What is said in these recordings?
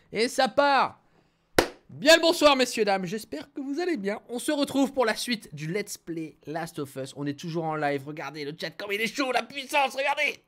Et ça part. Bien le bonsoir messieurs dames, j'espère que vous allez bien. On se retrouve pour la suite du Let's Play Last of Us. On est toujours en live, regardez le chat comme il est chaud, la puissance, regardez.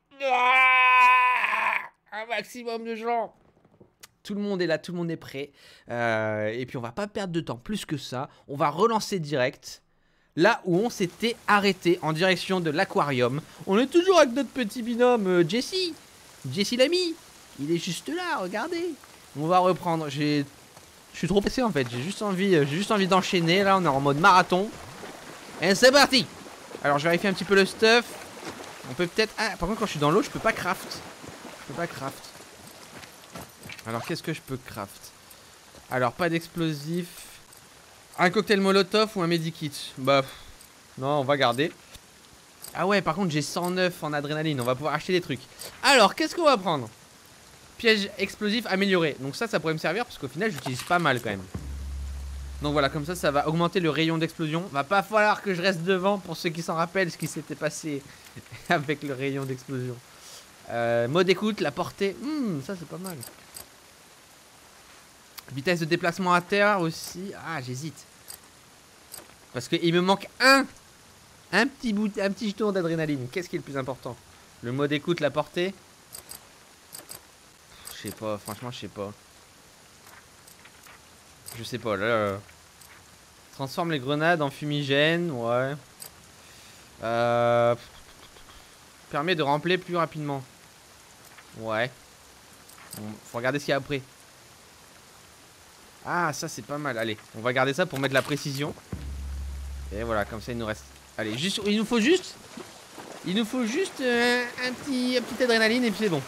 Un maximum de gens. Tout le monde est là, tout le monde est prêt. Et puis on va pas perdre de temps plus que ça. On va relancer direct là où on s'était arrêté en direction de l'aquarium. On est toujours avec notre petit binôme Jesse. Jesse l'ami. Il est juste là, regardez. On va reprendre. Je suis trop pressé en fait. J'ai juste envie d'enchaîner. Là on est en mode marathon. Et c'est parti. Alors je vérifie un petit peu le stuff. On peut peut-être... Ah par contre quand je suis dans l'eau je peux pas craft. Je peux pas craft. Alors qu'est-ce que je peux craft? Alors pas d'explosif. Un cocktail molotov ou un medikit? Bah non on va garder. Ah ouais par contre j'ai 109 en adrénaline. On va pouvoir acheter des trucs. Alors qu'est-ce qu'on va prendre? Piège explosif amélioré. Donc ça pourrait me servir parce qu'au final j'utilise pas mal quand même. Donc voilà comme ça va augmenter le rayon d'explosion. Va pas falloir que je reste devant pour ceux qui s'en rappellent ce qui s'était passé avec le rayon d'explosion. Mode écoute, la portée. Ça c'est pas mal. Vitesse de déplacement à terre aussi. Ah j'hésite. Parce qu'il me manque un petit jeton d'adrénaline. Qu'est-ce qui est le plus important? Le mode écoute, la portée. Je sais pas, franchement je sais pas. Je sais pas là. Transforme les grenades en fumigène, ouais. Permet de remplir plus rapidement. Ouais. Bon, faut regarder ce qu'il y a après. Ah ça c'est pas mal, allez. On va garder ça pour mettre la précision. Et voilà, comme ça il nous reste. Allez, juste, il nous faut juste un petit adrénaline et puis c'est bon.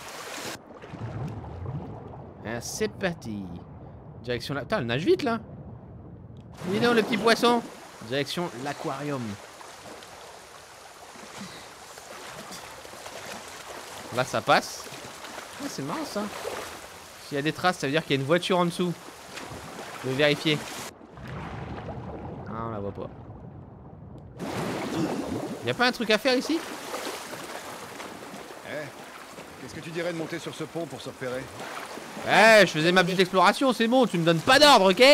C'est parti. Direction la... Putain, elle nage vite là. Il est où le petit poisson? Direction l'aquarium. Là ça passe. Ah, c'est marrant ça. S'il y a des traces ça veut dire qu'il y a une voiture en dessous. Je vais vérifier. Ah on la voit pas. Y'a pas un truc à faire ici? Qu'est-ce que tu dirais de monter sur ce pont pour se repérer? Eh, je faisais ma petite exploration, c'est bon, tu me donnes pas d'ordre, ok?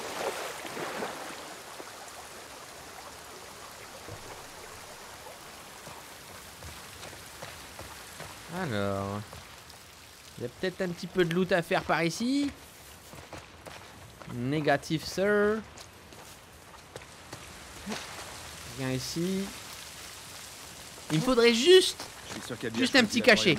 Alors... Il y a peut-être un petit peu de loot à faire par ici. Négatif, sir. Rien ici. Il me faudrait juste un petit cachet.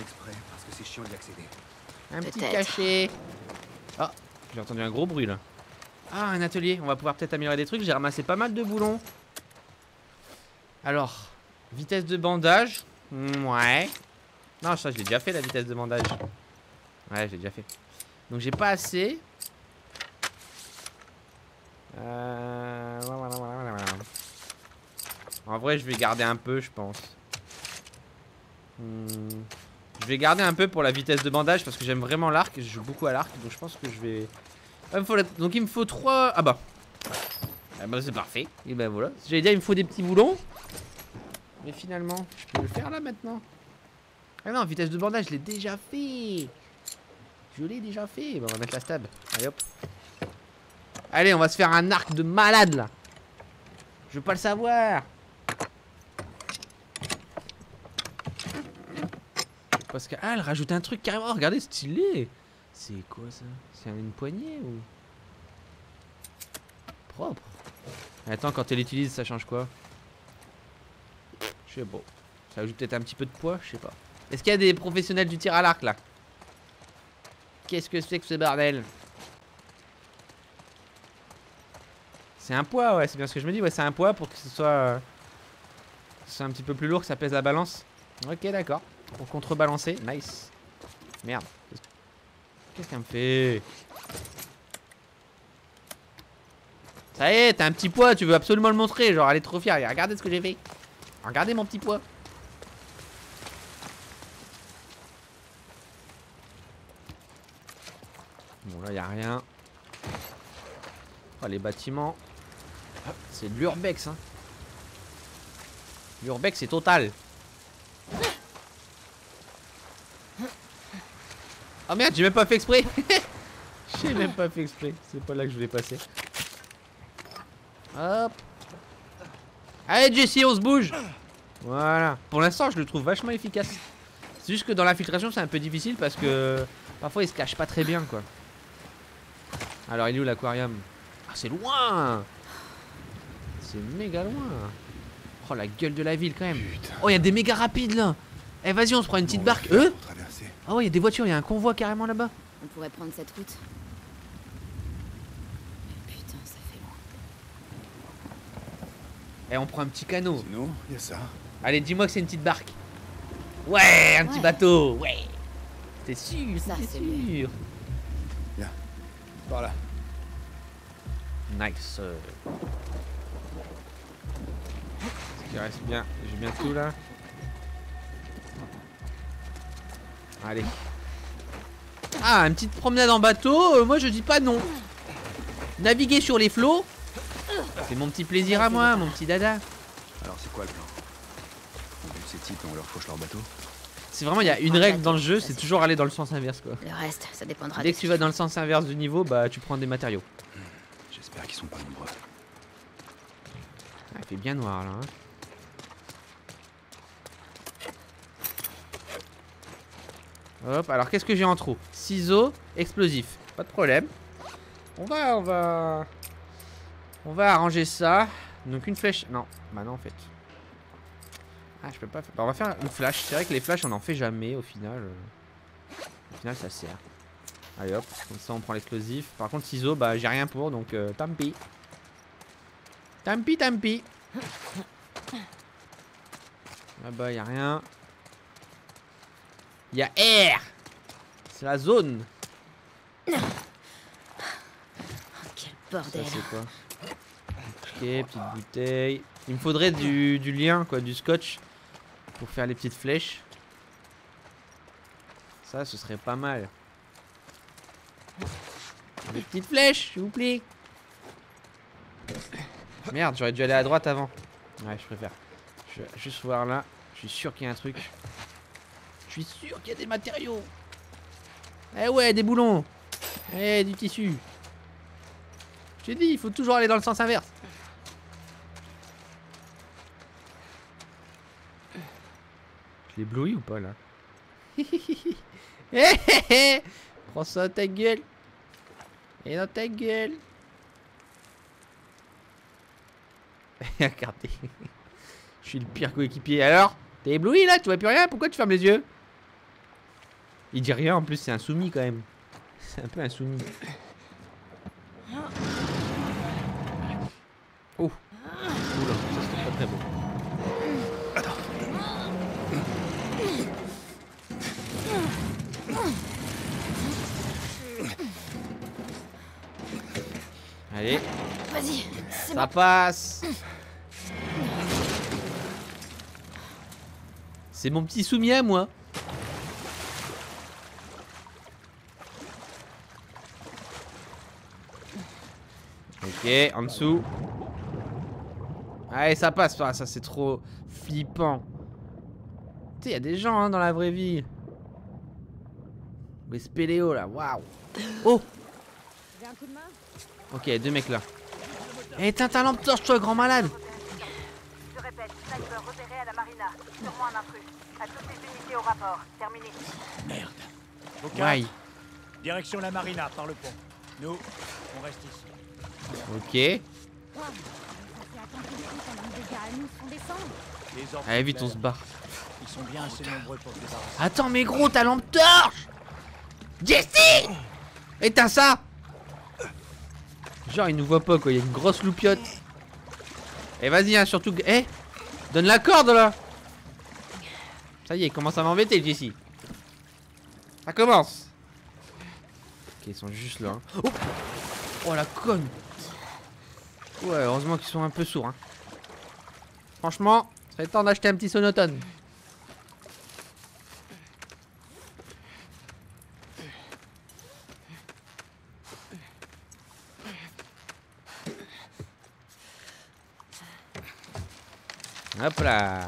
Un petit cachet. Ah, j'ai entendu un gros bruit là. Ah, un atelier. On va pouvoir peut-être améliorer des trucs. J'ai ramassé pas mal de boulons. Alors, vitesse de bandage. Ouais. Non, ça, je l'ai déjà fait la vitesse de bandage. Ouais, j'ai déjà fait. Donc, j'ai pas assez. Voilà. En vrai, je vais garder un peu, je pense. Je vais garder un peu pour la vitesse de bandage parce que j'aime vraiment l'arc. Je joue beaucoup à l'arc, donc je pense que je vais... Donc il me faut 3... Ah bah. Ah bah c'est parfait. Et ben voilà. J'allais dire il me faut des petits boulons. Mais finalement, je peux le faire là maintenant. Ah non, vitesse de bandage, je l'ai déjà fait. Je l'ai déjà fait. Bah, on va mettre la stab. Allez hop. Allez, on va se faire un arc de malade là. Je veux pas le savoir. Parce que... Ah, elle rajoute un truc carrément. Oh, regardez, stylé. C'est quoi ça? C'est une poignée ou... Propre. Attends, quand elle l'utilise, ça change quoi? Je sais pas. Ça ajoute peut-être un petit peu de poids, je sais pas. Est-ce qu'il y a des professionnels du tir à l'arc là? Qu'est-ce que c'est que ce bordel? C'est un poids, ouais, c'est bien ce que je me dis. Ouais, c'est un poids pour que ce soit un petit peu plus lourd, que ça pèse la balance. Ok, d'accord. Pour contrebalancer, nice. Merde. Qu'est-ce qu'elle me fait? Ça y est, t'as un petit poids, tu veux absolument le montrer. Genre, elle est trop fière. Regardez ce que j'ai fait. Regardez mon petit poids. Bon, là, y a rien. Oh, les bâtiments. C'est de l'urbex, hein. L'urbex, c'est total. Oh merde, j'ai même pas fait exprès. J'ai même pas fait exprès. C'est pas là que je voulais passer. Hop. Allez Jesse, on se bouge. Voilà. Pour l'instant, je le trouve vachement efficace. C'est juste que dans l'infiltration, c'est un peu difficile parce que parfois il se cache pas très bien quoi. Alors, il est où l'aquarium? Ah, c'est loin. C'est méga loin. Oh, la gueule de la ville quand même. Putain. Oh, il y a des méga rapides là. Eh, vas-y, on se prend une petite barque. Ah ouais, il y a des voitures, il y a un convoi carrément là-bas. On pourrait prendre cette route. Mais putain, ça fait loin. Eh, on prend un petit canot. Sinon, il y a ça. Allez, dis-moi que c'est une petite barque. Ouais, un petit bateau. Ouais. T'es sûr, Ça, t'es c'est sûr. Viens. Par là. Nice. Ce qui reste bien. J'ai bien tout là. Allez. Ah, une petite promenade en bateau, moi je dis pas non. Naviguer sur les flots, c'est mon petit plaisir à moi, mon petit dada. Alors, c'est quoi le plan? Vu que ces types, on leur fauche leur bateau. C'est vraiment, il y a une règle dans le jeu, c'est toujours aller dans le sens inverse quoi. Le reste, ça dépendra Dès de que tu vas dans le sens inverse du niveau, bah tu prends des matériaux. J'espère qu'ils sont pas nombreux. Ah, il fait bien noir là. Hein. Hop, alors qu'est-ce que j'ai en trop? Ciseaux, explosifs. Pas de problème. On va arranger ça. Donc une flèche. Non, bah non en fait. Ah, je peux pas faire. Bah, on va faire une flash. C'est vrai que les flashs on en fait jamais au final. Au final ça sert. Allez hop, comme ça on prend l'explosif. Par contre ciseaux, bah j'ai rien pour donc tant pis. Tant pis, tant pis. Là-bas y a rien. Il y a air. C'est la zone. Quel Ça bordel. c'est quoi? Ok, petite bouteille. Il me faudrait du lien quoi, du scotch pour faire les petites flèches. Ça ce serait pas mal. Des petites flèches s'il vous plaît. Merde, j'aurais dû aller à droite avant. Ouais, je préfère. Je vais juste voir là. Je suis sûr qu'il y a un truc. Je suis sûr qu'il y a des matériaux. Eh ouais, des boulons. Eh, du tissu. Je t'ai dit, il faut toujours aller dans le sens inverse. Je l'ai bloui ou pas là? Prends ça dans ta gueule. Et dans ta gueule. Regardez. Je suis le pire coéquipier. Alors? T'es ébloui là? Tu vois plus rien? Pourquoi tu fermes les yeux? Il dit rien en plus, c'est un soumis quand même. C'est un peu un soumis. Oh. Oula, ça c'était pas très beau. Allez. Vas-y, c'est Ça passe. C'est mon petit soumis à moi. Ok, en dessous. Allez, ça passe pas. Ça, c'est trop flippant. Tu sais, il y a des gens hein, dans la vraie vie. Les spéléos là, waouh. Oh. un coup de main. Ok, deux mecs là. Eh, éteins ta lampe torche, toi, grand malade. Je répète, sniper repéré à la marina. Sûrement un intrus. À toutes les unités au rapport. Terminé. Merde. Ouais. Direction la marina, par le pont. Nous, on reste ici. Ok. C'est attendre tout de suite pendant que des gars à nous se font descendre. Les ordres Allez, sont vite, on clairs. se barre. Ils sont bien assez nombreux pour se débarrasser. Attends, mais gros, ta lampe torche. Jesse. Éteins ça. Genre, il nous voit pas, quoi. Il y a une grosse loupiote. Et vas-y, hein, surtout... Eh, donne la corde, là. Ça y est, il commence à m'embêter, Jesse. Ça commence. Ok, ils sont juste là. Hein. Oh, oh, la conne. Ouais, heureusement qu'ils sont un peu sourds. Hein. Franchement, ça serait temps d'acheter un petit sonotone. Hop là.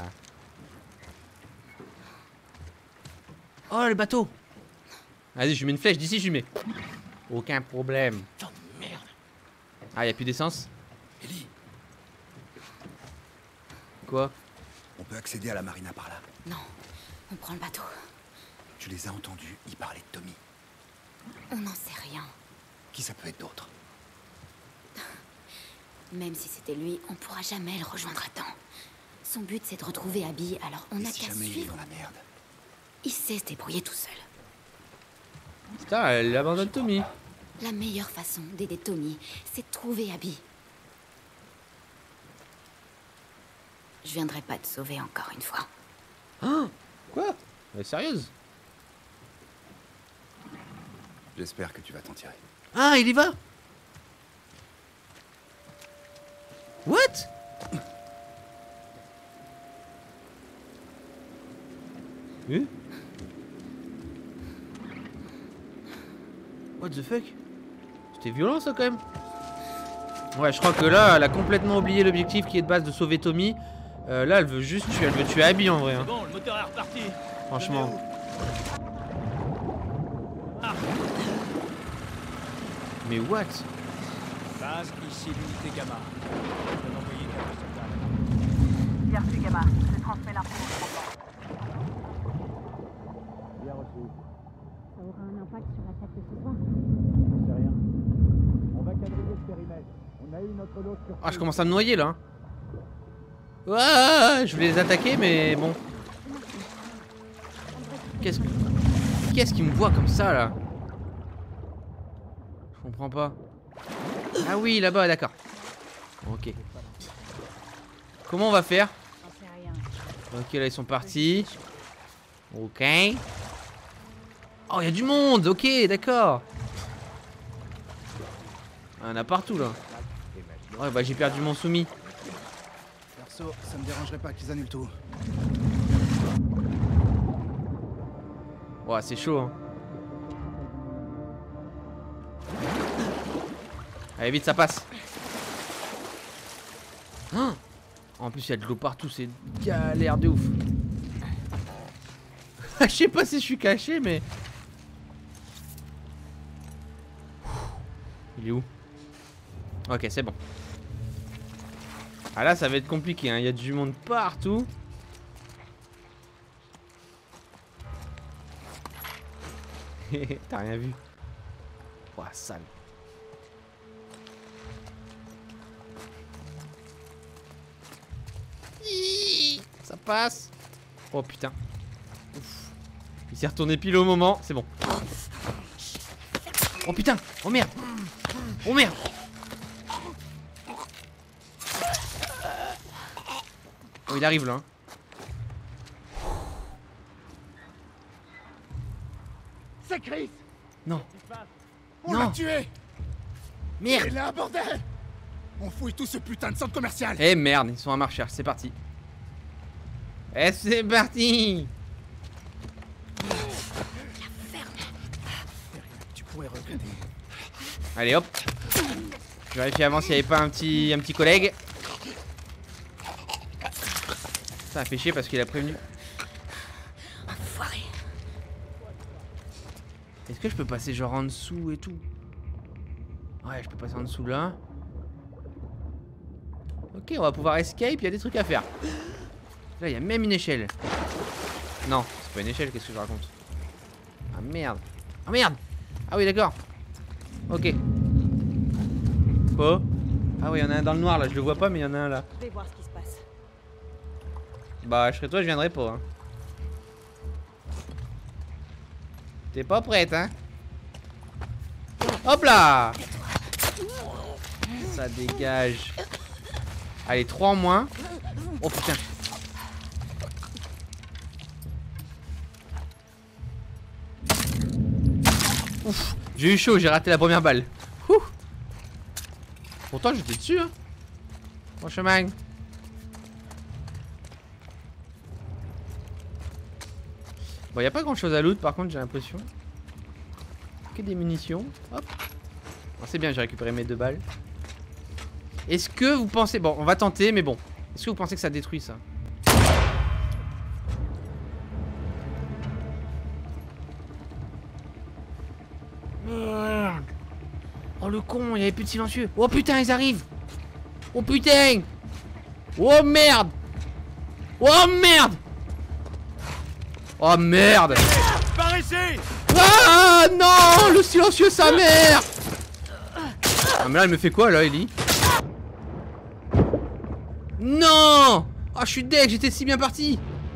Oh, le bateau. Vas-y, je mets une flèche d'ici, je lui mets. Aucun problème. Putain de merde. Ah, y'a plus d'essence? Ellie, Quoi? on peut accéder à la marina par là. Non, on prend le bateau. Tu les as entendus, ils parlaient de Tommy. On n'en sait rien. Qui ça peut être d'autre? Même si c'était lui, on pourra jamais le rejoindre à temps. Son but, c'est de retrouver Abby, alors on Et n'a si qu'à jamais il est suivre. dans la merde? Il sait se débrouiller tout seul. Putain, elle abandonne Tommy. La meilleure façon d'aider Tommy, c'est de trouver Abby. Je viendrai pas te sauver encore une fois. Quoi? Elle est sérieuse? J'espère que tu vas t'en tirer. Ah, il y va? What? Hein? What the fuck? C'était violent ça quand même. Ouais, je crois que là, elle a complètement oublié l'objectif qui est de base de sauver Tommy. Là, elle veut juste tuer, elle veut tuer Abby en vrai. Hein. Bon, le moteur est reparti. Franchement. Mais what? Base, ici l'unité Gamma. Je vais envoyer quelques soldats. Bien reçu, Gamma. Je transmets l'info au commandant. Bien reçu. Ça aura un impact sur l'attaque de ce soir. C'est rien. On va quadriller le périmètre. On a eu notre lot sur. Ah, je commence à me noyer là. Hein. Ouais, je voulais les attaquer, mais bon. Qu'est-ce qui me voit comme ça là? Je comprends pas. Ah oui, là-bas, d'accord. Ok. Comment on va faire? J'en sais rien. Ok, là ils sont partis. Ok. Oh, il y a du monde. Ok, d'accord. Ah, il y en a partout là. Ouais, bah j'ai perdu mon soumis. Perso, ça me dérangerait pas qu'ils annulent tout. Ouais, c'est chaud. Hein. Allez, vite, ça passe. Ah, en plus, il y a de l'eau partout. C'est galère de ouf. Je sais pas si je suis caché, mais. Il est où? Ok, c'est bon. Ah là, ça va être compliqué. Hein. Il y a du monde partout. T'as rien vu? Ouah, sale. Ça passe. Oh putain. Ouf. Il s'est retourné pile au moment. C'est bon. Oh putain. Oh merde. Oh merde. Oh, il arrive là. Hein. C'est Chris! Non. On Non. l'a tué! Merde. Et là, bordel! On fouille tout ce putain de centre commercial! Eh merde, ils sont à ma recherche, c'est parti. Et c'est parti. Tu pourrais regretter. Allez hop. Je vérifie avant s'il n'y avait pas un petit collègue. Ça a fait chier parce qu'il a prévenu. Enfoiré. Est-ce que je peux passer genre en dessous et tout? Ouais, je peux passer en dessous là. Ok, on va pouvoir escape, il y a des trucs à faire. Là, il y a même une échelle. Non, c'est pas une échelle, qu'est-ce que je raconte? Ah merde. Ah merde. Ah oui, d'accord. Ok. Quoi? Ah oui, il y en a un dans le noir là, je le vois pas, mais il y en a un là. Je vais voir ce qui se passe. Bah, je serais toi, je viendrais pas. Hein. T'es pas prête, hein? Hop là! Ça dégage. Allez, 3 en moins. Oh putain. Ouf, j'ai eu chaud, j'ai raté la première balle. Ouh. Pourtant, j'étais dessus, hein. Bon chemin. Bon, y a pas grand chose à loot par contre, j'ai l'impression. Que des munitions. Hop. Bon, c'est bien, j'ai récupéré mes 2 balles. Est-ce que vous pensez... Bon, on va tenter, mais bon. Est-ce que vous pensez que ça détruit ça? Oh le con, il y avait plus de silencieux. Oh putain, ils arrivent. Oh putain. Oh merde. Oh merde. Oh merde. Par ici! Ah non, le silencieux sa mère. Ah mais là elle me fait quoi là Ellie? Non. Ah je suis deg, j'étais si bien parti.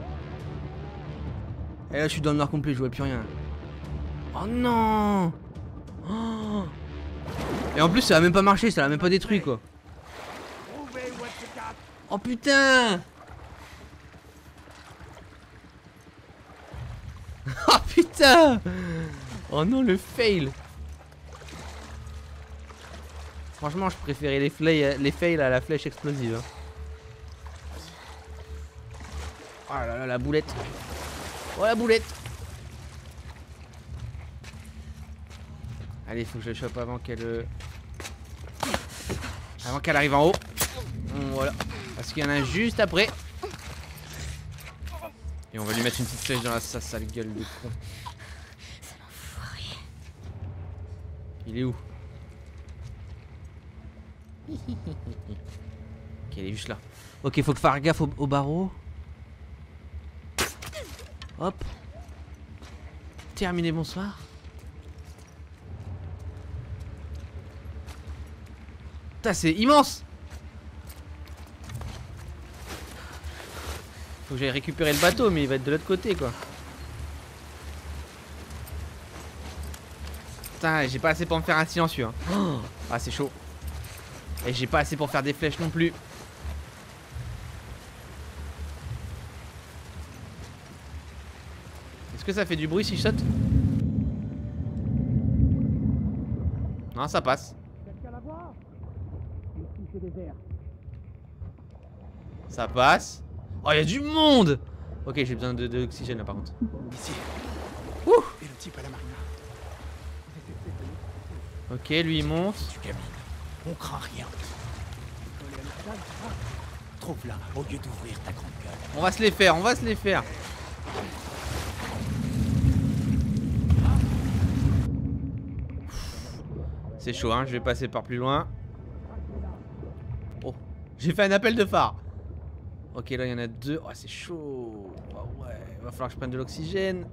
Et là je suis dans le noir complet, je vois plus rien. Oh non. Oh. Et en plus ça a même pas marché, ça l'a même pas détruit quoi. Oh putain. Oh putain. Oh non le fail. Franchement je préférais les fails à la flèche explosive hein. Oh là là la boulette. Oh la boulette. Allez faut que je le chope avant qu'elle arrive en haut. Voilà. Parce qu'il y en a un juste après. Et on va lui mettre une petite flèche dans sa sale gueule de con. Il est où? Ok, il est juste là. Ok, faut faire gaffe au barreau. Hop. Terminé, bonsoir. Putain, c'est immense. Faut que j'aille récupérer le bateau, mais il va être de l'autre côté, quoi. Putain, j'ai pas assez pour me faire un silencieux. Hein. Oh, ah, c'est chaud. Et j'ai pas assez pour faire des flèches non plus. Est-ce que ça fait du bruit si je saute? Non, ça passe. Ça passe. Oh, il y a du monde. Ok, j'ai besoin d'oxygène là par contre. Ici. Ouh. Et le type à la marina. Ok, lui il monte. Tu gamines. On craint rien. Trouve-la au lieu d'ouvrir ta grande gueule. On va se les faire, on va se les faire. C'est chaud hein, je vais passer par plus loin. Oh, j'ai fait un appel de phare. Ok, là il y en a deux. Oh, c'est chaud. Oh, ouais, il va falloir que je prenne de l'oxygène.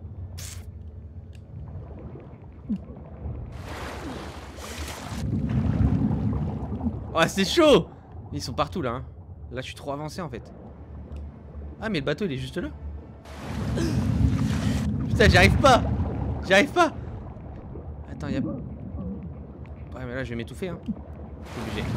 Oh, c'est chaud. Ils sont partout là. Hein. Là, je suis trop avancé en fait. Ah, mais le bateau il est juste là. Putain, j'y arrive pas. J'y arrive pas. Attends, il y a. Ouais, mais là, je vais m'étouffer. Hein. Je suis obligé.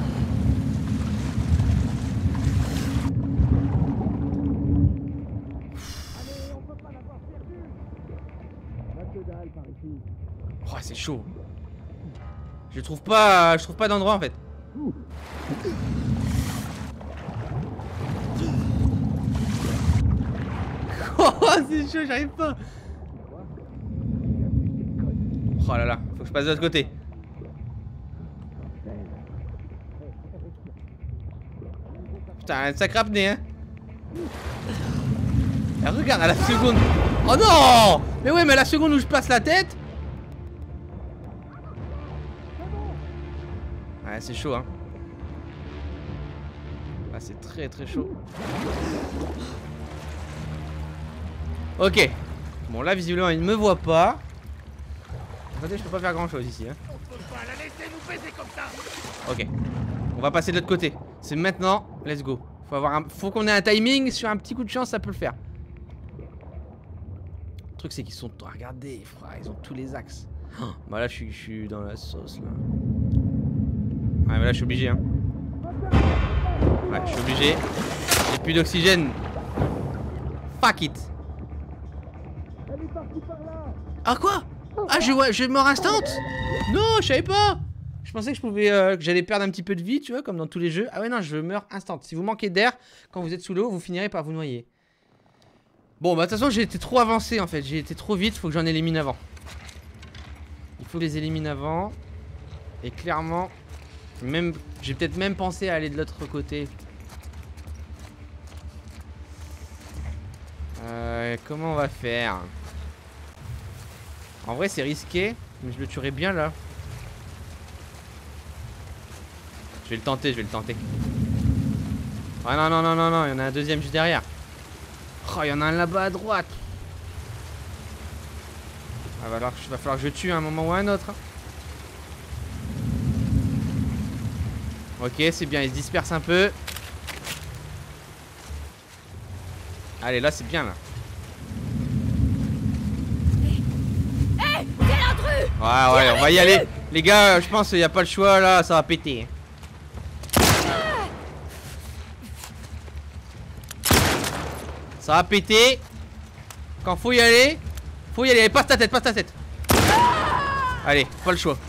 Oh, c'est chaud. Je trouve pas d'endroit en fait. Oh, c'est chaud, j'arrive pas. Oh là là, faut que je passe de l'autre côté. Putain, un sacré apnée, hein. Et regarde, à la seconde. Oh non. Mais ouais, mais à la seconde où je passe la tête. Ouais, c'est chaud, hein. Là, c'est très très chaud. Ok. Bon, là, visiblement, il ne me voit pas. Attendez, je peux pas faire grand chose ici, hein. Ok. On va passer de l'autre côté. C'est maintenant. Let's go. Faut qu'on ait un timing. Sur un petit coup de chance, ça peut le faire. Le truc, c'est qu'ils sont. Regardez, frère, ils ont tous les axes. Oh, bah là, je suis dans la sauce, là. Ouais, mais là, je suis obligé, hein. Ouais, je suis obligé. J'ai plus d'oxygène. Fuck it. Ah, quoi? Ah, je meurs instant? Non, je savais pas. Je pensais que je pouvais, que j'allais perdre un petit peu de vie, tu vois, comme dans tous les jeux. Ah ouais, non, je meurs instant. Si vous manquez d'air, quand vous êtes sous l'eau, vous finirez par vous noyer. Bon, bah de toute façon, j'ai été trop avancé, en fait. J'ai été trop vite, faut que j'en élimine avant. Il faut que je les élimine avant. Et clairement, même, j'ai peut-être même pensé à aller de l'autre côté. Comment on va faire? En vrai, c'est risqué, mais je le tuerai bien là. Je vais le tenter, je vais le tenter. Ah non, non, non, non, non, il y en a un deuxième juste derrière. Oh, il y en a un là-bas à droite. Ah, va falloir que je tue à un moment ou à un autre. Hein. Ok, c'est bien, il se disperse un peu. Allez, là, c'est bien, là. Hé, quel intrus! Ouais, ouais, on va y aller. Les gars, je pense qu'il n'y a pas le choix, là, ça va péter. Ça va péter. Quand faut y aller, faut y aller. Passe ta tête, passe ta tête. Allez, pas le choix.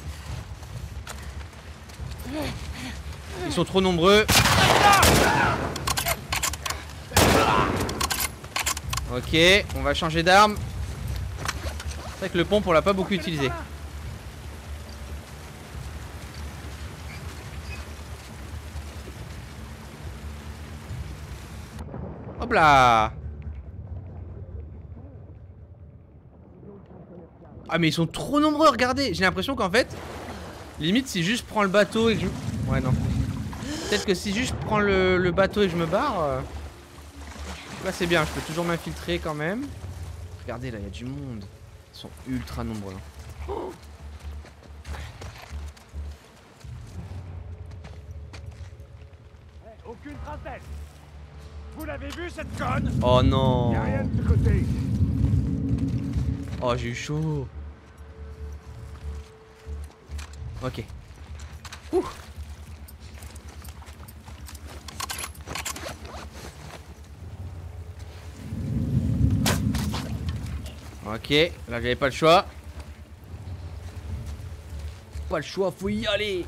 Ils sont trop nombreux. Ok, on va changer d'arme. C'est vrai que le pompe on l'a pas beaucoup utilisé. Hop là. Ah mais ils sont trop nombreux, regardez. J'ai l'impression qu'en fait, limite si juste je prends le bateau et que je... Ouais non. Peut-être que si juste je prends le bateau et que je me barre... Là c'est bien, je peux toujours m'infiltrer quand même. Regardez là, il y a du monde. Ils sont ultra nombreux. Là. Oh, Aucune trace d'elle. Vous l'avez vu cette conne? oh non. Y'a rien de ce côté. Oh j'ai eu chaud. Ok. Ouh. Ok, là j'avais pas le choix. Pas le choix, faut y aller.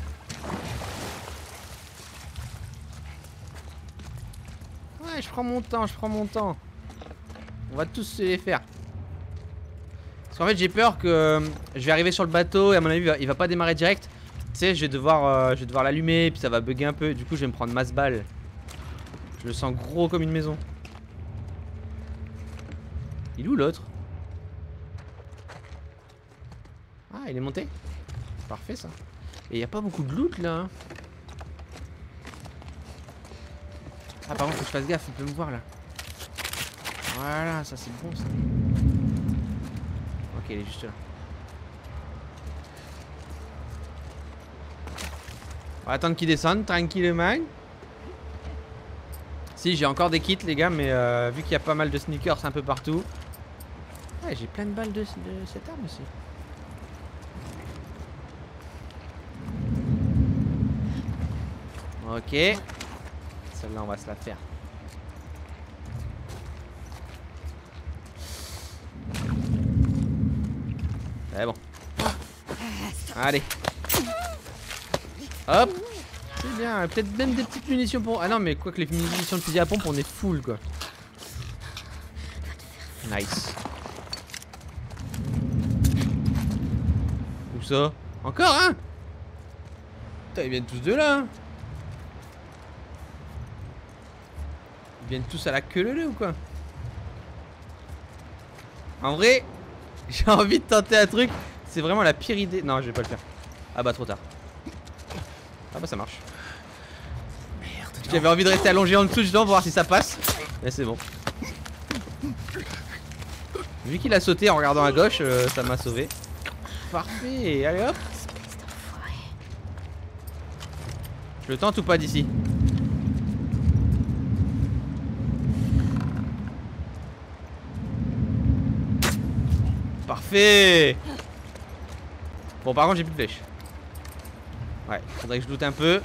Ouais, je prends mon temps, je prends mon temps. On va tous se les faire. Parce qu'en fait j'ai peur que je vais arriver sur le bateau et à mon avis il va pas démarrer direct. Tu sais, je vais devoir l'allumer puis ça va bugger un peu. Du coup je vais me prendre masse balle. Je le sens gros comme une maison. Il est où l'autre? Ah, il est monté. Parfait ça. Et il n'y a pas beaucoup de loot là. Hein. Ah, par contre, faut que je fasse gaffe, il peut me voir là. Voilà, ça c'est bon ça. Ok, il est juste là. On va attendre qu'il descende tranquillement. Si, j'ai encore des kits les gars, mais vu qu'il y a pas mal de sneakers un peu partout. Ouais, j'ai plein de balles de cette arme aussi. Ok. Celle-là, on va se la faire. C'est bon. Allez. Hop. C'est bien. Peut-être même des petites munitions pour... Ah non, mais quoi que les munitions de fusil à pompe, on est full, quoi. Nice. Où ça? Encore, hein? Putain, ils viennent tous de là, hein? Ils viennent tous à la queue leu ou quoi? En vrai, j'ai envie de tenter un truc. C'est vraiment la pire idée. Non, je vais pas le faire. Ah bah trop tard. Ah bah ça marche. Merde. J'avais envie de rester allongé en dessous justement pour voir si ça passe. Mais c'est bon. Vu qu'il a sauté en regardant à gauche, ça m'a sauvé. Parfait. Allez hop. Je le tente ou pas d'ici? Parfait. Bon par contre j'ai plus de flèches. Ouais, faudrait que je loot un peu.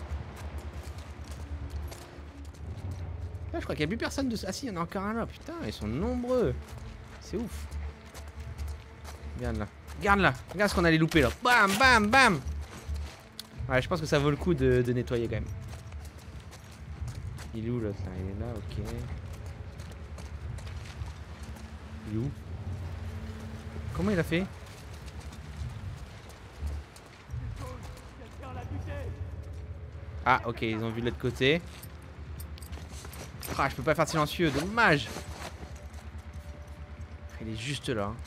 Là je crois qu'il n'y a plus personne de... Ah si, il y en a encore un là, putain, ils sont nombreux. C'est ouf. Regarde là. Regarde là. Regarde ce qu'on allait louper là. Bam, bam, bam. Ouais, je pense que ça vaut le coup de nettoyer quand même. Il est où l'autre là? Il est là, ok. Il est où? Comment il a fait? Ah ok, ils ont vu de l'autre côté. Ah, je peux pas faire de silencieux, dommage. Il est juste là. Hein.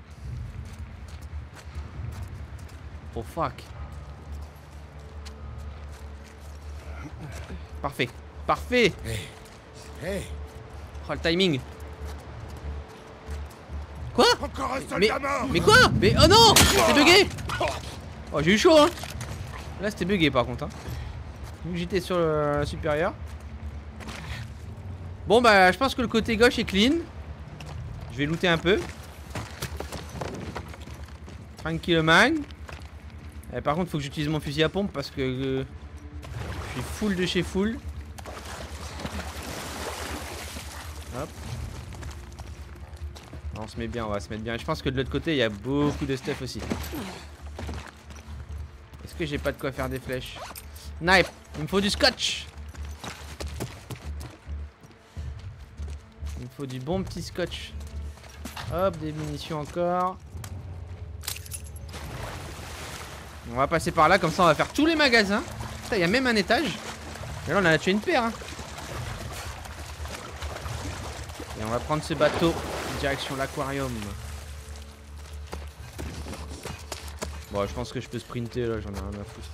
Oh fuck. Parfait. Parfait. Hé, Oh, le timing. Quoi? encore un soldat mort. Mais quoi? Mais oh non! C'est bugué! Oh, j'ai eu chaud, hein! Là, c'était bugué par contre, hein. Vu que j'étais sur le supérieur. Bon, bah, je pense que le côté gauche est clean. Je vais looter un peu. Tranquillement. Par contre, faut que j'utilise mon fusil à pompe parce que je suis full de chez full. Hop. On se met bien, on va se mettre bien. Je pense que de l'autre côté, il y a beaucoup de stuff aussi. Est-ce que j'ai pas de quoi faire des flèches? Snipe, il me faut du scotch. Il me faut du bon petit scotch. Hop, des munitions encore. On va passer par là, comme ça on va faire tous les magasins. Putain, il y a même un étage. Et là on en a tué une paire, hein. Et on va prendre ce bateau direction l'aquarium. Bon, je pense que je peux sprinter là, j'en ai rien à foutre.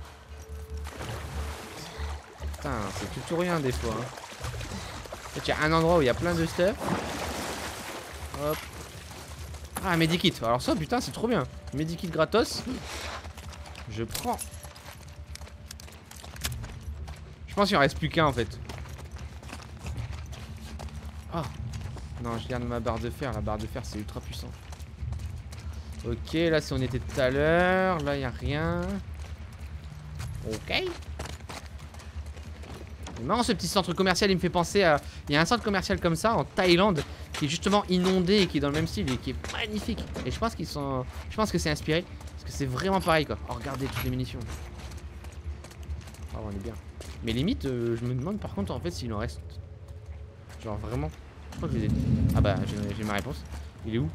Putain, c'est tout ou rien des fois, hein. En fait, il y a un endroit où il y a plein de stuff. Hop. Ah, medikit. Alors ça, putain, c'est trop bien. Medikit gratos. Je prends. Je pense qu'il en reste plus qu'un en fait. Oh. Non, je garde ma barre de fer. La barre de fer, c'est ultra puissant. Ok, là, c'est où on était tout à l'heure. Là, il n'y a rien. Ok. C'est marrant ce petit centre commercial, il me fait penser à... Il y a un centre commercial comme ça en Thaïlande qui est justement inondé et qui est dans le même style et qui est magnifique. Et je pense qu'ils sont... Je pense que c'est inspiré parce que c'est vraiment pareil quoi. Oh regardez toutes les munitions. Oh on est bien. Mais limite je me demande par contre en fait s'il en reste. Genre vraiment. Je crois que je les ai... Ah bah j'ai ma réponse. Il est où?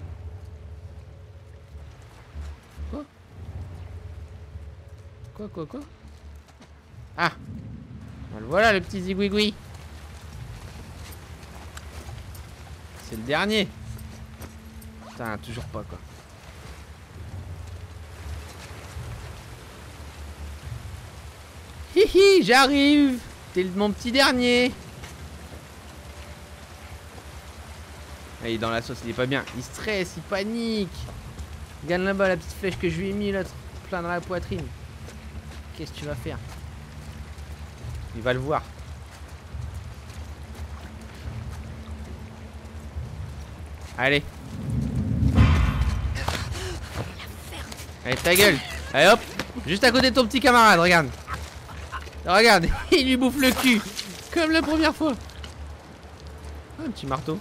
Quoi? Ah. Voilà le petit zigouigoui. C'est le dernier. Putain, toujours pas quoi. Hihi, j'arrive. T'es mon petit dernier. Ah, il est dans la sauce, il est pas bien. Il stresse, il panique. Regarde là-bas la petite flèche que je lui ai mis là, plein dans la poitrine. Qu'est-ce que tu vas faire? Il va le voir. Allez. Allez, ta gueule. Allez hop. Juste à côté de ton petit camarade, regarde. Regarde, il lui bouffe le cul. Comme la première fois. Un petit marteau.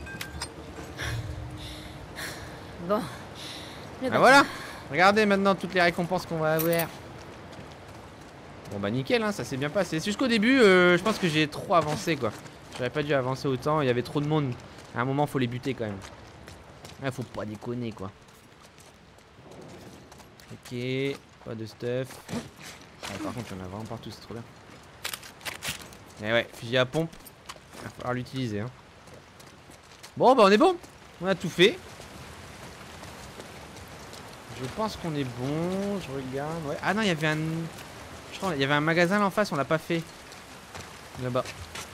Bon. Ah voilà. Regardez maintenant toutes les récompenses qu'on va avoir. Bon bah nickel hein, ça s'est bien passé. C'est jusqu'au début, je pense que j'ai trop avancé quoi. J'aurais pas dû avancer autant, il y avait trop de monde. À un moment faut les buter quand même. Ouais, faut pas déconner quoi. Ok, pas de stuff. Ah, par contre il y en a vraiment partout, c'est trop bien. Et ouais, fusil à pompe. Il va falloir l'utiliser hein. Bon bah on est bon. On a tout fait. Je pense qu'on est bon, je regarde. Ouais. Ah non, il y avait un... Je crois il y avait un magasin là en face, on l'a pas fait. Là-bas.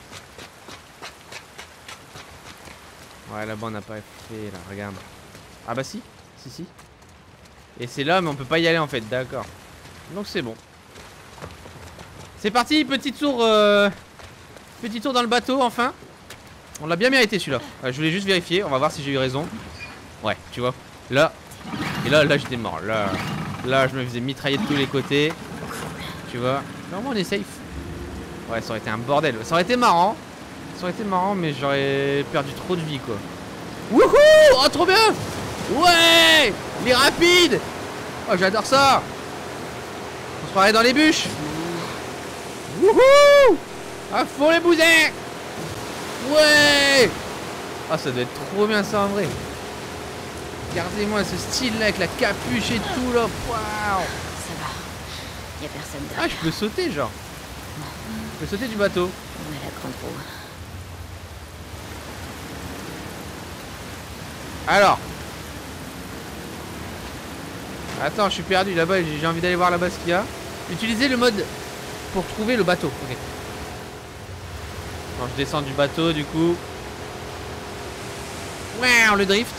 Ouais, là-bas on n'a pas fait, là, regarde. Ah bah si, si. Et c'est là, mais on peut pas y aller en fait, d'accord. Donc c'est bon. C'est parti, petit tour dans le bateau, enfin. On l'a bien mérité celui-là. Je voulais juste vérifier, on va voir si j'ai eu raison. Ouais, tu vois. Là, et là j'étais mort. Là, je me faisais mitrailler de tous les côtés. Tu vois. Normalement on est safe. Ouais, ça aurait été un bordel. Ça aurait été marrant. Mais j'aurais perdu trop de vie quoi. Wouhou! Oh trop bien! Ouais! Les rapides! Oh j'adore ça! On se croirait dans les bûches! Wouhou! À fond les bousins! Ouais! Ah ça doit être trop bien ça en vrai. Regardez-moi ce style là avec la capuche et tout là. Waouh! Ça va. Y a personne derrière. Ah je peux sauter genre. Je peux sauter du bateau. On a la grande roue. Alors. Attends, je suis perdu là-bas, j'ai envie d'aller voir là-bas ce qu'il y a. Utilisez le mode pour trouver le bateau. Ok. Quand je descends du bateau, du coup. Waouh, le drift.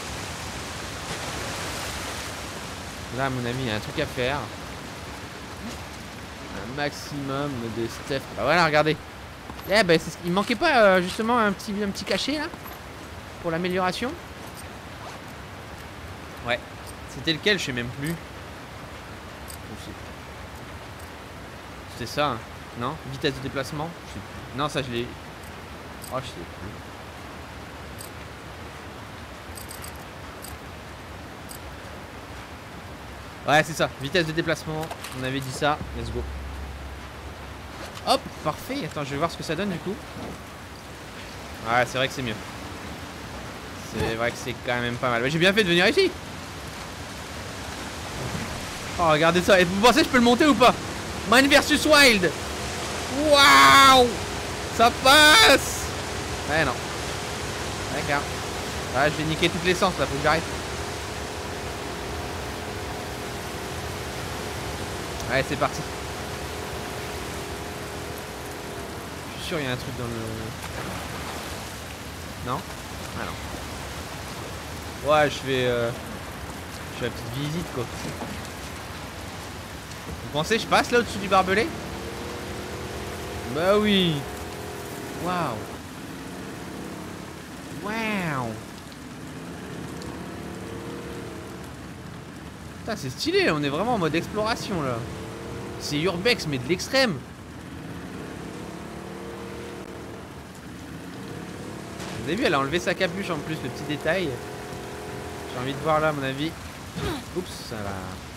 Là, à mon ami, il y a un truc à faire. Un maximum de stuff. Bah voilà, regardez. Eh ben, il manquait pas justement un petit cachet là pour l'amélioration. Ouais. C'était lequel, je sais même plus. C'était ça, hein. Non? Vitesse de déplacement? Je sais plus. Non, ça je l'ai. Oh, je sais plus. Ouais, c'est ça. Vitesse de déplacement. On avait dit ça. Let's go. Hop, parfait. Attends, je vais voir ce que ça donne du coup. Ouais, c'est vrai que c'est mieux. C'est vrai que c'est quand même pas mal. Mais j'ai bien fait de venir ici. Oh, regardez ça. Et vous pensez que je peux le monter ou pas? Mine versus Wild. Waouh. Ça passe. Ouais, non. D'accord. Ouais, je vais niquer toute l'essence là. Faut que j'arrête. Ouais, c'est parti. Je suis sûr il y a un truc dans le... Non? Ah non. Ouais, je fais la petite visite quoi. Vous pensez que je passe là au-dessus du barbelé? Bah oui. Waouh. Waouh. Putain, c'est stylé, on est vraiment en mode exploration là. C'est Urbex mais de l'extrême. Vous avez vu, elle a enlevé sa capuche en plus, le petit détail. J'ai envie de voir là à mon avis. Oups, ça va.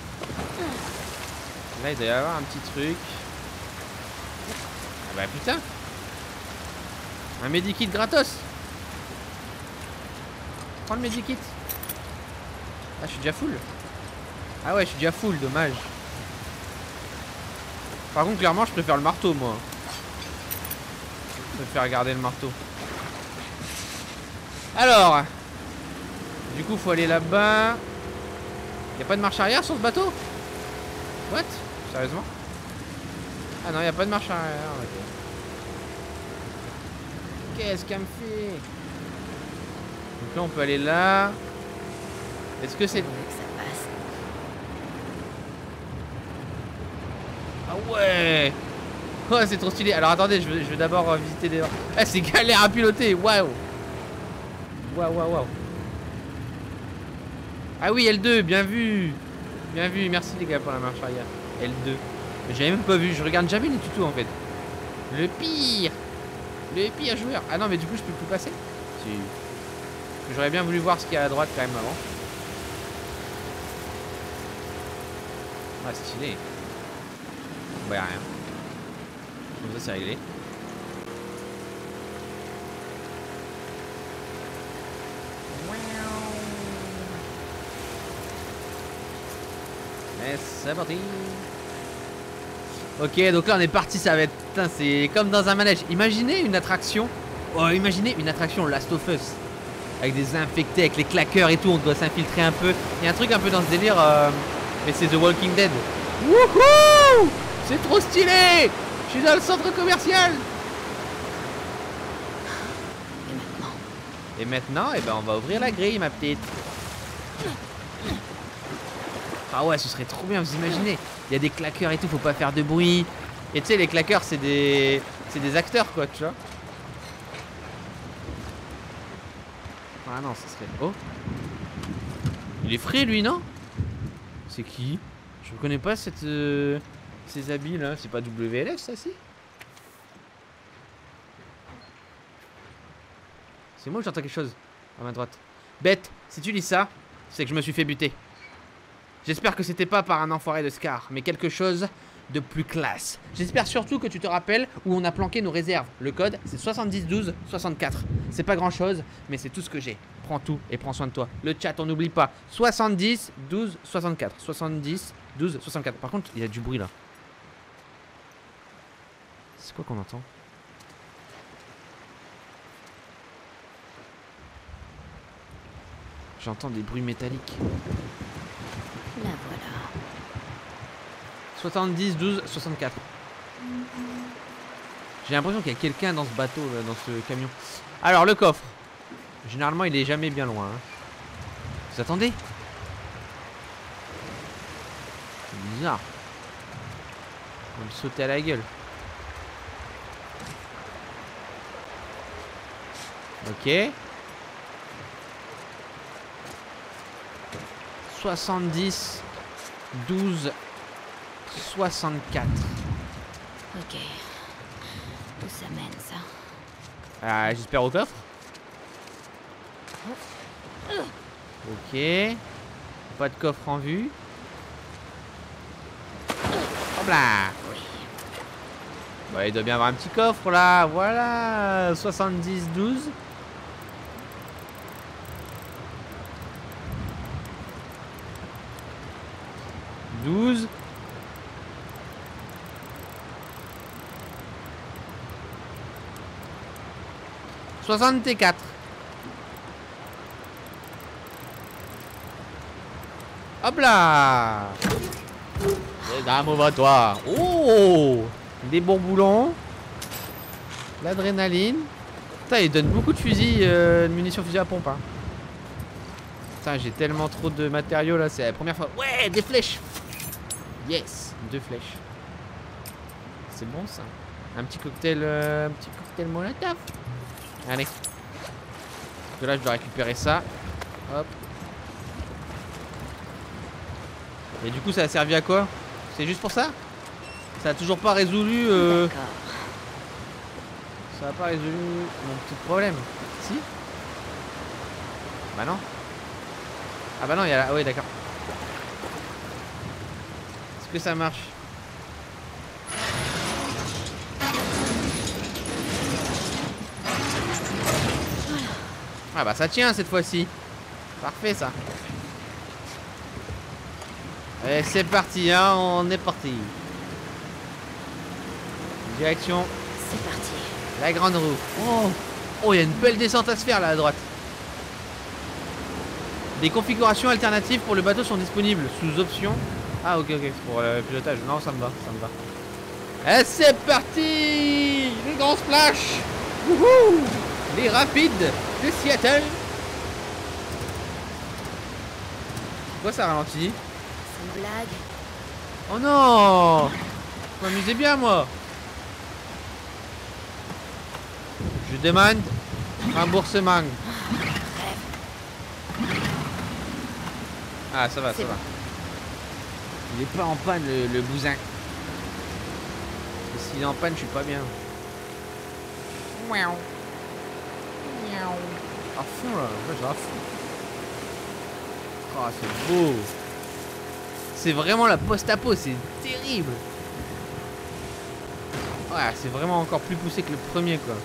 Là il doit y avoir un petit truc. Ah bah putain. Un medikit gratos. Prends le medikit. Ah, je suis déjà full. Ah ouais, je suis déjà full, dommage. Par contre, clairement, je préfère le marteau, moi. Je préfère garder le marteau. Alors, du coup, faut aller là-bas. Y'a pas de marche arrière sur ce bateau? What? Sérieusement? Ah non, y'a pas de marche arrière. Okay. Qu'est-ce qu'elle me fait? Donc là, on peut aller là. Est-ce que c'est... Ah ouais. Oh, c'est trop stylé. Alors attendez, je vais d'abord visiter des... Ah, c'est galère à piloter. Waouh. Waouh. Ah oui, L2, bien vu. Bien vu, merci les gars pour la marche arrière. L2. Mais j'avais même pas vu, je regarde jamais les tutos en fait. Le pire joueur. Ah non, mais du coup, je peux plus passer. Si. J'aurais bien voulu voir ce qu'il y a à droite quand même avant. Ah, stylé. Bah y'a rien. Comme ça c'est réglé. Et c'est parti. Ok, donc là on est parti, ça va être... Putain, c'est comme dans un manège. Imaginez une attraction. Oh, imaginez une attraction Last of Us. Avec des infectés, avec les claqueurs et tout, on doit s'infiltrer un peu. Il y a un truc un peu dans ce délire, mais c'est The Walking Dead. Wouhou! C'est trop stylé! Je suis dans le centre commercial! Et maintenant, eh ben, on va ouvrir la grille, ma petite. Ah ouais, ce serait trop bien, vous imaginez? Il y a des claqueurs et tout, faut pas faire de bruit. Et tu sais, les claqueurs, c'est des acteurs, quoi, tu vois. Ah non, ça serait... Oh! Il est frais, lui, non? C'est qui? Je reconnais pas cette... ces habits là, c'est pas WLF ça si? C'est moi ou j'entends quelque chose à ma droite? Bête, si tu lis ça, c'est que je me suis fait buter. J'espère que c'était pas par un enfoiré de Scar, mais quelque chose de plus classe. J'espère surtout que tu te rappelles où on a planqué nos réserves. Le code c'est 70 12 64. C'est pas grand chose, mais c'est tout ce que j'ai. Prends tout et prends soin de toi. Le chat, on n'oublie pas. 70 12 64. 70 12 64. Par contre, il y a du bruit là. C'est quoi qu'on entend? J'entends des bruits métalliques. La voilà. 70 12 64. J'ai l'impression qu'il y a quelqu'un dans ce bateau, là, dans ce camion. Alors, le coffre. Généralement, il est jamais bien loin. Hein. Vous attendez? C'est bizarre. On va me sauter à la gueule. Ok. 70, 12, 64. Ok. Où ça mène, ça? Ah, j'espère au coffre. Ok. Pas de coffre en vue. Hop là. Bah, il doit bien avoir un petit coffre là. Voilà. 70, 12. Douze. Soixante-quatre. Hop là. C'est un movatoire. Oh, des bons boulons. L'adrénaline. Putain, il donne beaucoup de fusils, de munitions fusil à pompe. Hein. Putain, j'ai tellement trop de matériaux là, c'est la première fois. Ouais, des flèches. Yes, 2 flèches. C'est bon ça. Un petit cocktail molotov. Allez. Parce que là, je dois récupérer ça. Hop. Et du coup, ça a servi à quoi? C'est juste pour ça? Ça a toujours pas résolu. D'accord. Ça a pas résolu mon petit problème. Si? Bah non. Ah bah non, il y a la... Ah oui, d'accord. Est-ce que ça marche? Ah bah ça tient cette fois-ci. Parfait ça. Allez, c'est parti, hein, on est parti. Direction C'est parti. la grande roue. Oh, oh, il y a une belle descente à se faire là à droite. Des configurations alternatives pour le bateau sont disponibles sous option. Ah ok, c'est pour le pilotage. Non, ça me va, ça me va. Et c'est parti. Le grand splash. Wouhou. Les rapides de Seattle. Pourquoi ça ralentit? C'est une blague. Oh non. Je m'amusais bien moi. Je demande remboursement. Ah ça va, ça va. Il est pas en panne le bousin. Et s'il est en panne, je suis pas bien. Miaou. Miaou. À fond là, ouais, j'ai à fond. Oh c'est beau. C'est vraiment la post-apo, c'est terrible. Ouais, c'est vraiment encore plus poussé que le premier quoi.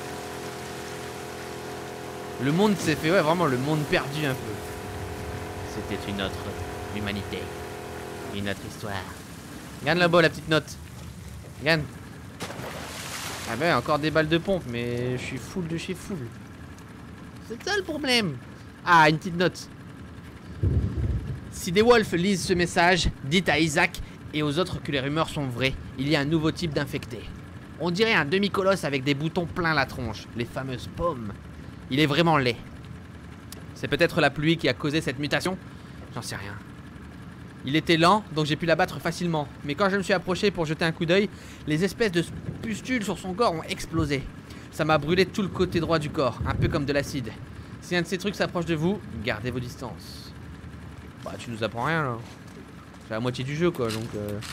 Le monde s'est fait, ouais, vraiment le monde perdu un peu. C'était une autre humanité. Une autre histoire. Regarde là-bas la petite note. Regarde. Ah ben encore des balles de pompe, mais je suis full de chez full. C'est ça le problème. Ah, une petite note. Si des Wolves lisent ce message, dites à Isaac et aux autres que les rumeurs sont vraies. Il y a un nouveau type d'infecté. On dirait un demi-colosse avec des boutons plein la tronche. Les fameuses pommes. Il est vraiment laid. C'est peut-être la pluie qui a causé cette mutation? J'en sais rien. Il était lent, donc j'ai pu l'abattre facilement. Mais quand je me suis approché pour jeter un coup d'œil, les espèces de pustules sur son corps ont explosé. Ça m'a brûlé tout le côté droit du corps, un peu comme de l'acide. Si un de ces trucs s'approche de vous, gardez vos distances. Bah tu nous apprends rien là. C'est la moitié du jeu quoi, donc...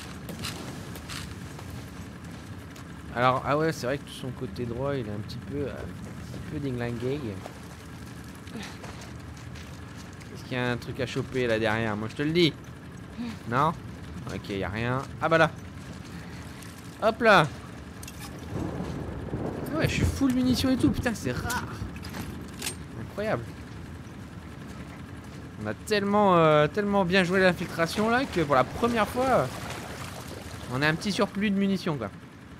Alors, ah ouais, c'est vrai que tout son côté droit, il est un petit peu dinglingué. Est-ce qu'il y a un truc à choper là derrière? Moi je te le dis. Non? Ok, y a rien. Ah bah là. Hop là. Ouais, je suis full munitions et tout. Putain, c'est rare. Incroyable. On a tellement bien joué l'infiltration là que pour la première fois, on a un petit surplus de munitions quoi.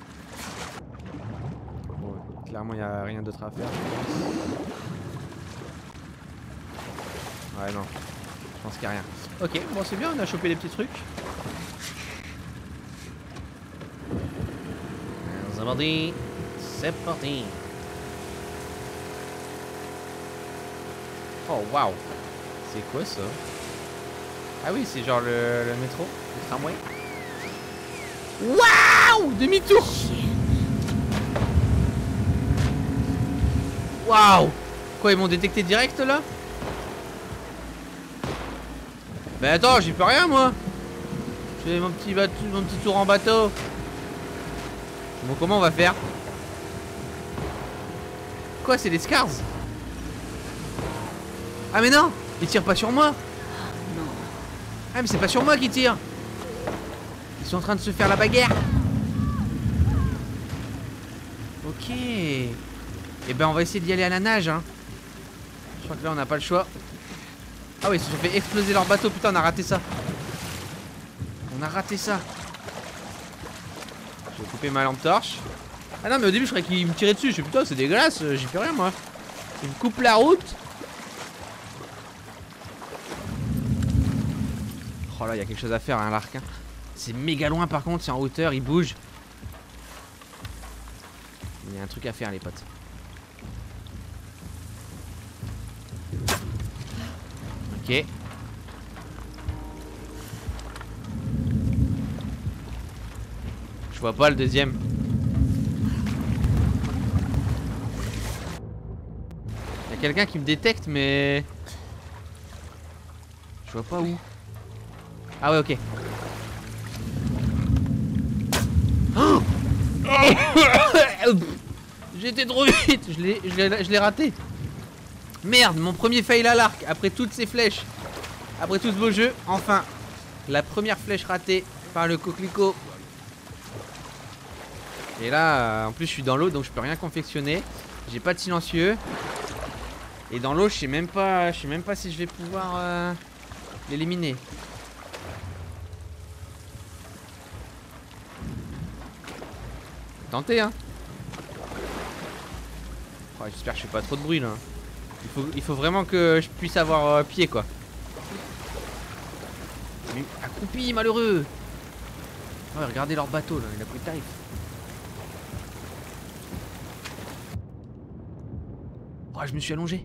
Bon, clairement, il n'y a rien d'autre à faire. Ouais, non. Je pense qu'il n'y a rien. Ok, bon, c'est bien, on a chopé des petits trucs. parti. C'est parti. Oh waouh. C'est quoi ça? Ah oui, c'est genre le métro, le tramway. Waouh! Demi-tour! Waouh! Quoi, ils m'ont détecté direct là? Mais attends, j'y peux rien moi! Je fais mon petit tour en bateau. Bon, comment on va faire? Quoi, c'est les Scars? Ah mais non! Ils tirent pas sur moi! Ah mais c'est pas sur moi qu'ils tirent! Ils sont en train de se faire la bagarre! Ok! Et ben on va essayer d'y aller à la nage hein! Je crois que là on n'a pas le choix. Ah oui, ils se sont fait exploser leur bateau, putain on a raté ça! On a raté ça! Je vais couper ma lampe torche. Ah non mais au début je croyais qu'ils me tiraient dessus, je suis putain c'est dégueulasse, j'y fais rien moi! Ils me coupent la route! Oh là, il y a quelque chose à faire, hein, l'arc. Hein. C'est méga loin par contre, c'est en hauteur, il bouge. Il y a un truc à faire, les potes. Ok. Je vois pas le deuxième. Il y a quelqu'un qui me détecte, mais... Je vois pas où. Ah ouais, ok. Oh j'étais trop vite, je l'ai raté. Merde, mon premier fail à l'arc. Après toutes ces flèches, après tout ce beau jeu, enfin, la première flèche ratée par le coquelicot. Et là, en plus je suis dans l'eau, donc je peux rien confectionner. J'ai pas de silencieux. Et dans l'eau, je sais même pas si je vais pouvoir l'éliminer. Tenter hein. Oh, j'espère que je fais pas trop de bruit là. Il faut vraiment que je puisse avoir pied quoi. Mais accroupi malheureux. Oh, regardez leur bateau là, il a pris le tarif. Oh je me suis allongé.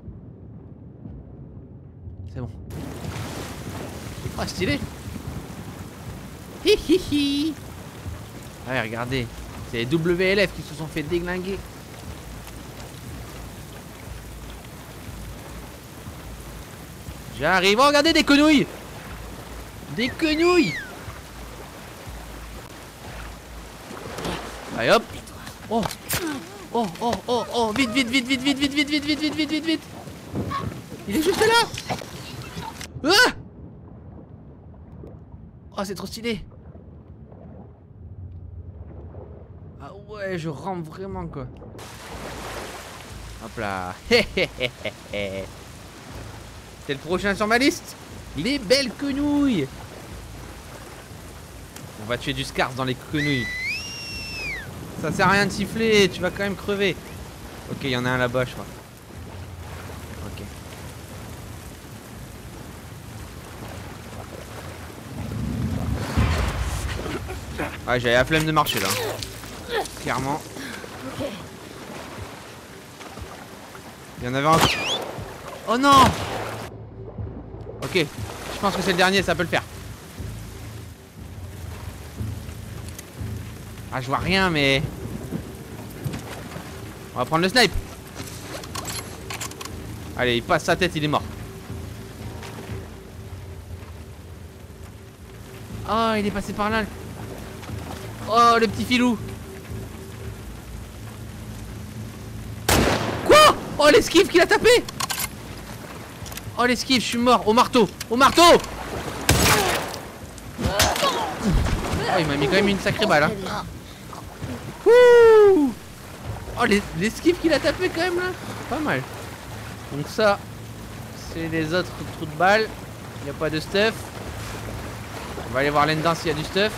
C'est bon. Oh stylé. Hi hi hi. Ah ouais regardez. C'est les WLF qui se sont fait déglinguer. J'arrive. Oh, regardez des quenouilles. Des quenouilles. Allez hop. Oh. Oh oh oh oh. Vite vite vite vite vite vite vite vite vite vite vite vite vite. Il est juste là. Ah. Oh c'est trop stylé. Ah ouais, je rampe vraiment quoi. Hop là. C'est le prochain sur ma liste. Les belles quenouilles. On va tuer du Scars dans les quenouilles. Ça sert à rien de siffler, tu vas quand même crever. Ok, il y en a un là-bas je crois. Ok. Ah j'avais la flemme de marcher là. Clairement. Il y en avait un. Oh non. Ok, je pense que c'est le dernier, ça peut le faire. Ah je vois rien mais... On va prendre le snipe. Allez, il passe sa tête, il est mort. Oh, il est passé par là. Oh, le petit filou. Quoi? Oh, l'esquive qu'il a tapé. Oh, l'esquive, je suis mort. Au marteau. Au marteau. Oh, il m'a mis quand même une sacrée balle. Hein. Ouh. Oh, l'esquive qu'il a tapé quand même là. Pas mal. Donc ça, c'est les autres trous de balles. Il n'y a pas de stuff. On va aller voir l'endin s'il y a du stuff.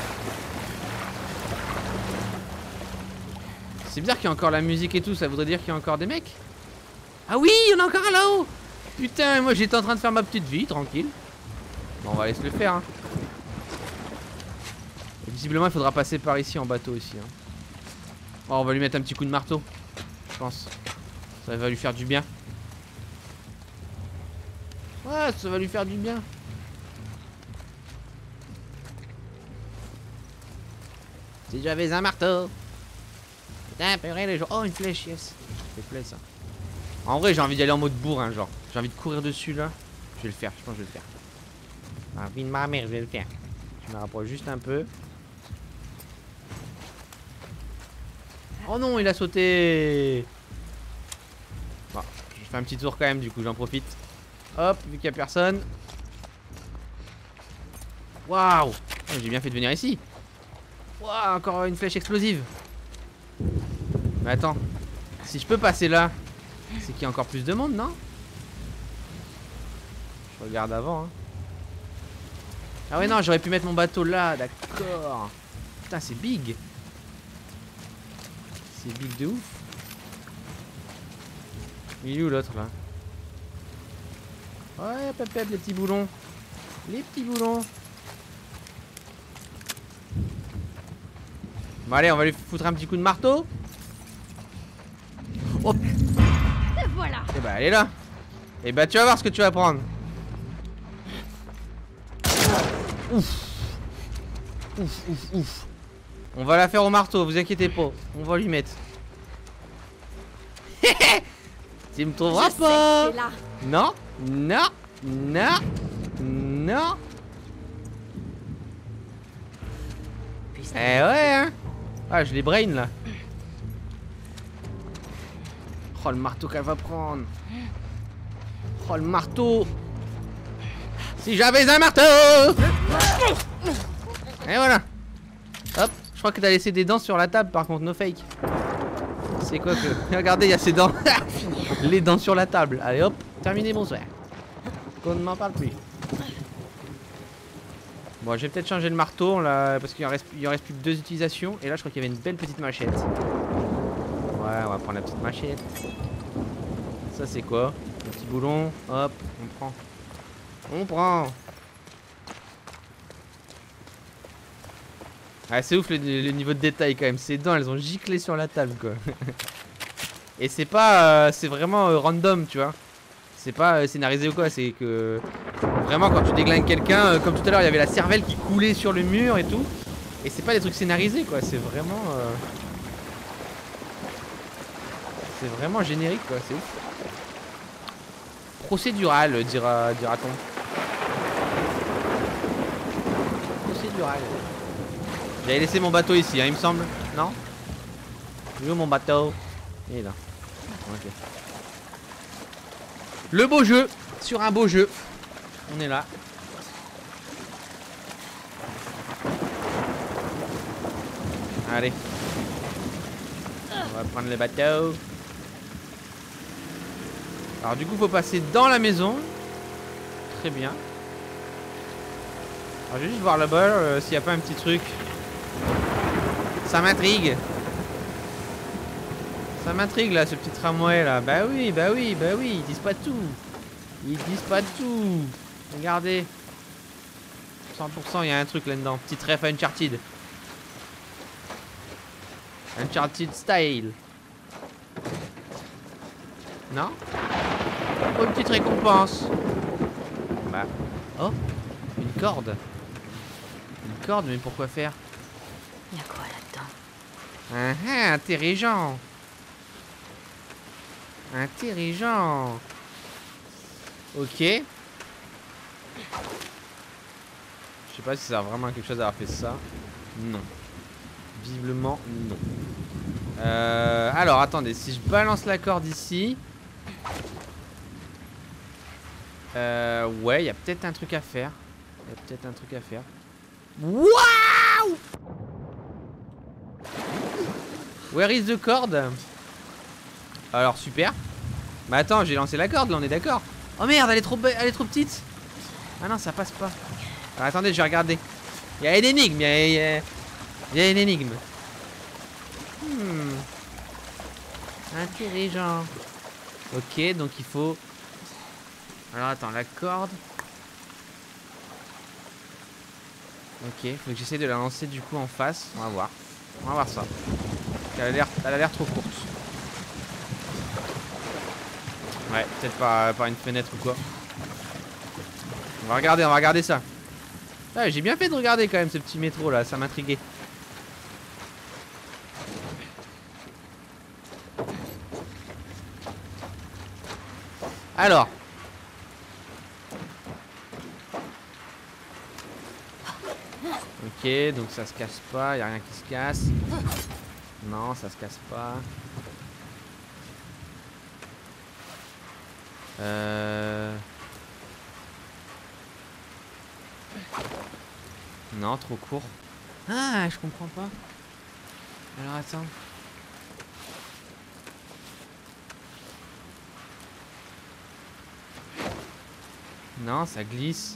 C'est bizarre qu'il y a encore la musique et tout. Ça voudrait dire qu'il y a encore des mecs. Ah oui, il y en a encore un là-haut. Putain, moi j'étais en train de faire ma petite vie, tranquille. Bon, on va laisser le faire. Hein. Et visiblement, il faudra passer par ici en bateau aussi. Hein. Oh, on va lui mettre un petit coup de marteau. Je pense. Ça va lui faire du bien. Ouais, ça va lui faire du bien. Si j'avais un marteau. Putain, les gens. Oh, une flèche, yes. Ça fait plaisir, ça. En vrai, j'ai envie d'y aller en mode bourrin, genre. J'ai envie de courir dessus, là. Je vais le faire, je pense que je vais le faire. Envie de ma mère, je vais le faire. Je me rapproche juste un peu. Oh non, il a sauté. Bon, je fais un petit tour quand même, du coup, j'en profite. Hop, vu qu'il n'y a personne. Waouh, oh, j'ai bien fait de venir ici. Waouh, encore une flèche explosive. Mais attends, si je peux passer là, c'est qu'il y a encore plus de monde, non? Je regarde avant. Hein. Ah ouais, non, j'aurais pu mettre mon bateau là, d'accord. Putain, c'est big. C'est big de ouf. Il est où l'autre là? Ouais, pep, les petits boulons. Les petits boulons. Bon, allez, on va lui foutre un petit coup de marteau. Oh! Voilà. Et bah, elle est là. Et bah, tu vas voir ce que tu vas prendre. Ouf. Ouf, ouf, ouf. On va la faire au marteau, vous inquiétez pas. On va lui mettre. Tu me trouveras pas. Là. Non, non, non, non. Eh ouais, hein. Ah, je les brain là. Oh, le marteau qu'elle va prendre. Oh, le marteau. Si j'avais un marteau. Et voilà. Hop, je crois que t'as laissé des dents sur la table par contre, no fake. C'est quoi que... Regardez, il y a ses dents. Les dents sur la table. Allez hop, terminé, bonsoir. Qu'on ne m'en parle plus. Bon, je vais peut-être changer le marteau là, parce qu'il en reste plus que 2 utilisations. Et là, je crois qu'il y avait une belle petite machette. Ouais, on va prendre la petite machette. Ça, c'est quoi? Un petit boulon. Hop, on prend. On prend. Ah, c'est ouf le niveau de détail quand même. Ces dents, elles ont giclé sur la table quoi. Et c'est pas. C'est vraiment random, tu vois. C'est pas scénarisé ou quoi. C'est que. Vraiment, quand tu déglingues quelqu'un, comme tout à l'heure, il y avait la cervelle qui coulait sur le mur et tout. Et c'est pas des trucs scénarisés quoi. C'est vraiment. C'est vraiment générique quoi. C'est ouf. Procédural, dira-t-on. Procédural. J'avais laissé mon bateau ici, hein, il me semble. Non? Il est où mon bateau? Il est là. Ok. Le beau jeu. Sur un beau jeu. On est là. Allez. On va prendre le bateau. Alors du coup, faut passer dans la maison. Très bien. Alors je vais juste voir là-bas s'il n'y a pas un petit truc. Ça m'intrigue. Ça m'intrigue là, ce petit tramway là. Bah oui, bah oui, bah oui, ils disent pas tout. Ils disent pas tout. Regardez. 100%, il y a un truc là-dedans. Petite ref à Uncharted. Uncharted style. Non? Oh, une petite récompense. Bah. Oh, une corde. Une corde, mais pourquoi faire? Y a quoi là-dedans? Intelligent. Intelligent. Ok. Je sais pas si ça a vraiment quelque chose à avoir fait ça. Non. Visiblement, non. Alors, attendez. Si je balance la corde ici... ouais, il y a peut-être un truc à faire. Il y a peut-être un truc à faire. Waouh! Where is the cord? Alors, super. Mais attends, j'ai lancé la corde, là, on est d'accord. Oh merde, elle est trop petite. Ah non, ça passe pas. Alors, attendez, je vais regarder. Il y a une énigme, il y a une énigme. Intelligent. Ok, donc il faut... Alors attends, la corde. Ok, faut que j'essaie de la lancer du coup en face. On va voir. On va voir ça. Elle a l'air trop courte. Ouais, peut-être par une fenêtre ou quoi. On va regarder ça. Ah, j'ai bien fait de regarder quand même ce petit métro là, ça m'intriguait. Alors. Ok, donc ça se casse pas, y a rien qui se casse. Non, ça se casse pas. Non, trop court. Ah, je comprends pas. Alors attends. Non, ça glisse.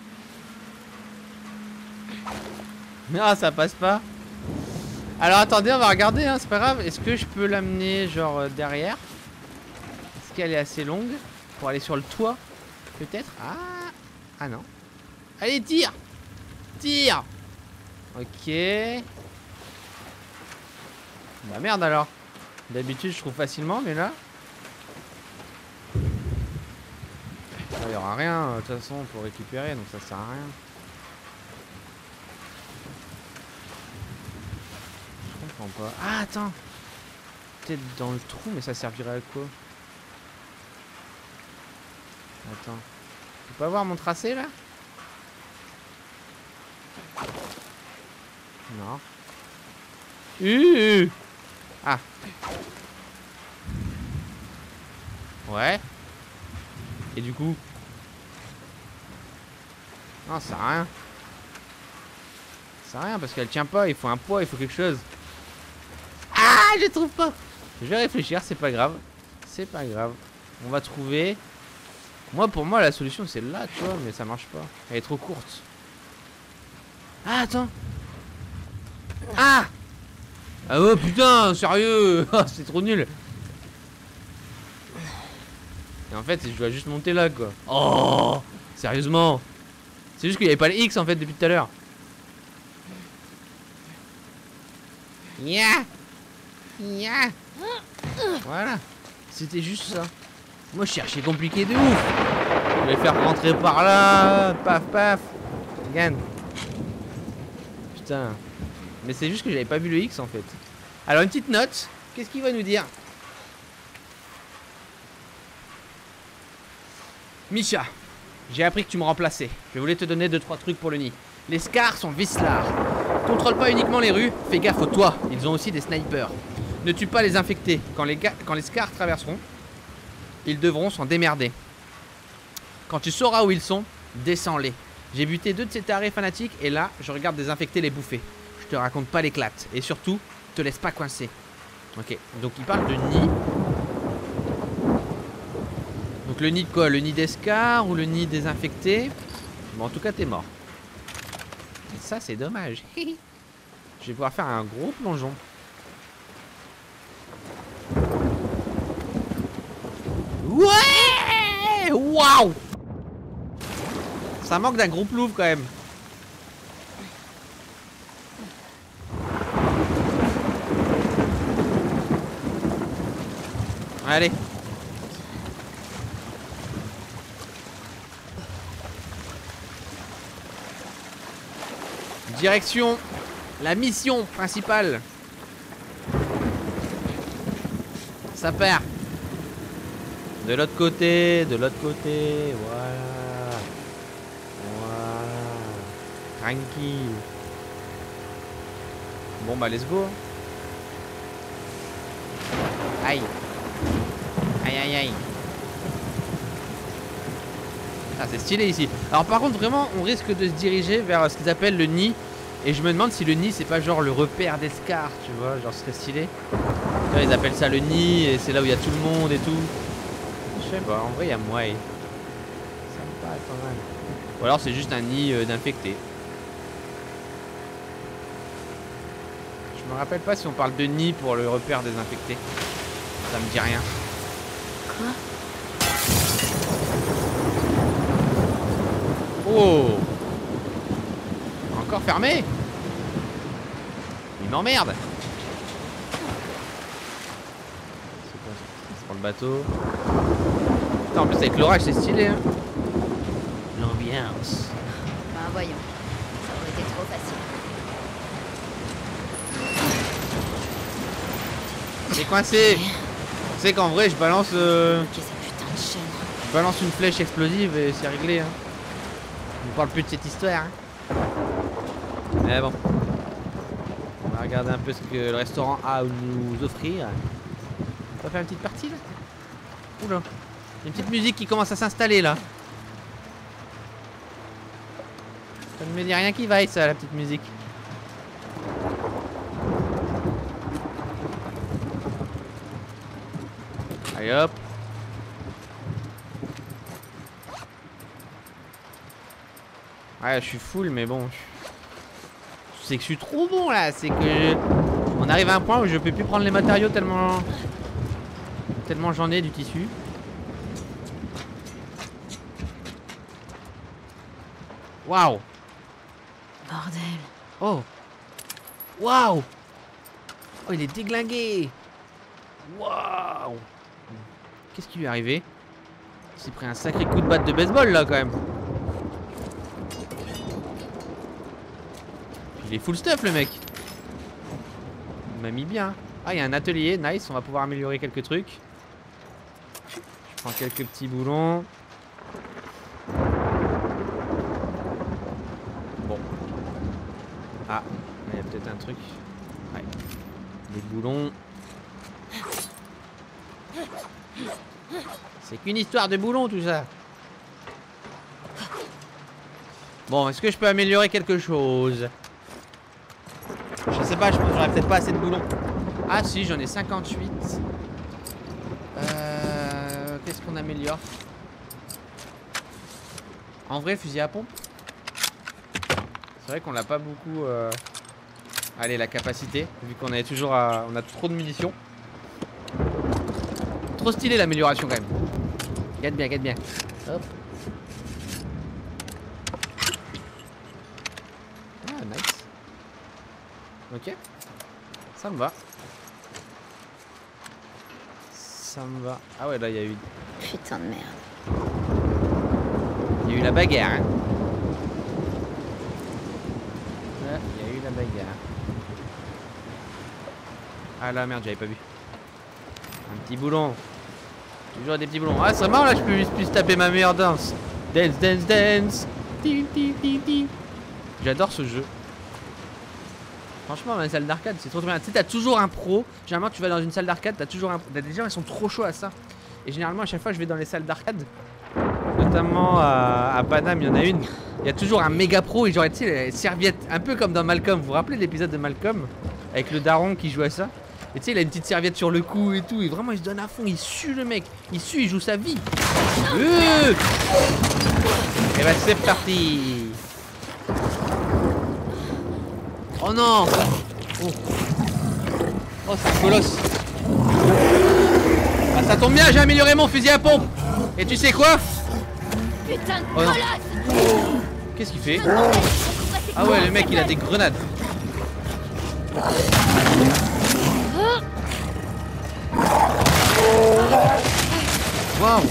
Non, ça passe pas. Alors attendez, on va regarder, hein, c'est pas grave. Est-ce que je peux l'amener genre derrière? Est-ce qu'elle est assez longue pour aller sur le toit? Peut-être. Ah non. Allez, tire. Tire. Ok. Bah merde alors. D'habitude je trouve facilement, mais là il y aura rien de toute façon pour récupérer, donc ça sert à rien. Je comprends pas. Ah attends. Peut-être dans le trou, mais ça servirait à quoi? Attends. Tu peux pas voir mon tracé là? Non. Ah. Ouais. Et du coup? Non, ça sert à rien. Ça sert à rien parce qu'elle tient pas, il faut un poids, il faut quelque chose. Ah, je trouve pas. Je vais réfléchir, c'est pas grave. C'est pas grave. On va trouver. Moi, pour moi, la solution c'est là, tu vois, mais ça marche pas. Elle est trop courte. Ah, attends. Ah! Ah oh putain, sérieux. C'est trop nul. Et en fait, je dois juste monter là, quoi. Oh! Sérieusement. C'est juste qu'il n'y avait pas le X, en fait, depuis tout à l'heure. Yeah! Yeah! Voilà. C'était juste ça. Moi, je cherchais compliqué de ouf. Je vais faire rentrer par là. Paf, paf. Regarde. Putain. Mais c'est juste que j'avais pas vu le X en fait. Alors une petite note. Qu'est-ce qu'il va nous dire? Misha, j'ai appris que tu me remplaçais. Je voulais te donner 2-3 trucs pour le nid. Les scars sont vicelards. Contrôle pas uniquement les rues, fais gaffe aux toits. Ils ont aussi des snipers. Ne tue pas les infectés. Quand les scars traverseront, ils devront s'en démerder. Quand tu sauras où ils sont, descends-les. J'ai buté 2 de ces tarés fanatiques et là, je regarde des infectés les bouffer. Je te raconte pas l'éclate. Et surtout, te laisse pas coincer. Ok, donc il parle de nid. Donc le nid de quoi? Le nid d'escar ou le nid des infectés? Bon, en tout cas, t'es mort. Et ça, c'est dommage. Je vais pouvoir faire un gros plongeon. Ouais! Waouh! Ça manque d'un gros plouf quand même. Allez. Direction la mission principale. Ça part. De l'autre côté, voilà. Voilà. Tranquille. Bon bah let's go. Aïe. Aïe aïe aïe. Ah, c'est stylé ici. Alors par contre vraiment on risque de se diriger vers ce qu'ils appellent le nid. Et je me demande si le nid c'est pas genre le repère d'escar, tu vois, genre ce serait stylé. Là, ils appellent ça le nid et c'est là où il y a tout le monde et tout. Je sais pas, en vrai il y a moyen. Ça me paraît pas mal. Ou alors c'est juste un nid d'infectés. Je me rappelle pas si on parle de nid pour le repère des infectés. Ça me dit rien. Quoi? Oh! Encore fermé? Il m'emmerde! pour le bateau. Putain, en plus avec l'orage c'est stylé hein. L'ambiance. Ben voyons. Ça aurait été trop facile. C'est coincé. Tu sais qu'en vrai je balance Qu'est-ce que putain de chaîne. je balance une flèche explosive et c'est réglé hein. On ne parle plus de cette histoire hein. Mais bon. On va regarder un peu ce que le restaurant a à nous offrir. On va faire une petite partie là. Oula. Il y a une petite musique qui commence à s'installer là. Ça ne me dit rien qui vaille ça, la petite musique. Allez hop. Ouais, je suis full, mais bon. C'est que je suis trop bon là. C'est que on arrive à un point où je peux plus prendre les matériaux tellement j'en ai du tissu. Waouh. Bordel. Oh. Waouh. Oh, il est déglingué. Waouh. Qu'est-ce qui lui est arrivé? Il s'est pris un sacré coup de batte de baseball là quand même. Il est full stuff le mec. Il m'a mis bien. Ah, il y a un atelier, nice, on va pouvoir améliorer quelques trucs. Je prends quelques petits boulons. Bon. Ah, il y a peut-être un truc. Ouais. Des boulons. C'est qu'une histoire de boulons tout ça. Bon, est-ce que je peux améliorer quelque chose? Je sais pas, je pense que j'aurais peut-être pas assez de boulons. Ah si, j'en ai 58. Qu'est-ce qu'on améliore? En vrai, fusil à pompe. C'est vrai qu'on l'a pas beaucoup... Allez, la capacité, vu qu'on est toujours à... On a trop de munitions. Trop stylé l'amélioration quand même. Regarde bien, regarde bien. Hop. Ah, nice. Ok. Ça me va. Ça me va. Ah ouais, là, il y a eu... Putain de merde. Il y a eu la bagarre, hein. Là, il y a eu la bagarre. Ah là, merde, j'avais pas vu. Un petit boulon. Toujours des petits boulons. Ah, c'est marrant là, je puisse taper ma meilleure danse. Dance, dance, dance. J'adore ce jeu. Franchement, dans les salles d'arcade, c'est trop bien. Tu sais, t'as toujours un pro. Généralement, tu vas dans une salle d'arcade, t'as toujours un pro. T'as des gens, ils sont trop chauds à ça. Et généralement, à chaque fois, je vais dans les salles d'arcade. Notamment à Paname, il y en a une. Il y a toujours un méga pro et genre, tu sais, les serviettes. Un peu comme dans Malcolm. Vous vous rappelez l'épisode de Malcolm? Avec le daron qui joue à ça? Et tu sais, il a une petite serviette sur le cou et tout. Et vraiment, il se donne à fond. Il sue le mec. Il sue, il joue sa vie. Et bah, c'est parti. Oh non. Oh, oh c'est un colosse. Ah, ça tombe bien, j'ai amélioré mon fusil à pompe. Et tu sais quoi? Putain de Oh non. colosse. Qu'est-ce qu'il fait? Ah ouais, le mec, il a des grenades. Waouh.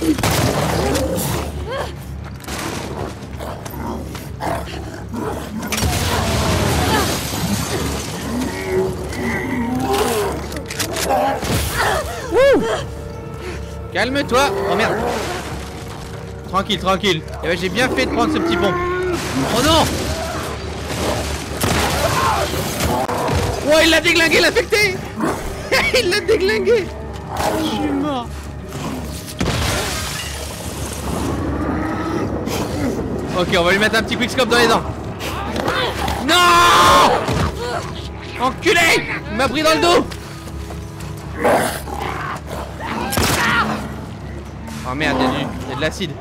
Calme-toi. Oh merde. Tranquille, tranquille. Eh ben, j'ai bien fait de prendre ce petit pont. Oh non. Oh, il l'a déglingué, il l'a affecté. Il l'a déglingué. Je suis mort. Ok, on va lui mettre un petit quickscope dans les dents. Non. Enculé. Il m'a pris dans le dos. Oh merde, il y a de l'acide.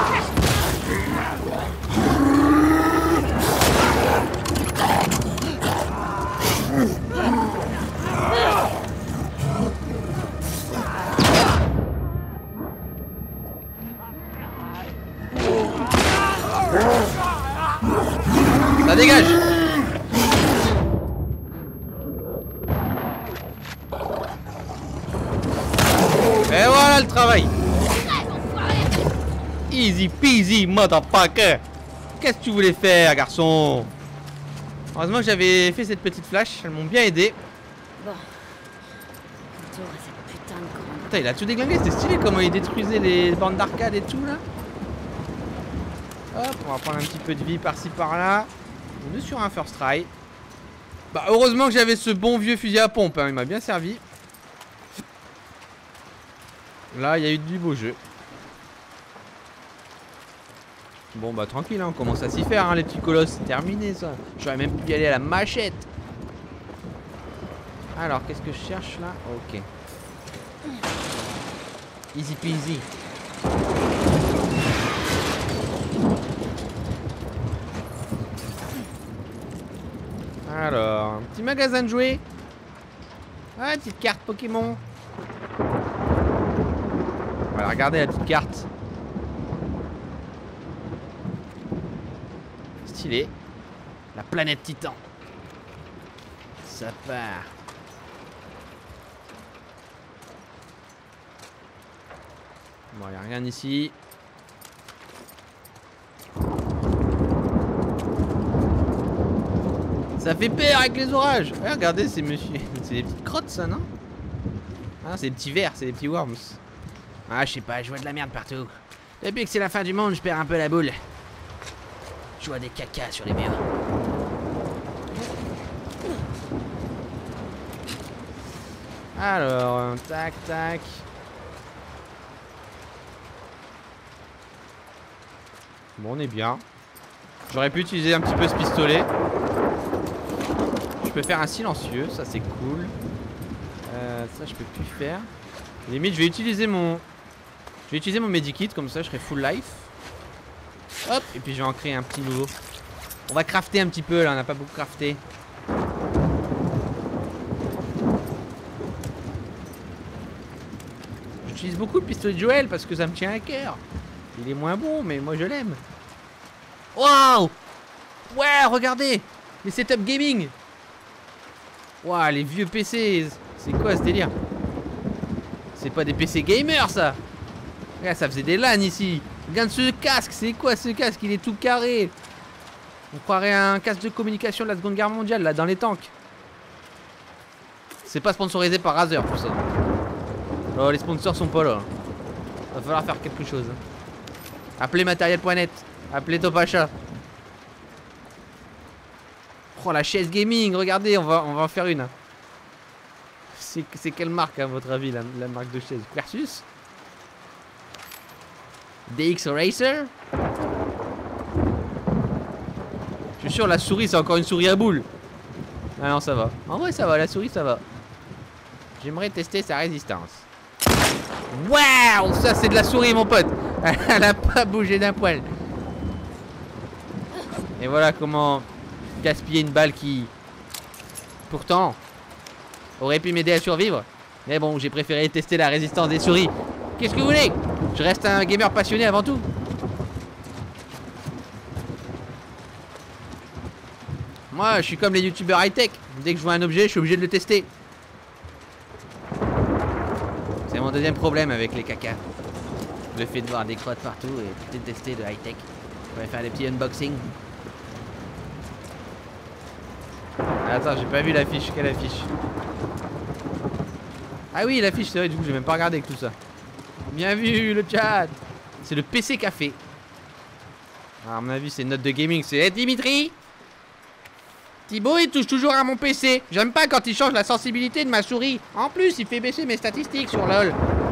Ça dégage. Voilà le travail. Easy peasy, motherfucker. Qu'est-ce que tu voulais faire, garçon? Heureusement que j'avais fait cette petite flash, elles m'ont bien aidé. Bon. Retour à cette putain de grande. Putain, il a tout déglingué, c'était stylé comment il détruisait les bandes d'arcade et tout là. Hop, on va prendre un petit peu de vie par-ci par-là. On est sur un first try. Bah, heureusement que j'avais ce bon vieux fusil à pompe, hein, il m'a bien servi. Là, il y a eu du beau jeu. Bon, bah, tranquille, hein, on commence à s'y faire, hein, les petits colosses. C'est terminé, ça. J'aurais même pu y aller à la machette. Alors, qu'est-ce que je cherche là? Ok. Easy peasy. Alors, un petit magasin de jouets. Ah, une petite carte Pokémon. Voilà, regardez la petite carte. Stylé. La planète Titan. Ça part. Bon, il n'y a rien ici. Ça fait peur avec les orages. Ouais, regardez, c'est monsieur. C'est des petites crottes, ça, non? Ah, c'est des petits vers, c'est des petits worms. Ah, je sais pas, je vois de la merde partout. Depuis que c'est la fin du monde, je perds un peu la boule. Je vois des cacas sur les murs. Alors, tac, tac. Bon, on est bien. J'aurais pu utiliser un petit peu ce pistolet. Je peux faire un silencieux, ça c'est cool. Ça je peux plus faire. Limite je vais utiliser mon medikit, comme ça je serai full life. Hop, et puis je vais en créer un petit nouveau. On va crafter un petit peu là, on n'a pas beaucoup crafté. J'utilise beaucoup le pistolet de Joël parce que ça me tient à cœur. Il est moins bon mais moi je l'aime. Waouh! Ouais, regardez! Les setup gaming! Waouh, les vieux PC! C'est quoi ce délire? C'est pas des PC gamers ça! Regarde, ça faisait des LAN ici! Regarde ce casque! C'est quoi ce casque? Il est tout carré! On croirait un casque de communication de la Seconde Guerre mondiale là, dans les tanks. C'est pas sponsorisé par Razer tout ça. Oh, les sponsors sont pas là. Va falloir faire quelque chose. Appelez matériel.net. Appelez Topacha. Oh la chaise gaming, regardez, on va en faire une. C'est quelle marque à votre avis la marque de chaise? Versus DX Racer. Je suis sûr la souris c'est encore une souris à boule. Ah non ça va. En vrai ça va, la souris ça va. J'aimerais tester sa résistance. Waouh, ça c'est de la souris mon pote. Elle a pas bougé d'un poil. Et voilà comment gaspiller une balle qui, pourtant, aurait pu m'aider à survivre. Mais bon, j'ai préféré tester la résistance des souris. Qu'est-ce que vous voulez? Je reste un gamer passionné avant tout. Moi, je suis comme les youtubeurs high-tech. Dès que je vois un objet, je suis obligé de le tester. C'est mon deuxième problème avec les cacas. Le fait de voir des crottes partout et de tester de high-tech. On va faire des petits unboxings. Attends, j'ai pas vu l'affiche. Quelle affiche? Ah oui, l'affiche, c'est vrai, du coup, j'ai même pas regardé avec tout ça. Bien vu, le chat. C'est le PC Café. Alors, à mon avis, c'est une note de gaming. C'est hey, Dimitri. Thibaut, il touche toujours à mon PC. J'aime pas quand il change la sensibilité de ma souris. En plus, il fait baisser mes statistiques sur LoL.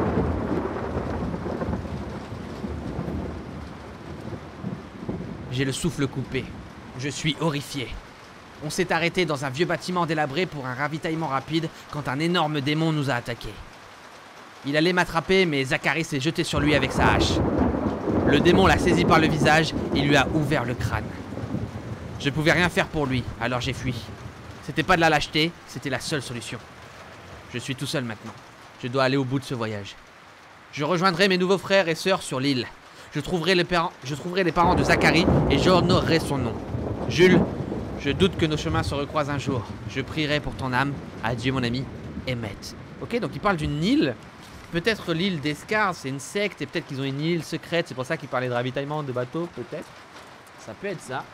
J'ai le souffle coupé. Je suis horrifié. On s'est arrêté dans un vieux bâtiment délabré pour un ravitaillement rapide quand un énorme démon nous a attaqués. Il allait m'attraper, mais Zachary s'est jeté sur lui avec sa hache. Le démon l'a saisi par le visage et lui a ouvert le crâne. Je pouvais rien faire pour lui, alors j'ai fui. C'était pas de la lâcheté, c'était la seule solution. Je suis tout seul maintenant. Je dois aller au bout de ce voyage. Je rejoindrai mes nouveaux frères et sœurs sur l'île. Je trouverai les parents de Zachary et j'honorerai son nom. Jules, je doute que nos chemins se recroisent un jour. Je prierai pour ton âme. Adieu mon ami, Emmett. Ok, donc il parle d'une île. peut-être l'île d'Escar, c'est une secte et peut-être qu'ils ont une île secrète. C'est pour ça qu'ils parlaient de ravitaillement de bateaux, peut-être. Ça peut être ça.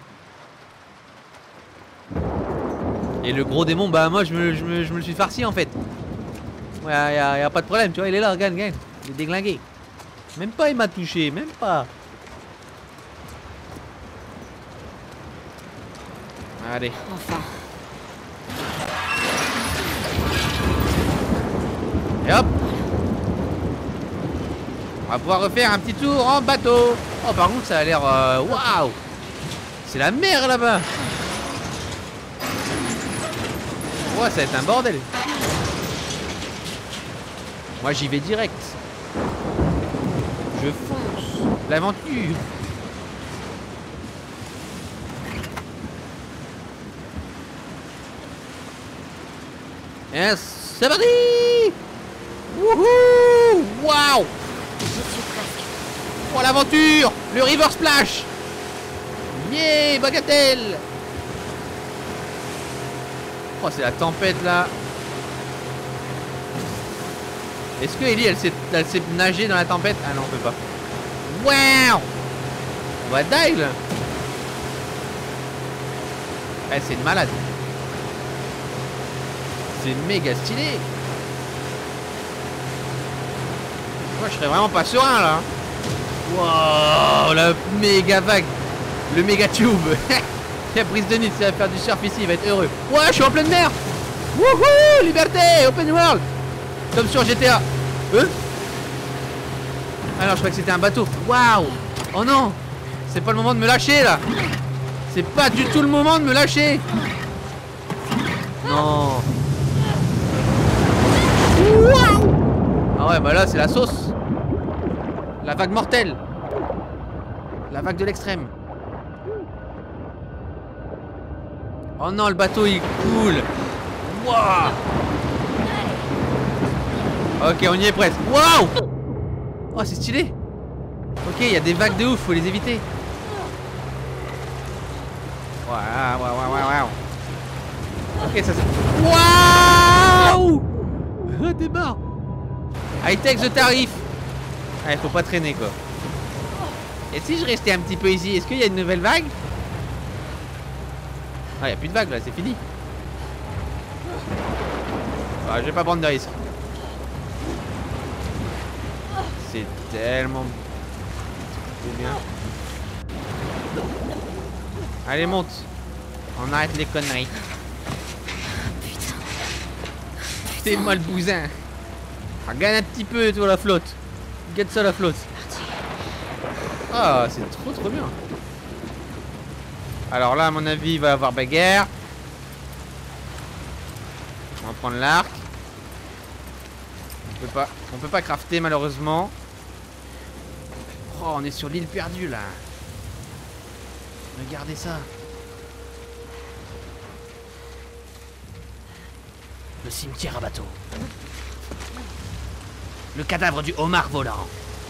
Et le gros démon, bah moi je me le suis farci en fait. Ouais, y a pas de problème, tu vois, il est là, regarde, regarde. Il est déglingué. Même pas il m'a touché, même pas. Allez. Enfin. Et hop. On va pouvoir refaire un petit tour en bateau. Oh par contre ça a l'air... Waouh. C'est la mer là-bas. Ouais, ça va être un bordel. Moi j'y vais direct. Je fonce. L'aventure. Yes, c'est parti. Wouhou. Waouh. Je suis presque. Oh l'aventure. Le river splash. Yeah, bagatelle. Oh c'est la tempête là. Est-ce que Ellie elle sait nager dans la tempête? Ah non on peut pas. Waouh. On va dive là. Eh c'est une malade. C'est méga stylé. Moi je serais vraiment pas serein là. Waouh la méga vague. Le méga tube. Quelle prise de nid, ça va faire du surf ici, il va être heureux. Ouais, je suis en pleine mer. Wouhou, liberté, open world. Comme sur GTA. Ah non, je crois que c'était un bateau. Waouh. Oh non. C'est pas le moment de me lâcher là. C'est pas du tout le moment de me lâcher. Non. Waouh. Ah ouais, bah là c'est la sauce. La vague mortelle. La vague de l'extrême. Oh non, le bateau il coule. Waouh. Ok, on y est presque. Waouh. Oh, c'est stylé. Ok, il y a des vagues de ouf, faut les éviter. Waouh. Ok, ça c'est... Waouh. Débarre. I take the tarif. Ah, faut pas traîner quoi. Et si je restais un petit peu ici, est-ce qu'il y a une nouvelle vague? Ah, y a plus de vagues là, c'est fini. Ah, je vais pas prendre de risques. C'est tellement bien. Allez, monte. On arrête les conneries. Putain. C'est moi le bousin. Regarde un petit peu, toi, la flotte. Regarde ça, la flotte. Ah, c'est trop bien. Alors là, à mon avis, il va y avoir bagarre. On va prendre l'arc. On peut pas crafter malheureusement. Oh, on est sur l'île perdue là. Regardez ça. Le cimetière à bateau. Le cadavre du homard volant.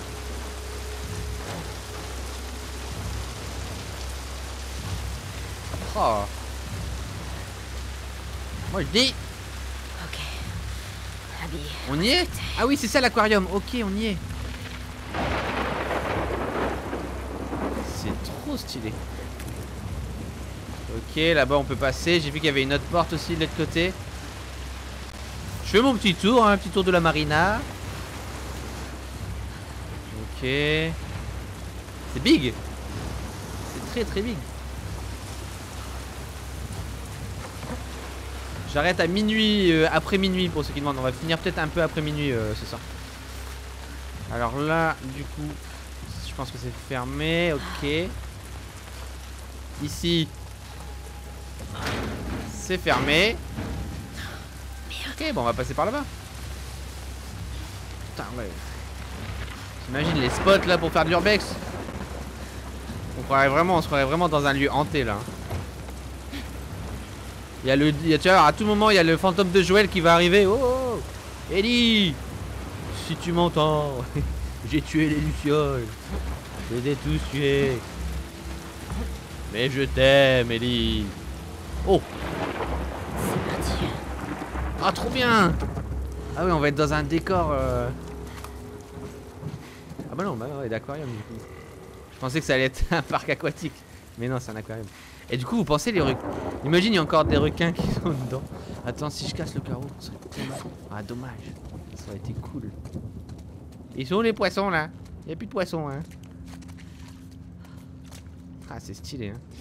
Oh. Moi je dis. Ok. Abby. On y est? Ah oui c'est ça l'aquarium. Ok on y est. C'est trop stylé. Ok là-bas on peut passer. J'ai vu qu'il y avait une autre porte aussi de l'autre côté. Je fais mon petit tour, hein, un petit tour de la marina. Ok. C'est big. C'est très big. J'arrête à minuit, après minuit pour ceux qui demandent. On va finir peut-être un peu après minuit, c'est ça. Alors là, du coup, je pense que c'est fermé. Ok. Ici, c'est fermé. Ok, bon, on va passer par là-bas. Putain, ouais. J'imagine les spots là pour faire de l'urbex. On se croirait vraiment dans un lieu hanté là. Tu vois, à tout moment, il y a le fantôme de Joël qui va arriver. Oh, Ellie, si tu m'entends, j'ai tué les lucioles. Je les ai tous tués. Mais je t'aime, Ellie. Oh. C'est parti. Ah, trop bien. Ah oui, on va être dans un décor. Ah bah non, bah ouais, d'aquarium du coup. Je pensais que ça allait être un parc aquatique. Mais non, c'est un aquarium. Et du coup, vous pensez les requins. Imagine, il y a encore des requins qui sont dedans. Attends, si je casse le carreau, ça serait tellement... Ah, dommage. Ça aurait été cool. Ils sont où les poissons là? Il n'y a plus de poissons, hein. Ah, c'est stylé, hein.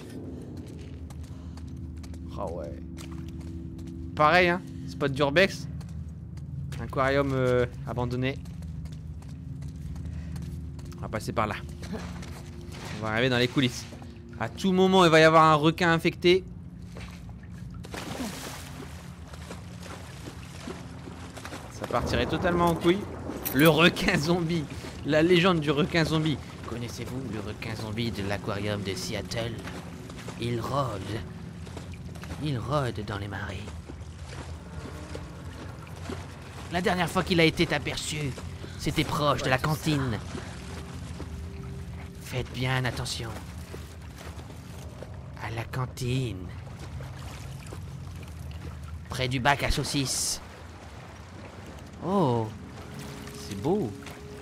Oh ouais. Pareil, hein. Spot d'urbex. Aquarium abandonné. On va passer par là. On va arriver dans les coulisses. À tout moment, il va y avoir un requin infecté. Ça partirait totalement en couille. Le requin zombie. La légende du requin zombie. Connaissez-vous le requin zombie de l'aquarium de Seattle? Il rôde. Il rôde dans les marées. La dernière fois qu'il a été aperçu, c'était proche de la cantine. Faites bien attention. À la cantine. Près du bac à saucisses. Oh, c'est beau.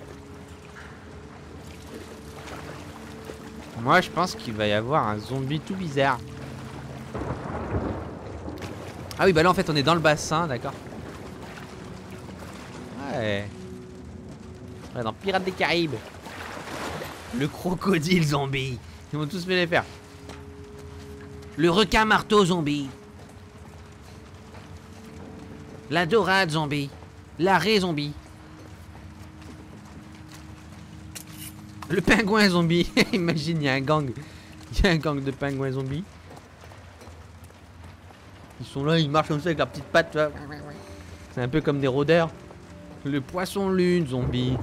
Moi, je pense qu'il va y avoir un zombie tout bizarre. Ah oui, bah là, en fait, on est dans le bassin, d'accord. Ouais. Ouais, dans Pirates des Caraïbes. Le crocodile zombie. Ils vont tous me les faire. Le requin marteau zombie. La dorade zombie. La raie zombie. Le pingouin zombie. Imagine, il y a un gang. Il y a un gang de pingouins zombies. Ils sont là, ils marchent comme ça avec leurs petites pattes, tu vois. C'est un peu comme des rôdeurs. Le poisson lune zombie.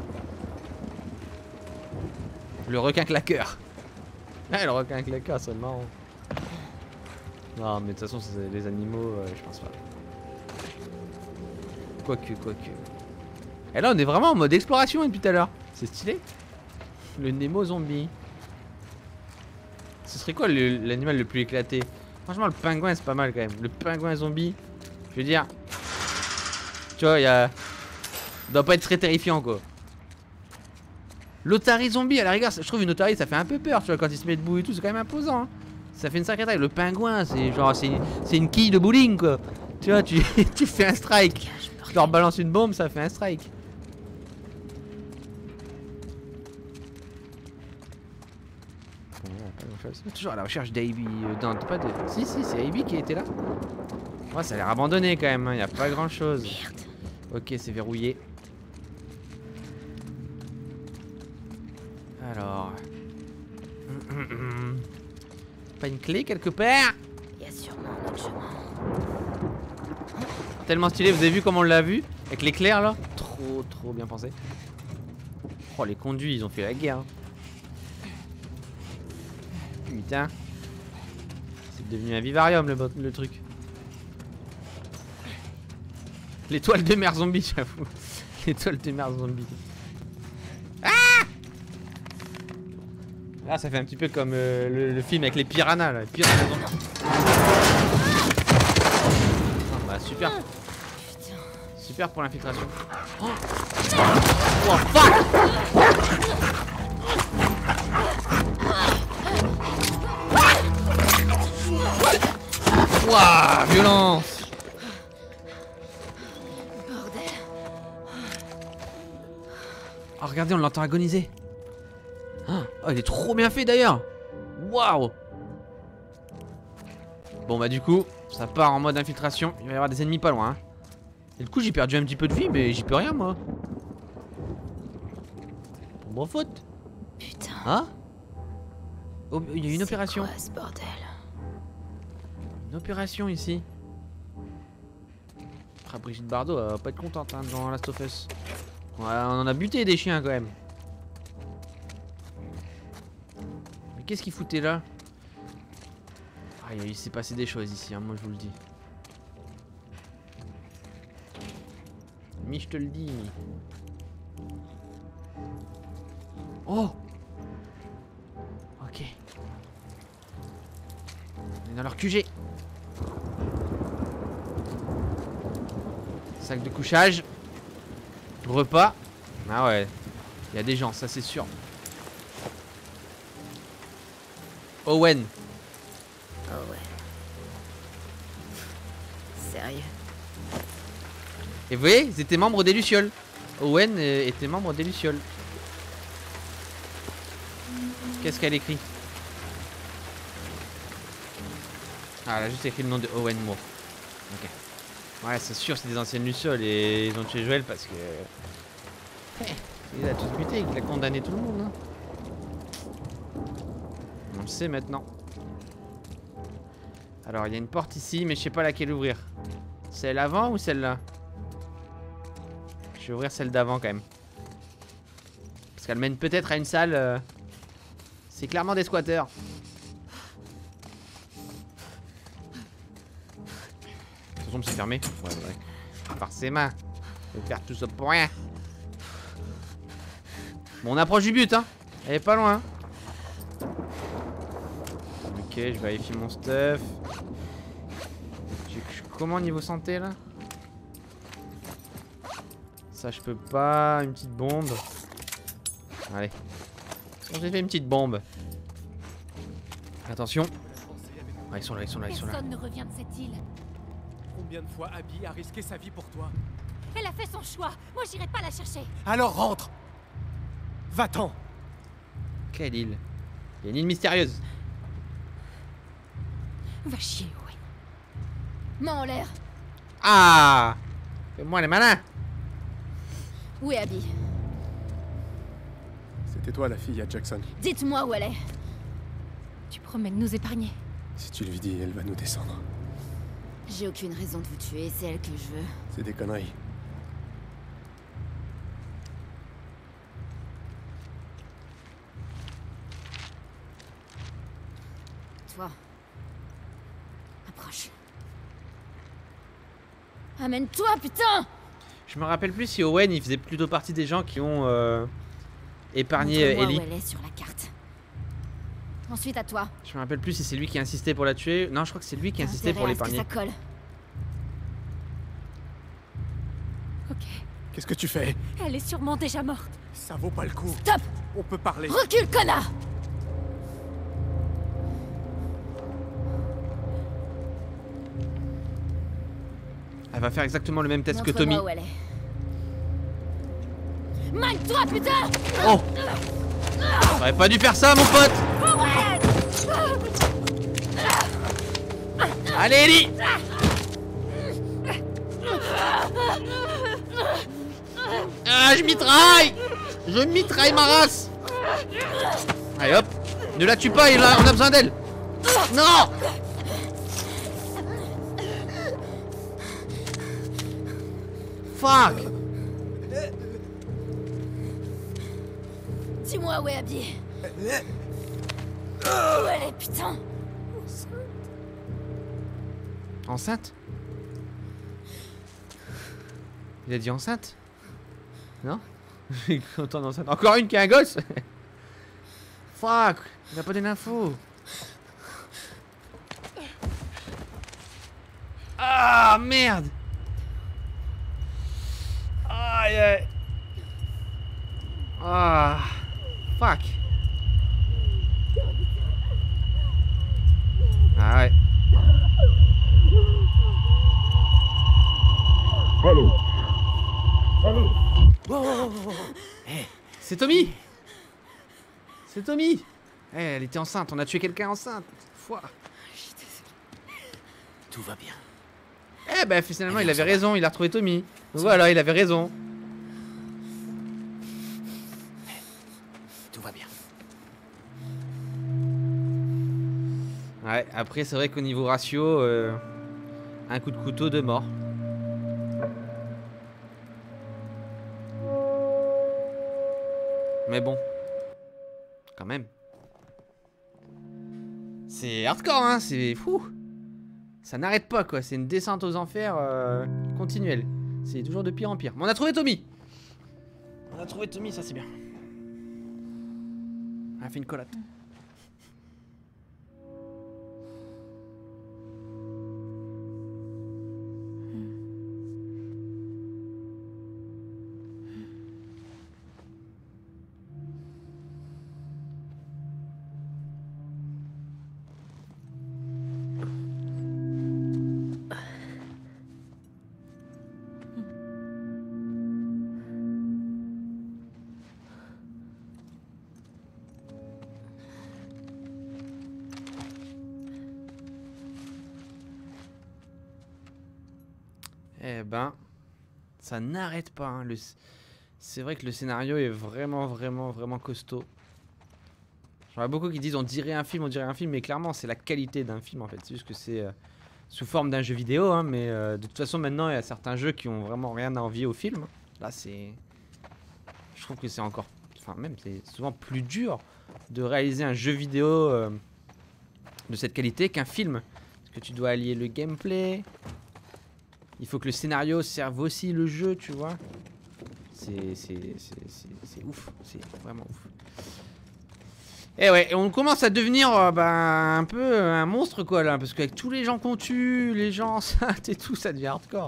Le requin claqueur. Ah, le requin claqueur, c'est marrant. Non, mais de toute façon, c'est les animaux, je pense pas. Quoique. Et là, on est vraiment en mode exploration depuis tout à l'heure. C'est stylé. Le Nemo zombie. Ce serait quoi l'animal le plus éclaté? Franchement, le pingouin, c'est pas mal quand même. Le pingouin zombie, je veux dire. Tu vois, il doit pas être très terrifiant, quoi. L'otarie zombie, à la rigueur, je trouve une otarie, ça fait un peu peur, tu vois, quand il se met debout et tout, c'est quand même imposant. Hein. Ça fait une sacrée taille. Le pingouin, c'est genre, c'est une quille de bowling, quoi. Tu vois, tu fais un strike. Tu leur balances une bombe, ça fait un strike. Toujours à la recherche d'Ivy. Non, pas de. Si, c'est Ivy qui était là. Ouais, ça a l'air abandonné quand même, hein. Y a pas grand chose. Merde. Ok, c'est verrouillé. Alors. Pas une clé quelque part? Il y a sûrement un autre chemin. Tellement stylé, vous avez vu comment on l'a vu? Avec l'éclair là? Trop bien pensé. Oh, les conduits, ils ont fait la guerre. Hein. Putain. C'est devenu un vivarium le truc. L'étoile de mer zombie, j'avoue. L'étoile de mer zombie. Ah! Là, ça fait un petit peu comme le film avec les piranhas là. Les piranhas zombies. Oh, bah super. Putain. Super pour l'infiltration. Oh, oh fuck! Wouah, violence! Bordel. Oh, regardez, on l'entend agoniser. Oh, il est trop bien fait d'ailleurs. Waouh! Bon, bah, du coup, ça part en mode infiltration. Il va y avoir des ennemis pas loin. Hein. Et du coup, j'ai perdu un petit peu de vie, mais j'y peux rien, moi. Pour ma faute. Putain. Hein? Oh, il y a une opération. C'est quoi ce bordel? Une opération ici. Ah, Brigitte Bardot, elle va pas être contente hein, dans Last of Us. Ouais, on en a buté des chiens quand même. Mais qu'est-ce qu'il foutait là? Ah, il s'est passé des choses ici, hein, moi je vous le dis. Mais je te le dis. Oh! Ok. On est dans leur QG. Sac de couchage. Repas. Ah ouais. Il y a des gens, ça c'est sûr. Owen. Oh ouais. Sérieux. Et vous voyez, ils étaient membres des Lucioles. Owen était membre des Lucioles. Qu'est-ce qu'elle écrit? Ah, elle a juste écrit le nom de Owen Moore. Ok. Ouais, c'est sûr, c'est des anciennes Lucioles et ils ont tué Joël parce que... il a tous buté, il a condamné tout le monde. Hein. On le sait maintenant. Alors, il y a une porte ici, mais je sais pas laquelle ouvrir. Celle avant ou celle-là? Je vais ouvrir celle d'avant quand même. Parce qu'elle mène peut-être à une salle. C'est clairement des squatteurs. De toute façon, c'est fermé. Ouais, ouais. Forcément. Je vais faire tout ça pour rien. Bon, on approche du but, hein. Elle est pas loin. Ok, je vérifie mon stuff. Comment niveau santé là? Ça je peux pas. Une petite bombe. Allez. J'ai fait une petite bombe. Attention. Ah, ils sont là, ils sont là, ils sont là. Personne ne revient de cette île. Combien de fois Abby a risqué sa vie pour toi? Elle a fait son choix. Moi, j'irai pas la chercher. Alors rentre. Va-t'en. Quelle île? Il y a une île mystérieuse. Va chier, ouais. Main en l'air. Ah! Fais-moi les malins. Où est Abby? C'était toi la fille à Jackson. Dites-moi où elle est. Tu promets de nous épargner. Si tu lui dis, elle va nous descendre. J'ai aucune raison de vous tuer, c'est elle que je veux. C'est des conneries. Toi. Approche. Amène-toi, putain! Je me rappelle plus si Owen il faisait plutôt partie des gens qui ont épargné Montre-moi Ellie. où elle est sur la carte. Ensuite à toi. Je me rappelle plus si c'est lui qui a insisté pour la tuer. Non, je crois que c'est lui qui a insisté pour l'épargner. Ça colle. Ok. Qu'est-ce que tu fais? Elle est sûrement déjà morte. Ça vaut pas le coup. Stop! On peut parler. Recule, connard! Elle va faire exactement le même test que Tommy. Montre-moi où elle est. Mine-toi, putain! Oh! J'aurais pas dû faire ça, mon pote! Allez, Ellie! Ah, je mitraille! Je mitraille ma race! Allez, hop! Ne la tue pas, on a besoin d'elle! Non! Fuck! Dis-moi où est Abby. Où elle est, putain? Enceinte? Il a dit enceinte? Non? J'ai entendu enceinte. Encore une qui a un gosse? Fuck! Il a pas donné d'infos. Ah merde! Aïe aïe! Ah! Fuck! Ah ouais. C'est Tommy! C'est Tommy! Eh, elle était enceinte, on a tué quelqu'un enceinte! Foi! Tout va bien. Eh ben finalement il avait raison, il a retrouvé Tommy. Voilà, il avait raison. Tout va bien. Ouais, après c'est vrai qu'au niveau ratio, un coup de couteau, 2 morts. Mais bon, quand même. C'est hardcore, hein, c'est fou. Ça n'arrête pas, quoi. C'est une descente aux enfers continuelle. C'est toujours de pire en pire. Mais on a trouvé Tommy. On a trouvé Tommy, ça c'est bien. On a fait une collate. Eh ben, ça n'arrête pas. Hein. C'est vrai que le scénario est vraiment costaud. J'en vois beaucoup qui disent on dirait un film, mais clairement c'est la qualité d'un film en fait. C'est juste que c'est sous forme d'un jeu vidéo, hein, mais de toute façon maintenant il y a certains jeux qui ont vraiment rien à envier au film. Là c'est... Je trouve que c'est encore... Enfin même c'est souvent plus dur de réaliser un jeu vidéo de cette qualité qu'un film. Parce que tu dois allier le gameplay, il faut que le scénario serve aussi le jeu, tu vois. C'est ouf, c'est vraiment ouf. Et ouais, et on commence à devenir un peu un monstre quoi là, parce qu'avec tous les gens qu'on tue, les gens enceintes et tout, ça devient hardcore.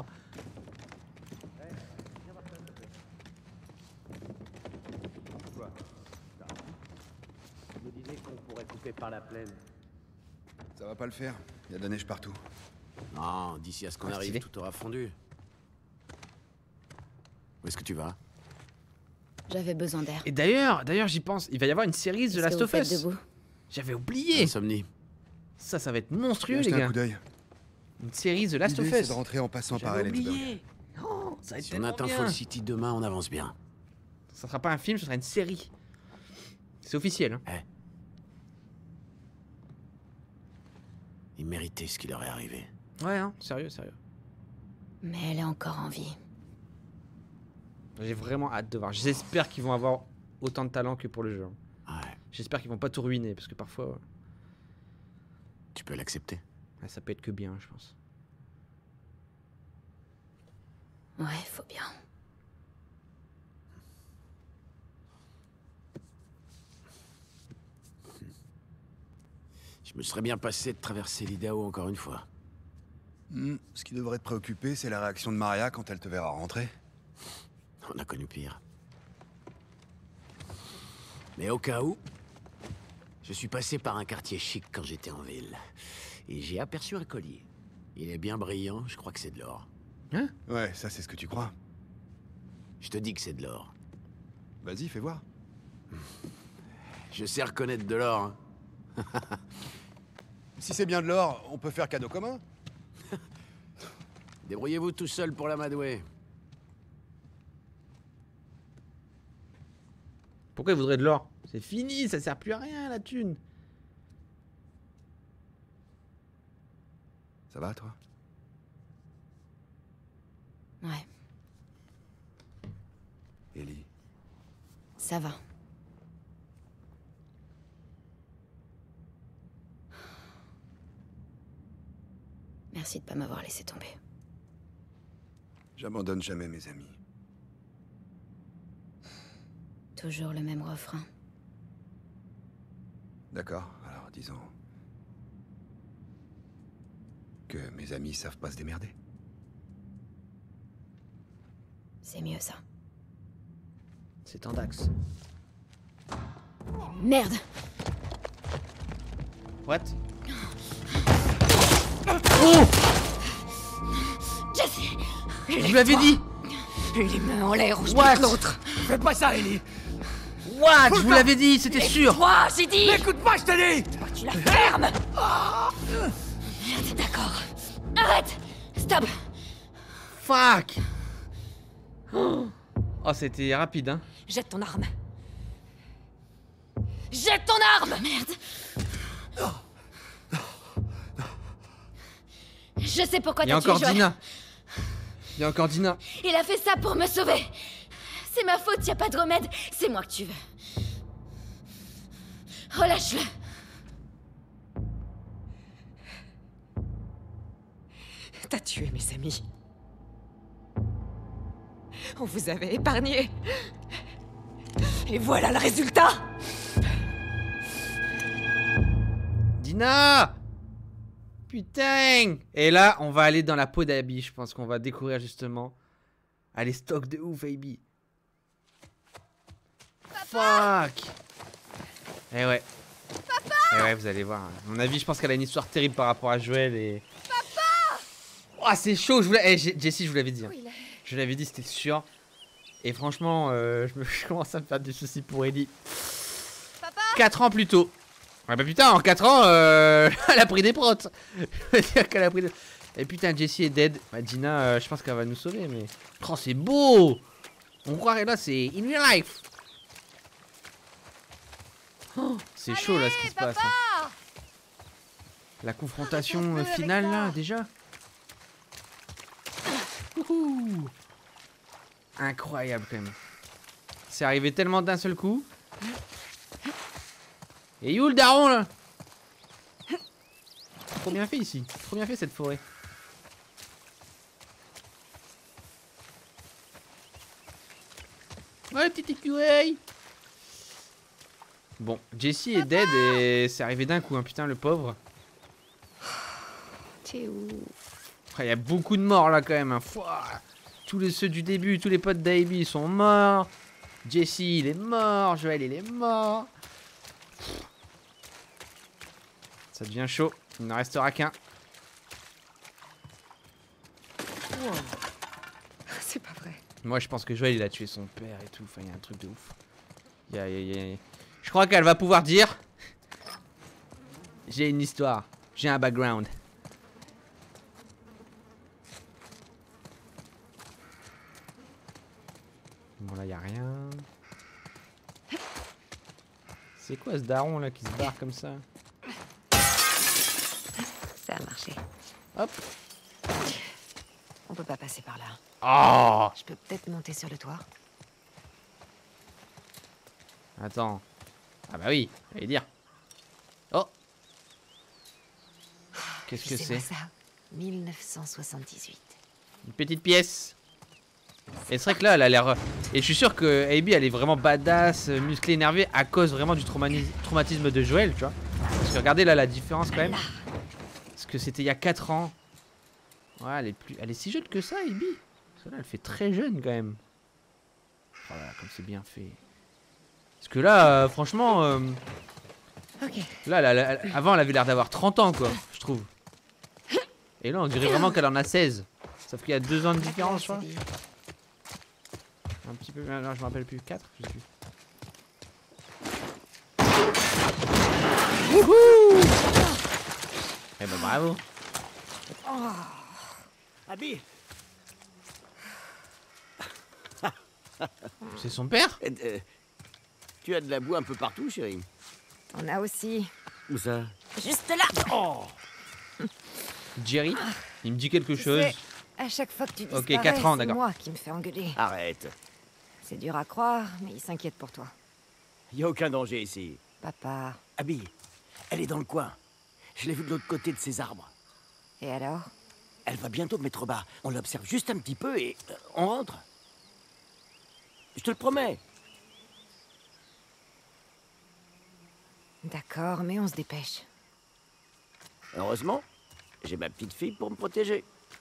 Je me disais qu'on pourrait couper par la plaine. Ça va pas le faire. Il y a de la neige partout. Non, d'ici à ce qu'on arrive, tout aura fondu. Où est-ce que tu vas? J'avais besoin d'air. Et d'ailleurs j'y pense, il va y avoir une série de Last of Us. J'avais oublié. Insomnie. Ça va être monstrueux les Jetez un gars. coup d'œil. Une série The Last of L'idée, Us. c'est de rentrer en passant par J'avais Ellensburg. oublié. Oh, ça va être Si on tellement atteint bien. Fall City demain, on avance bien. Ça sera pas un film, ce sera une série. C'est officiel. Hein. Eh. Ils méritaient ce qui leur est arrivé. Ouais, hein, sérieux. Mais elle est encore en vie. J'ai vraiment hâte de voir. J'espère qu'ils vont avoir autant de talent que pour le jeu. Ouais. J'espère qu'ils vont pas tout ruiner, parce que parfois, Tu peux l'accepter. ouais, ça peut être que bien, je pense. Ouais, faut bien. Je me serais bien passé de traverser l'Idaho encore une fois. Ce qui devrait te préoccuper, c'est la réaction de Maria quand elle te verra rentrer. On a connu pire. Mais au cas où, je suis passé par un quartier chic quand j'étais en ville. Et j'ai aperçu un collier. Il est bien brillant, je crois que c'est de l'or. Hein? Ouais, ça c'est ce que tu crois. Je te dis que c'est de l'or. Vas-y, fais voir. Je sais reconnaître de l'or. Hein. Si c'est bien de l'or, on peut faire cadeau commun. Débrouillez-vous tout seul pour l'amadouer. Pourquoi ils voudraient de l'or? C'est fini, ça sert plus à rien la thune. Ça va, toi? Ouais, Ellie. ça va. Merci de pas m'avoir laissé tomber. J'abandonne jamais mes amis. Toujours le même refrain. D'accord, alors disons... que mes amis savent pas se démerder. C'est mieux ça. C'est en Dax. Merde! What? Jesse! Je vous l'avais dit! Les mains en l'air ou je What? bute l'autre! Fais pas ça, Ellie. What? Je vous l'avais dit, c'était sûr! Toi, j'ai dit! Écoute pas, je te dis. Tu la fermes! Merde, d'accord. Arrête! Stop! Fuck! Oh, c'était rapide, hein. Jette ton arme. Jette ton arme! Merde! Je sais pourquoi Il y a t'as tué encore Joël. Dina. Il y a encore Dina. Il a fait ça pour me sauver. C'est ma faute, y a pas de remède. C'est moi que tu veux. Relâche-le. T'as tué mes amis. On vous avait épargné. Et voilà le résultat! Dina! Putain! Et là, on va aller dans la peau d'Abby. Je pense qu'on va découvrir justement. Allez, stock de ouf, Abby. Fuck! Eh ouais. Eh ouais, vous allez voir. À mon avis, je pense qu'elle a une histoire terrible par rapport à Joël et... Papa! Oh, c'est chaud. Jessie, je vous l'avais dit. Hein. Je l'avais dit, c'était sûr. Et franchement, je commence à me faire des soucis pour Ellie. 4 ans plus tôt. Ouais bah putain, en 4 ans, elle a pris des protes. Je veux dire qu'elle a pris des... Et putain, Jessie est dead. Bah, Dina, je pense qu'elle va nous sauver, mais... Oh, c'est beau! On croirait là, c'est in real life. Oh, c'est chaud là ce qui se passe. Hein. La confrontation finale là, déjà. Ouhou. Incroyable quand même. C'est arrivé tellement d'un seul coup. Et où le daron là? Trop bien fait ici. Trop bien fait cette forêt. Ouais, petit écureuil. Bon, Jessie est dead et c'est arrivé d'un coup, hein, putain, le pauvre. T'es où? Il y a beaucoup de morts là quand même. Hein. Tous ceux du début, tous les potes d'Abby sont morts. Jessie, il est mort. Joël, il est mort. Ça devient chaud. Il n'en restera qu'un. Wow. C'est pas vrai. Moi, je pense que Joël, il a tué son père et tout. Enfin, il y a un truc de ouf. Je crois qu'elle va pouvoir dire... J'ai une histoire. J'ai un background. Bon, là, il n'y a rien. C'est quoi ce daron là qui se barre comme ça? Ça a marché. Hop. On peut pas passer par là. Oh! Je peux peut-être monter sur le toit. Attends. Ah bah oui, j'allais dire. Oh! Qu'est-ce que c'est? Ça 1978. Une petite pièce. Et c'est vrai que là, elle a l'air... Et je suis sûr que Abby, elle est vraiment badass, musclée, énervée à cause vraiment du traumatisme de Joël, tu vois. Parce que regardez là la différence quand même. Parce que c'était il y a 4 ans. Ouais, elle est si jeune que ça, Abby. Parce que là, elle fait très jeune quand même. Voilà, comme c'est bien fait. Parce que là, franchement... Ok. Là, avant, elle avait l'air d'avoir 30 ans, quoi, je trouve. Et là, on dirait vraiment qu'elle en a 16. Sauf qu'il y a 2 ans de différence, je crois. Un petit peu... Non, je me rappelle plus. 4, je sais plus. Wouhou! Eh ben bravo. Oh. Abby. C'est son père? Tu as de la boue un peu partout, chérie. On a aussi. Où ça? Juste là. Oh. Jerry, il me dit quelque chose. À chaque fois que tu disparais, Ok, 4 ans, c'est d'accord. moi qui me fais engueuler. Arrête. C'est dur à croire, mais il s'inquiète pour toi. Y a aucun danger ici. Papa. Abby, elle est dans le coin. Je l'ai vue de l'autre côté de ces arbres. Et alors? Elle va bientôt me mettre bas. On l'observe juste un petit peu et on rentre. Je te le promets. D'accord, mais on se dépêche. Heureusement, j'ai ma petite fille pour me protéger.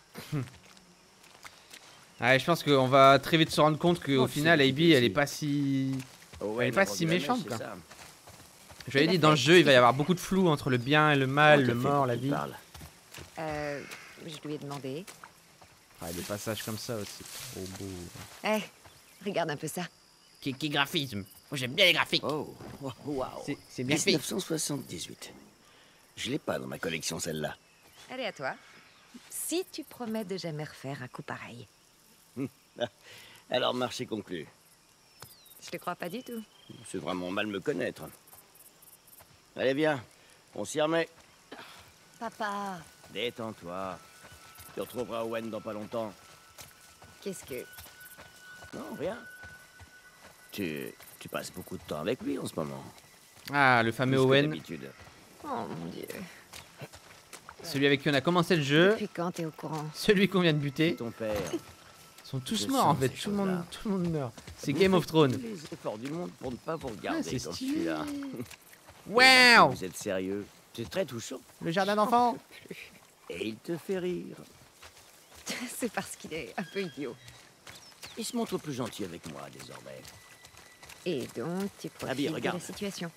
Ouais, je pense qu'on va très vite se rendre compte qu'au final, Abby, elle est pas si... elle est pas si méchante, quoi. Je l'avais dit, dans le jeu, il va y avoir beaucoup de flou entre le bien et le mal, le mort, la vie. Je lui ai demandé. Ouais, des passages comme ça aussi. Trop beau. Eh, regarde un peu ça. Qui graphisme. Moi, j'aime bien les graphiques. Oh, waouh. C'est bien fait. 1978. Je l'ai pas dans ma collection, celle-là. Allez, à toi. Si tu promets de jamais refaire un coup pareil. Alors, marché conclu. Je te crois pas du tout. C'est vraiment mal me connaître. Allez, viens. On s'y remet. Papa. Détends-toi. Tu retrouveras Owen dans pas longtemps. Qu'est-ce que... Non, rien. Tu passes beaucoup de temps avec lui en ce moment. Ah, le fameux Plus que Owen. d'habitude. Oh mon dieu. Celui avec qui on a commencé le jeu. Depuis quand t'es au courant? Celui qu'on vient de buter. Ton père. Ils sont tous Je morts en sens fait. ces Tout le monde meurt. C'est Vous Game of faites Thrones. tous les efforts du monde pour ne pas vous regarder c'est quand je stylé. suis là. Wow! Vous êtes sérieux? C'est très touchant. Le jardin d'enfants. Et il te fait rire. C'est parce qu'il est un peu idiot. Il se montre plus gentil avec moi désormais. Et donc, tu profites Abby, de regarde. la situation.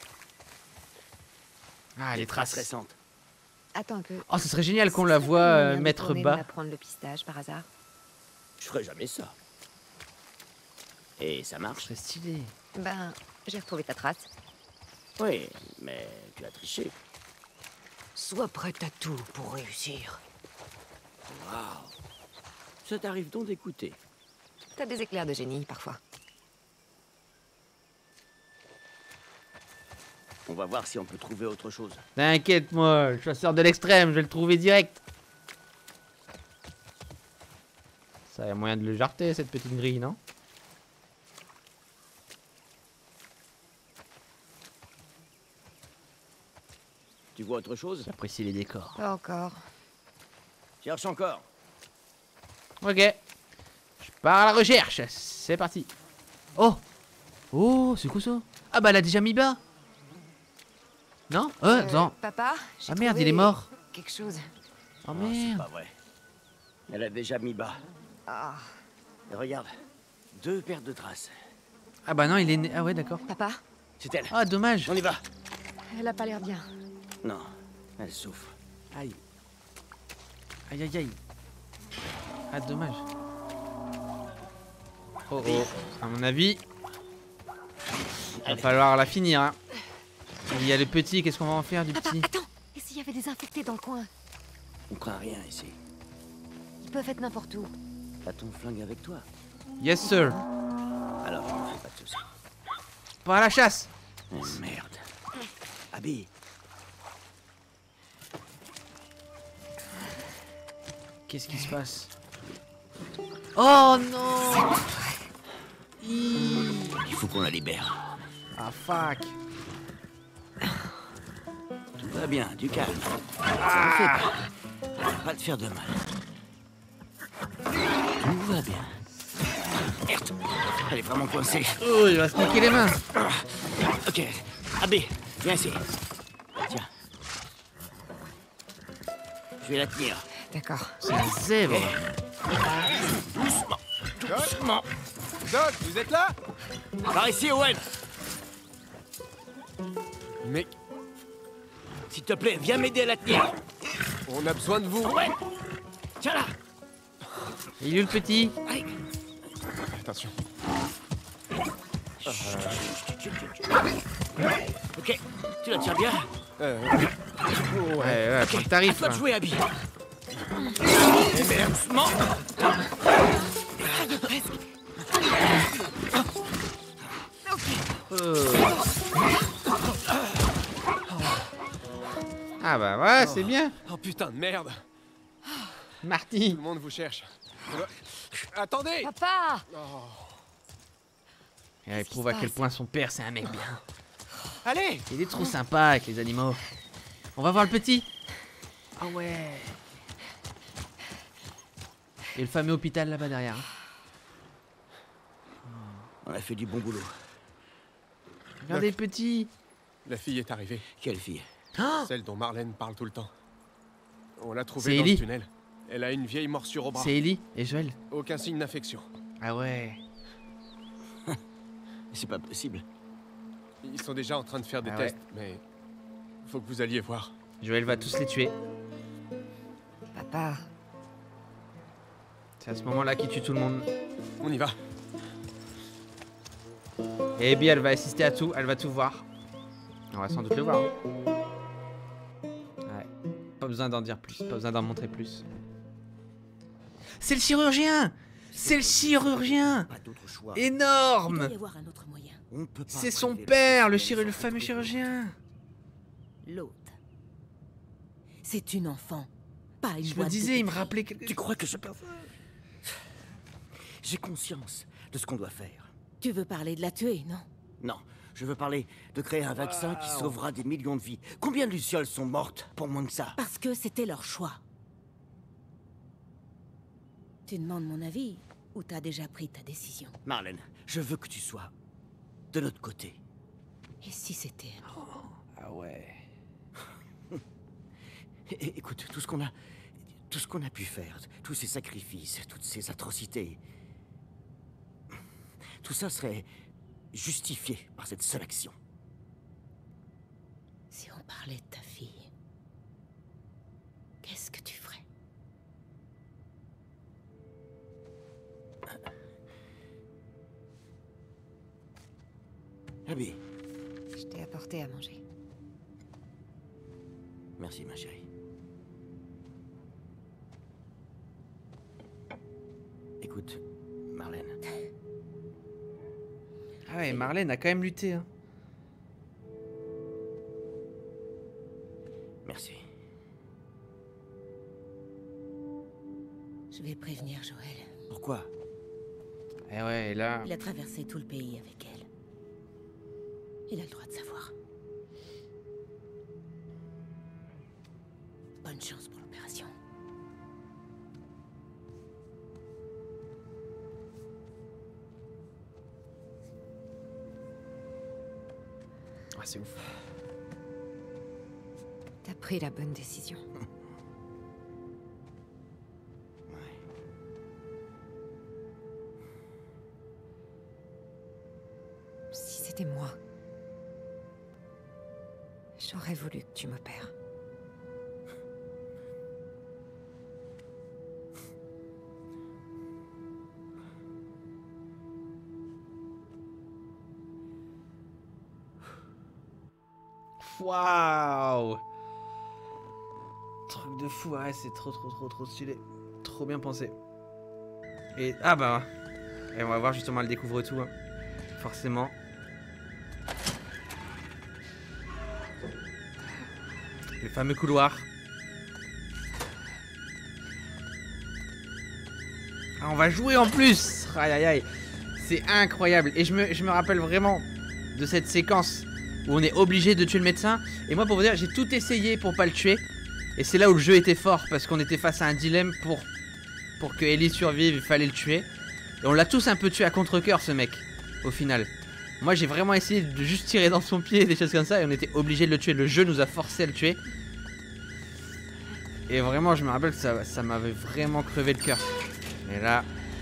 Ah, les traces. récentes. Attends un peu. Oh, ce serait génial qu'on la Ça voit serait moyen de mettre tourner de bas. m'apprendre le pistage par hasard. Je ferai jamais ça. Et ça marche? C'est stylé. Ben, j'ai retrouvé ta trace. Oui, mais tu as triché. Sois prête à tout pour réussir. Waouh. Ça t'arrive donc d'écouter? T'as des éclairs de génie, parfois. On va voir si on peut trouver autre chose. T'inquiète, moi, le chasseur de l'extrême, je vais le trouver direct. Ça y a moyen de le jarter, cette petite grille, non? Tu vois autre chose? J'apprécie les décors. Pas encore. Cherche encore. Ok. Je pars à la recherche. C'est parti. Oh. Oh, c'est quoi ça? Ah bah elle a déjà mis bas. Non? Attends. Papa, j'ai Ah merde, trouvé il est mort. quelque chose. Oh C'est merde. pas vrai. Elle a déjà mis bas. Ah. Et regarde. 2 paires de traces. Ah bah non, il est né. Ah ouais, d'accord. Papa, C'est elle. Ah, dommage. On y va. elle a pas l'air bien. Non. Elle souffre. Aïe. Aïe aïe aïe. Ah, dommage. Oh oh. À mon avis, va falloir la finir. Hein. Il y a le petit, qu'est-ce qu'on va en faire du Papa, petit? attends. Et s'il y avait des infectés dans le coin? On craint rien ici. Ils peuvent être n'importe où. T'as ton flingue avec toi. Yes sir. Alors, on fait pas de soucis. Pas à la chasse. Oh, merde. Abby. Qu'est-ce qui se passe? Oh non. Il faut qu'on la libère. Ah fuck. Tout va bien, du calme. Ça en fait pas. Ça va pas te faire de mal. Tout va bien. Merde. Elle est vraiment coincée. Oh, il va se niquer les mains. Ok. Abby, viens ici. Tiens. Je vais la tenir. D'accord. C'est un zèbre. Doucement. Doucement. Doc, vous êtes là? Par ici, Owen. Mais S'il te plaît, viens m'aider à la tenir. on a besoin de vous. Owen. Tiens là. Il est où le petit? Allez. Attention. Ok. Tu la tiens bien. Ouais, faut que t'arrives. À toi de hein. jouer, Abby. Doucement. Ah bah ouais, c'est bien. Oh putain de merde. Marty. Tout le monde vous cherche. Attendez. Papa! Et elle prouve à quel point son père c'est un mec bien. Allez. Il est trop sympa avec les animaux. On va voir le petit. Ah ouais. Et le fameux hôpital là-bas derrière. On a fait du bon boulot. Regardez le petit. La fille est arrivée. Quelle fille? Celle dont Marlène parle tout le temps. On l'a C'est trouvée dans Ellie. le tunnel. Elle a une vieille morsure au bras. C'est Ellie et Joël. Aucun signe d'infection. Ah ouais. C'est pas possible. Ils sont déjà en train de faire des Ah tests, mais faut que vous alliez voir. Joël va tous les tuer. Papa. C'est à ce moment-là qu'il tue tout le monde. On y va. Et Abby, elle va assister à tout, elle va tout voir. On va sans doute le voir. Hein. Ouais. Pas besoin d'en dire plus, pas besoin d'en montrer plus. C'est le chirurgien! C'est le chirurgien! Pas d'autre choix. Énorme! y avoir un autre moyen. On ne peut pas C'est son prélever père, le sang le fameux chirurgien. L'autre. C'est une enfant. Pas une Je me boîte de disais, il me pétri. rappelait quelque... Tu crois que je... J'ai conscience de ce qu'on doit faire. Tu veux parler de la tuer, non? Non, je veux parler de créer un vaccin qui sauvera des millions de vies. Combien de lucioles sont mortes pour moins que ça? Parce que c'était leur choix. Tu demandes mon avis ou t'as déjà pris ta décision? Marlène, je veux que tu sois de notre côté. Et si c'était... Ah ouais. Écoute, tout ce qu'on a pu faire, tous ces sacrifices, toutes ces atrocités, tout ça serait justifié par cette seule action. Si on parlait de ta fille, qu'est-ce que tu ferais? Abby, Je t'ai apporté à manger. merci ma chérie. Marlène. Ah ouais, Marlène a quand même lutté. Hein. Merci. Je vais prévenir Joël. Pourquoi? Eh ouais, et là... Il a traversé tout le pays avec elle. Il a le droit de savoir. Bonne chance pour l'opération. Ah, c'est ouf. T'as pris la bonne décision. Si c'était moi, j'aurais voulu que tu m'opères. Waouh! Truc de fou, ouais, c'est trop stylé. Trop bien pensé. Et ah bah, et on va voir justement, elle découvre tout, hein. Forcément. Le fameux couloir. Ah, on va jouer en plus! Aïe aïe aïe. C'est incroyable. Et je me rappelle vraiment de cette séquence où on est obligé de tuer le médecin. Et moi, pour vous dire, j'ai tout essayé pour pas le tuer. Et c'est là où le jeu était fort, parce qu'on était face à un dilemme pour que Ellie survive, il fallait le tuer. Et on l'a tous un peu tué à contre-cœur, ce mec, au final. Moi, j'ai vraiment essayé de juste tirer dans son pied, des choses comme ça, et on était obligé de le tuer. Le jeu nous a forcé à le tuer. Et vraiment, je me rappelle que ça m'avait vraiment crevé le cœur. Et là...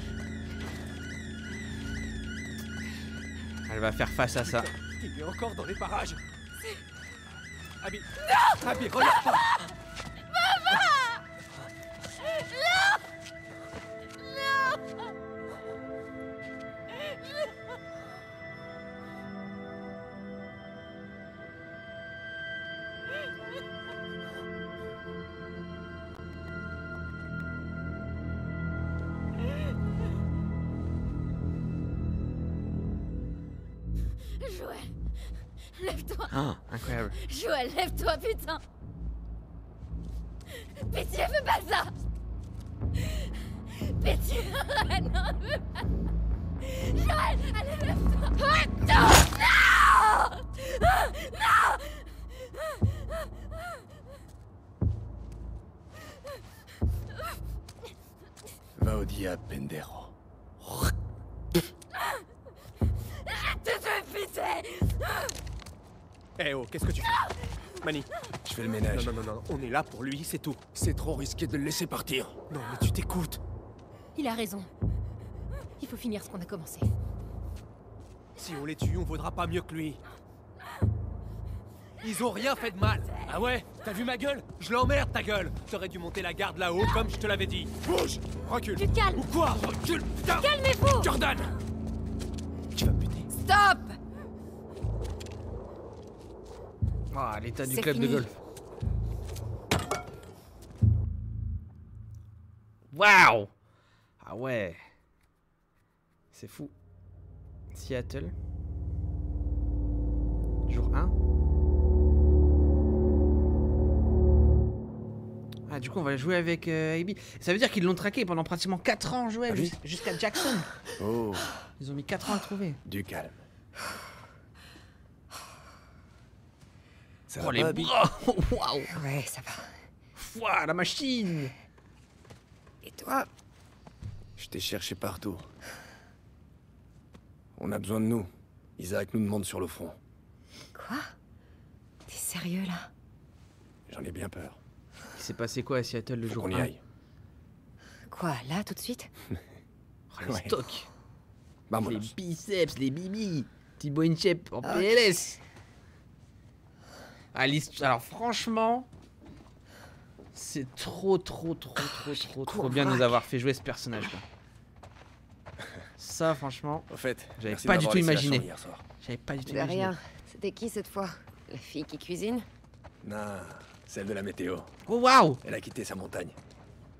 elle va faire face à ça. Il est encore dans les parages. Abby. Non! Abby, regarde pas. Joël, lève-toi. Ah, incroyable. Joël, lève-toi, putain. Pitié, fais pas ça. Pitié, non. Joël, allez, lève-toi. Non, non, Va au dia, Pendero. arrête de te pitié. Eh oh, qu'est-ce que tu fais? Manny. Je fais le ménage. Non, on est là pour lui, c'est tout. C'est trop risqué de le laisser partir. Non, mais tu t'écoutes. Il a raison. Il faut finir ce qu'on a commencé. Si on les tue, on vaudra pas mieux que lui. Ils ont rien fait de mal. Ah ouais? T'as vu ma gueule? Je l'emmerde ta gueule. T'aurais dû monter la garde là-haut comme je te l'avais dit. Bouge! Recule! Tu te calmes. Ou quoi? Recule! Putain! Calmez-vous. Jordan! Tu vas me buter. Stop! Ah, l'état du C'est club fini. de golf. Waouh! Ah ouais. C'est fou. Seattle. Jour 1. Ah, du coup, on va jouer avec Abby. Ça veut dire qu'ils l'ont traqué pendant pratiquement 4 ans, Joël, Ah oui jusqu'à Jackson. Oh, Ils ont mis 4 ans à le trouver. du calme. Ça Oh, va les pas, Abby? bras! Waouh! Ouais, ça va. Ouah, la machine! Et toi? Je t'ai cherché partout. On a besoin de nous. Isaac nous demande sur le front. Quoi? T'es sérieux là? J'en ai bien peur. Il s'est passé quoi à Seattle le Faut jour qu'on y 1? aille. Quoi, là, tout de suite? Oh, les Ouais. stocks! Vamos. Les biceps, les bibis! Thibaut Inchep en PLS! Ah, alors franchement, c'est trop bien de nous avoir fait jouer ce personnage, quoi. Ça, franchement, Au fait, j'avais merci pas de du m'avoir tout laissé la imaginé. chambre hier soir. J'avais pas du tout De imaginé. rien. C'était qui cette fois? La fille qui cuisine? Non, celle de la météo. Oh waouh! Elle a quitté sa montagne.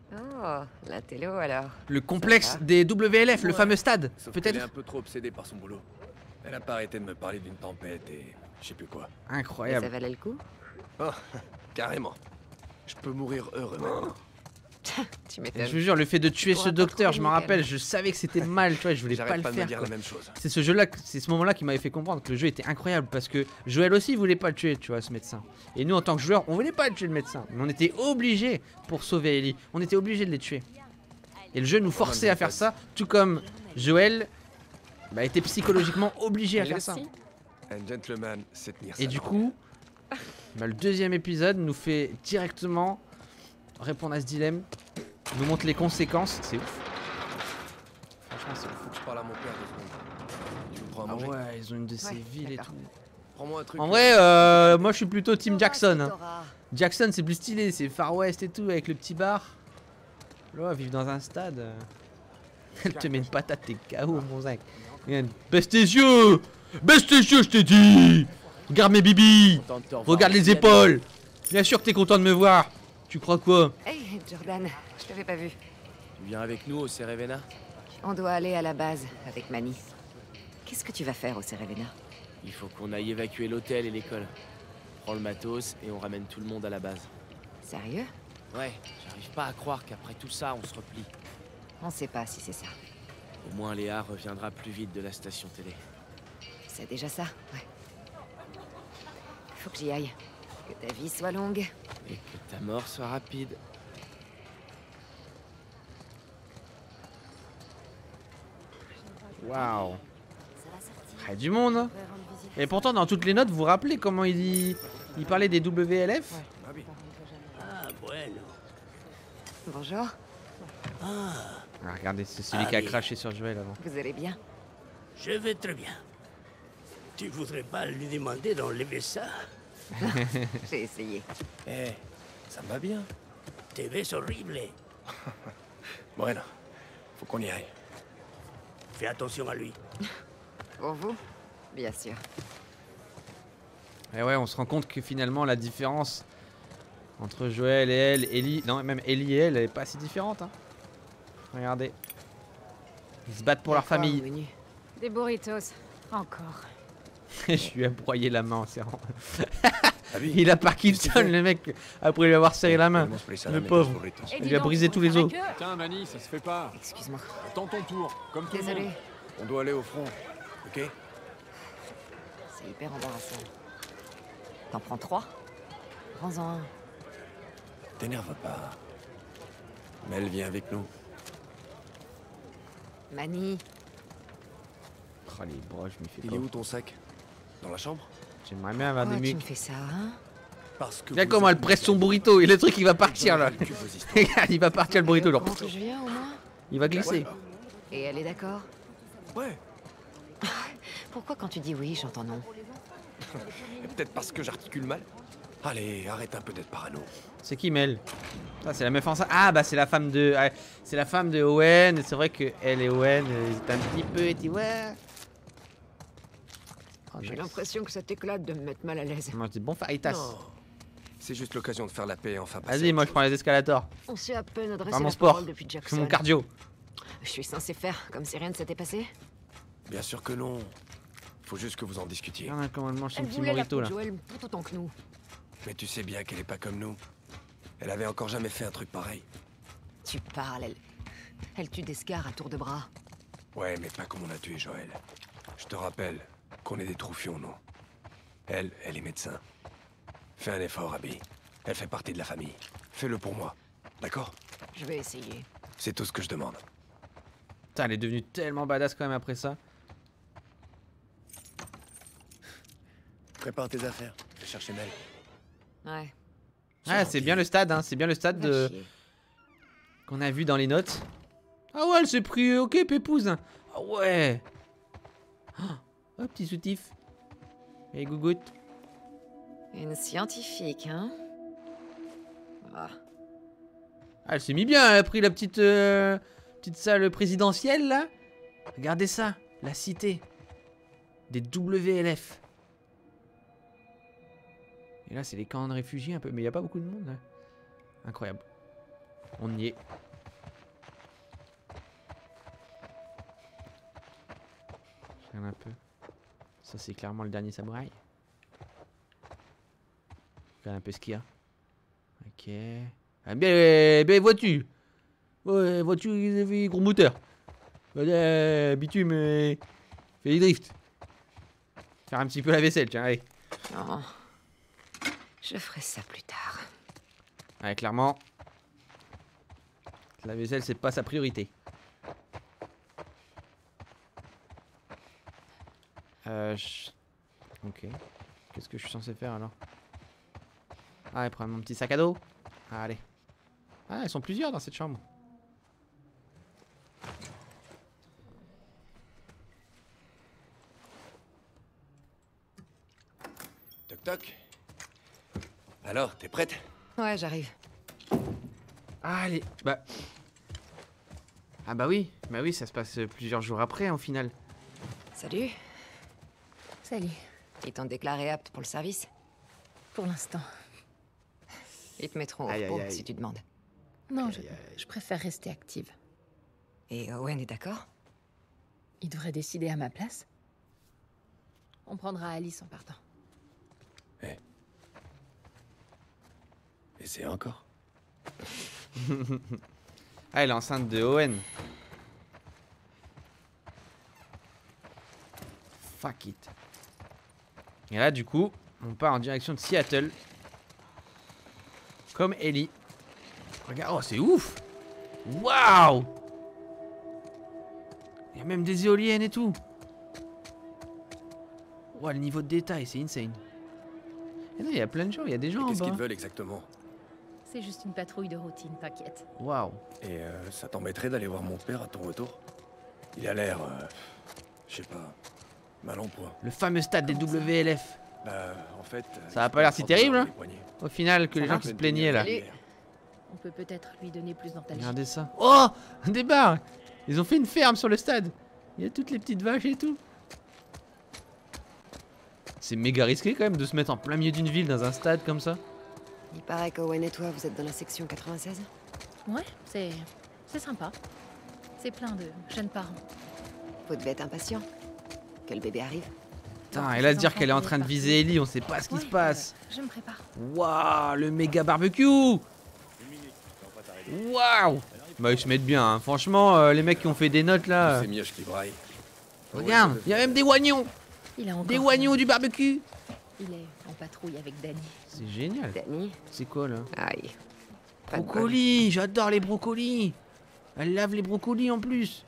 Oh, la télo alors. Le complexe des WLF, le fameux stade, Sauf qu'elle est peut-être. un peu trop obsédée par son boulot. Elle a pas arrêté de me parler d'une tempête et je sais plus quoi. Ça Incroyable. valait le coup? Oh, carrément. Je peux mourir heureux maintenant. Tu Je m'étonnes. vous jure, le fait de tuer pourras ce pas docteur, trop je me aimer, quand rappelle, même. je savais que c'était mal, tu vois, je voulais pas J'arrête le pas de me faire. dire quoi. la même chose. C'est ce jeu-là, c'est ce moment-là qui m'avait fait comprendre que le jeu était incroyable parce que Joël aussi voulait pas le tuer, tu vois, ce médecin. Et nous, en tant que joueurs, on voulait pas tuer le médecin, mais on était obligés pour sauver Ellie. On était obligés de les tuer. Et le jeu nous forçait à faire ça, tout comme Joël était psychologiquement obligé à Elle faire ça. aussi. Un gentleman sait tenir Et sa du langue. coup, le deuxième épisode nous fait directement répondre à ce dilemme, nous montre les conséquences, c'est ouf. Franchement, c'est ouf. Faut que je parle à mon père 2 secondes. Tu me prends à Ah manger? ouais, ils ont une de ces Ouais, villes et d'accord. tout. Prends-moi un truc. En vrai, moi je suis plutôt Team Jackson. Hein. Jackson c'est plus stylé, c'est Far West et tout, avec le petit bar. Là, vivre dans un stade. Elle te met une patate, t'es KO, mon zinc. Regarde, baisse tes yeux! Baisse tes yeux, je t'ai dit! Regarde mes bibis! Content de te revoir Regarde les aussi, épaules! Bien sûr que t'es content de me voir! Tu crois quoi? Hey, Jordan, je t'avais pas vu. Tu viens avec nous au Cerevena? On doit aller à la base avec Manny. Qu'est-ce que tu vas faire au Cerevena? Il faut qu'on aille évacuer l'hôtel et l'école. On prend le matos et on ramène tout le monde à la base. Sérieux? Ouais, j'arrive pas à croire qu'après tout ça, on se replie. On sait pas si c'est ça. Au moins Léa reviendra plus vite de la station télé. C'est déjà ça, ouais. Faut que j'y aille. Que ta vie soit longue. Et que ta mort soit rapide. Waouh! Il y a du monde! Hein. Et pourtant, dans toutes les notes, vous vous rappelez comment il parlait des WLF? Ah, bueno. Bonjour, Ah, regardez, c'est celui qui a craché sur Joël avant. vous allez bien? Je vais très bien. Tu voudrais pas lui demander d'enlever ça? J'ai essayé. Eh, ça me va bien. Te ves horrible. Bueno, faut qu'on y aille. Fais attention à lui. Pour vous? Bien sûr. Et ouais, on se rend compte que finalement, la différence entre Joël et elle, Ellie, non, même Ellie et elle est pas si différente. Hein. Regardez. Ils se battent pour leur D'accord, famille. menu. Des burritos. Encore. Je lui ai broyé la main en serrant. Abby, Il a Parkinson, le mec, après lui avoir serré la main. Le pauvre. Et Il dis lui a donc, brisé on tous les ferait os. que- Tiens, Manny, ça se fait pas. Excuse-moi. Attends ton tour, comme tout le Désolée. monde. On doit aller au front, ok? C'est hyper embarrassant. T'en prends 3? Prends-en un. T'énerve pas. Mel vient avec nous. Manny. Oh, les bras, je m'y fais Il pas. est où ton sac? Dans la chambre? J'aimerais bien avoir des Pourquoi tu mucs. me fais ça, hein? Parce que. Regarde vous comment elle êtes presse son méchants. burrito et le truc il va partir là. Que vos histoires. Regarde, il va partir le burrito genre. Comment que je viens, au moins? Il va glisser. Et elle est d'accord? Ouais. Pourquoi quand tu dis oui, j'entends non? Et peut-être parce que j'articule mal. Allez, arrête un peu d'être parano. C'est qui Mel? Ça c'est la meuf enceinte. Ah bah c'est la femme de. Ouais, c'est la femme de Owen. C'est vrai que elle et Owen ils étaient un petit peu. Et ouais. Oh, J'ai nice. l'impression que ça t'éclate de me mettre mal à l'aise. Moi c'est bon faritas. Non. C'est juste l'occasion de faire la paix et enfin passer à Vas-y, autre moi je chose. prends les escalators. On s'est à peine adressé Faire mon la sport. parole depuis C'est Jackson. mon cardio. Je suis censé faire comme si rien ne s'était passé? Bien sûr que non. Faut juste que vous en discutiez. Regarde comment elle mange son Elle petit voulait la burrito peau là. de Joël tout autant que nous. Mais tu sais bien qu'elle est pas comme nous. Elle avait encore jamais fait un truc pareil. Tu parles, elle tue des scars à tour de bras. Ouais, mais pas comme on a tué Joël. Je te rappelle qu'on est des troufions, non? Elle est médecin. Fais un effort, Abby. Elle fait partie de la famille. Fais-le pour moi. D'accord? Je vais essayer. C'est tout ce que je demande. Putain, elle est devenue tellement badass quand même après ça. Prépare tes affaires. Je vais chercher Mel. Ouais. Ah, c'est bien le stade, hein. C'est bien le stade Va de... chier. qu'on a vu dans les notes. Ah ouais, elle s'est pris. Ok, Pépouze. Ah ouais. Oh, petit soutif. Et gougoute. Une scientifique, hein? Ah. Ah, elle s'est mis bien. Elle a pris la petite salle présidentielle là. Regardez ça. La cité. Des WLF. Et là, c'est les camps de réfugiés un peu. Mais il n'y a pas beaucoup de monde là. Incroyable. On y est. Je regarde un peu. Ça c'est clairement le dernier samouraï. Regarde un peu ce qu'il y a. Ok. Ah, bien voiture. Ouais, voiture, gros moteur. Bitume, fait des drifts. Faire un petit peu la vaisselle, tiens, allez. Non. Je ferai ça plus tard. Ouais, clairement. La vaisselle, c'est pas sa priorité. Ok. Qu'est-ce que je suis censé faire alors? Ah, ouais, prendre mon petit sac à dos. Ah, allez. Ah, ils sont plusieurs dans cette chambre. Toc toc. Alors, t'es prête? Ouais, j'arrive. Ah, allez. Bah. Ah bah oui. Bah oui, ça se passe plusieurs jours après, au final. Salut. Salut. Ils t'ont déclaré apte pour le service? Pour l'instant. Ils te mettront au Aïe, aïe, repos aïe. si tu demandes. Non, je préfère rester active. Et Owen est d'accord? Il devrait décider à ma place. On prendra Alice en partant. Et c'est encore. Ah, elle est enceinte de Owen. Fuck it. Et là, du coup, on part en direction de Seattle. Comme Ellie. Regarde, oh, c'est ouf! Waouh! Il y a même des éoliennes et tout. Wow, le niveau de détail, c'est insane. Et non, il y a plein de gens, il y a des gens en Qu'est-ce bas. qu'ils veulent exactement? C'est juste une patrouille de routine, t'inquiète. Waouh. Et ça t'embêterait d'aller voir mon père à ton retour? Il a l'air, je sais pas, mal en point. Le fameux stade des WLF. Bah, en fait... Ça a pas l'air si terrible, hein, les poignets. au final, que les gens qui se plaignaient là. Salut. On peut peut-être lui donner plus d'antalgie. Regardez ça. Oh! Des bars! Ils ont fait une ferme sur le stade. Il y a toutes les petites vaches et tout. C'est méga risqué quand même de se mettre en plein milieu d'une ville dans un stade comme ça. Il paraît qu'Owen et toi, vous êtes dans la section 96? Ouais, c'est sympa. C'est plein de jeunes parents. Vous devez être impatient. Que le bébé arrive. Putain, et là se dire qu'elle est en train de viser Ellie, on sait pas ce qui se passe. Je me prépare. Waouh, le méga barbecue! Waouh! Bah ils se mettent bien, hein. Franchement, les mecs qui ont fait des notes là. C'est mioche qui braille. Regarde, il y a même des oignons! Il a encore Des oignons du barbecue! Il est en patrouille avec Danny. C'est génial. Danny? C'est quoi là? Aïe. Pas de bol. Brocolis, j'adore les brocolis. Elle lave les brocolis en plus.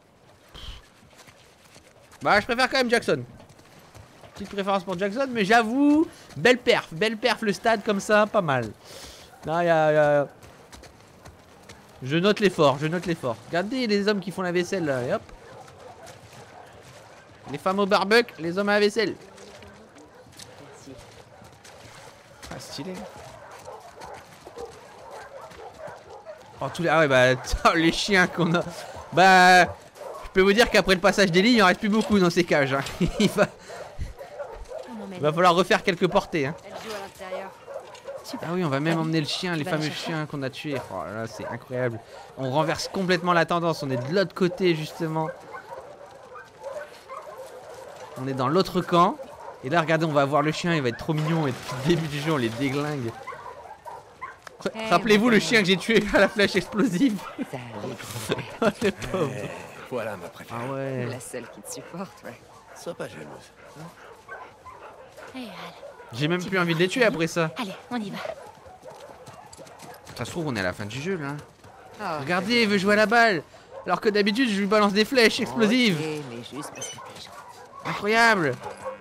Bah je préfère quand même Jackson. Petite préférence pour Jackson, mais j'avoue, belle perf le stade comme ça, pas mal. Là, y a... Je note l'effort, Regardez les hommes qui font la vaisselle là, et hop. Les femmes au barbecue, les hommes à la vaisselle. Ah, stylé. Oh, tous les... Ah ouais, bah, les chiens qu'on a. Bah, je peux vous dire qu'après le passage d'Ellie, il en reste plus beaucoup dans ces cages. Hein. Il va falloir refaire quelques portées. Hein. Elle joue à l'intérieur. Ah oui, on va même emmener le chien, les fameux chiens qu'on a tués. Oh là là, c'est incroyable. On renverse complètement la tendance. On est de l'autre côté, justement. On est dans l'autre camp. Et là, regardez, on va voir le chien. Il va être trop mignon. Et depuis le début du jeu, on les déglingue. Rappelez-vous le chien que j'ai tué à la flèche explosive. Oh, le pauvre. Voilà ma préférée. Ah ouais. La seule qui te supporte, ouais. Sois pas jalouse. Hey, Al. J'ai même plus envie de les tuer après ça. Allez, on y va. Ça se trouve, on est à la fin du jeu là. Oh, Regardez, il veut jouer à la balle. Alors que d'habitude, je lui balance des flèches explosives. ok, mais juste parce que t'es gentil. Incroyable.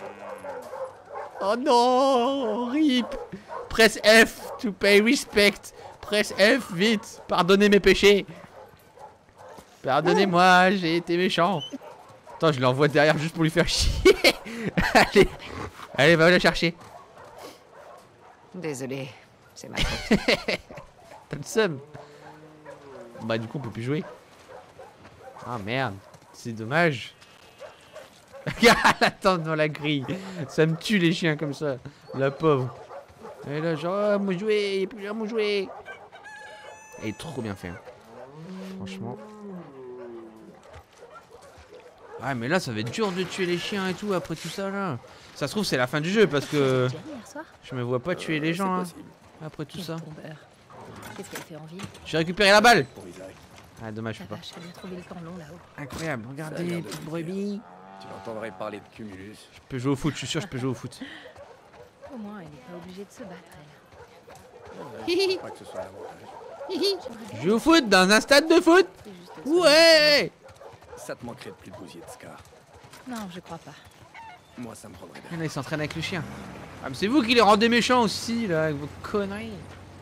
Oh non, rip. Presse F to pay respect. Presse F vite. Pardonnez mes péchés. Pardonnez-moi, j'ai été méchant. Attends, je l'envoie derrière juste pour lui faire chier. Allez, allez, va la chercher. Désolé, c'est ma faute. T'as le seum. Bah du coup on peut plus jouer. Ah merde, c'est dommage. Regarde, attends dans la grille. Ça me tue les chiens comme ça. La pauvre. Et là genre, oh, moi jouer, il y a plus rien à jouer. Elle est trop bien fait. Hein. Franchement. Ouais, mais là, ça va être dur de tuer les chiens et tout après tout ça là. Ça se trouve, c'est la fin du jeu parce que je me vois pas tuer les gens hein, après tout ça. Qu'est-ce qu'elle fait en ville? J'ai récupéré la balle. Ah, dommage, je peux pas. J'ai bien trouvé le camp long là-haut. Incroyable, regardez, petite brebis. Tu l'entendrais parler de Cumulus. Je peux jouer au foot, je suis sûr, je peux jouer au foot. Au moins, elle n'est pas obligée de se battre, Je crois que ce soit l'avantage. Je joue au foot dans un stade de foot. Ouais. Ça te manquerait de plus de gosier de Scar. elle. Non, je crois pas. Moi, ça me prendrait bien. Là, il s'entraîne avec le chien. Ah, mais c'est vous qui les rendez méchants aussi, là, avec vos conneries.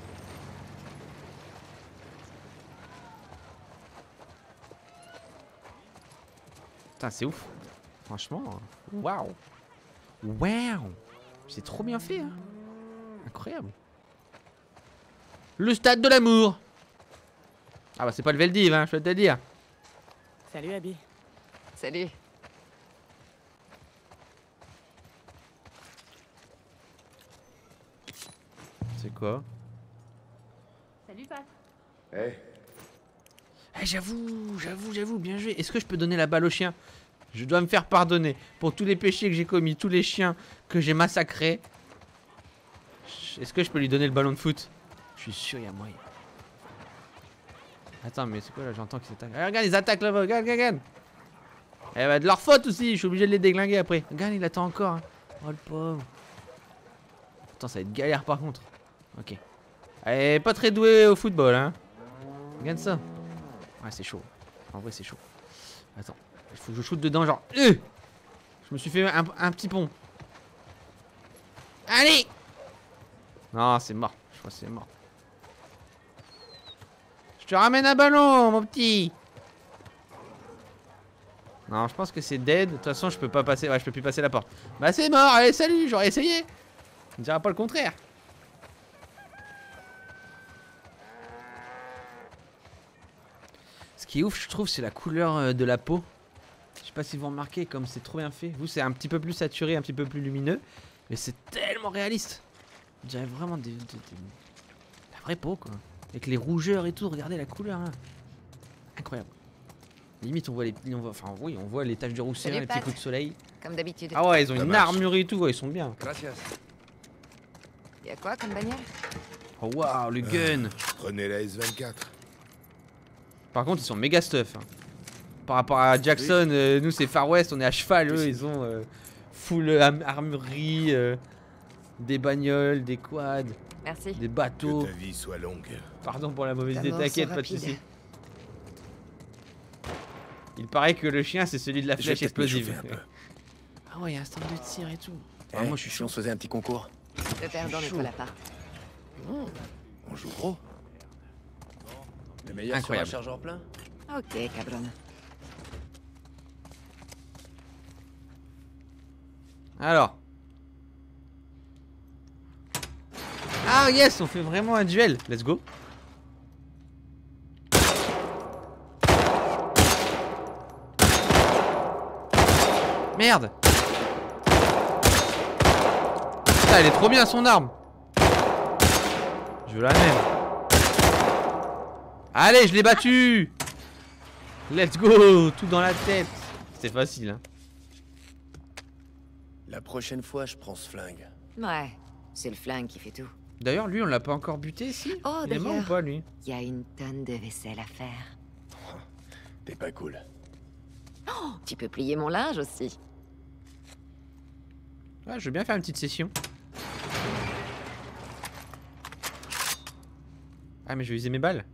Putain, c'est ouf. Franchement, waouh. Waouh. C'est trop bien fait, hein. Incroyable. Le stade de l'amour. Ah bah c'est pas le Veldiv, hein, je peux te le dire. Salut, Abby. Salut. C'est quoi? Salut, Pat. Hey. Eh, j'avoue, bien joué. Est-ce que je peux donner la balle au chien? Je dois me faire pardonner pour tous les péchés que j'ai commis, tous les chiens que j'ai massacrés. Est-ce que je peux lui donner le ballon de foot? Je suis sûr, il y a moyen. Attends, mais c'est quoi là? J'entends qu'ils attaquent. Ah, regarde, ils attaquent là-bas. Regarde. Eh bah, de leur faute aussi. Je suis obligé de les déglinguer après. Regarde, il attend encore. Hein. Oh le pauvre. Attends, ça va être galère par contre. Ok. Elle est pas très douée au football, hein. Regarde ça. Ouais, c'est chaud. En vrai, c'est chaud. Attends. Il faut que je shoote dedans, genre. Je me suis fait un petit pont. Allez! Non, c'est mort. Je crois que c'est mort. Je te ramène un ballon, mon petit. Non, je pense que c'est dead. De toute façon, je peux pas passer. Ouais, je peux plus passer la porte. Bah, c'est mort. Allez, salut. J'aurais essayé. On dira pas le contraire. Ce qui est ouf, je trouve, c'est la couleur de la peau. Je sais pas si vous remarquez, comme c'est trop bien fait. Vous, c'est un petit peu plus saturé, un petit peu plus lumineux. Mais c'est tellement réaliste. On dirait vraiment la vraie peau, quoi. Avec les rougeurs et tout. Regardez la couleur, hein. Incroyable. Limite, on voit les, enfin, oui, on voit les taches de rousseur, les petits coups de soleil. Comme d'habitude. Ah ouais, ils ont une armure et tout, ouais, ils sont bien. Gracias. Y'a quoi comme bagnole? Oh waouh, le gun. Prenez la S24. Par contre, ils sont méga stuff. Hein. Par rapport à Jackson, nous c'est Far West, on est à cheval, eux ils ont full armurerie, des bagnoles, des quads, merci. Des bateaux. Que ta vie soit longue. Pardon pour la mauvaise idée, t'inquiète, pas de soucis. Il paraît que le chien c'est celui de la flèche explosive. Ah ouais, il y a un stand de tir et tout. Ah, moi je suis chaud. On se faisait un petit concours. Le perdant n'est pas la part. On joue gros. Le meilleur sur un chargeur plein. Ok, cabron. Alors. Ah yes, on fait vraiment un duel. Let's go. Merde. Putain, elle est trop bien son arme. Je veux la même. Allez, je l'ai battu. Let's go. Tout dans la tête. C'était facile, hein. La prochaine fois, je prends ce flingue. Ouais, c'est le flingue qui fait tout. D'ailleurs, lui, on l'a pas encore buté, si? Oh, il est mort ou pas, lui? Il y a une tonne de vaisselle à faire. T'es pas cool. Oh, tu peux plier mon linge aussi. Ouais, je veux bien faire une petite session. Ah, mais je vais user mes balles.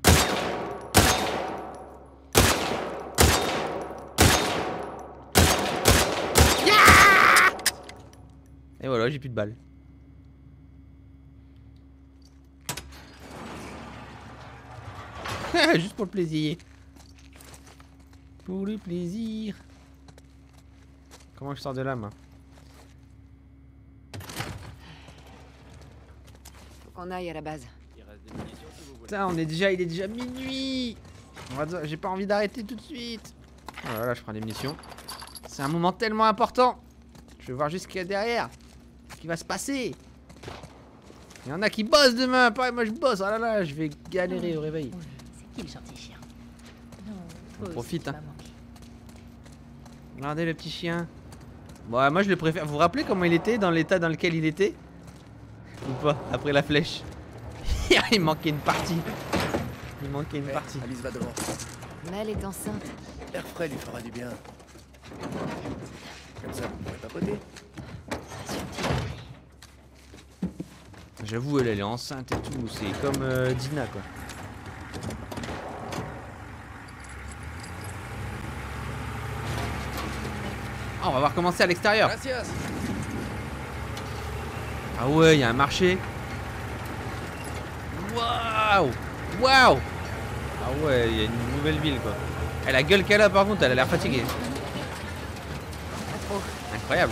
Et voilà, j'ai plus de balles. Juste pour le plaisir. Pour le plaisir. Comment je sors de là, moi? Faut qu'on aille à la base. Putain, il est déjà minuit. J'ai pas envie d'arrêter tout de suite. Voilà, je prends des munitions. C'est un moment tellement important. Je vais voir juste ce qu'il y a derrière. Ce qui va se passer. Il y en a qui bossent demain, pareil, moi je bosse, oh là là, je vais galérer au réveil. C'est qui le gentil chien? On profite, hein. Regardez le petit chien. Bon, moi je le préfère. Vous vous rappelez comment il était, dans l'état dans lequel il était? Ou pas, après la flèche? Il manquait une partie. Il manquait une partie. Alice va devant. Mel est enceinte. L'air frais lui fera du bien. Comme ça, vous pourrez papoter. J'avoue, elle est enceinte et tout. C'est comme Dina, quoi. Ah, on va voir comment c'est à l'extérieur. Ah ouais, il y a un marché. Waouh! Waouh! Ah ouais, il y a une nouvelle ville, quoi. Elle la gueule qu'elle a, par contre, elle a l'air fatiguée. Incroyable.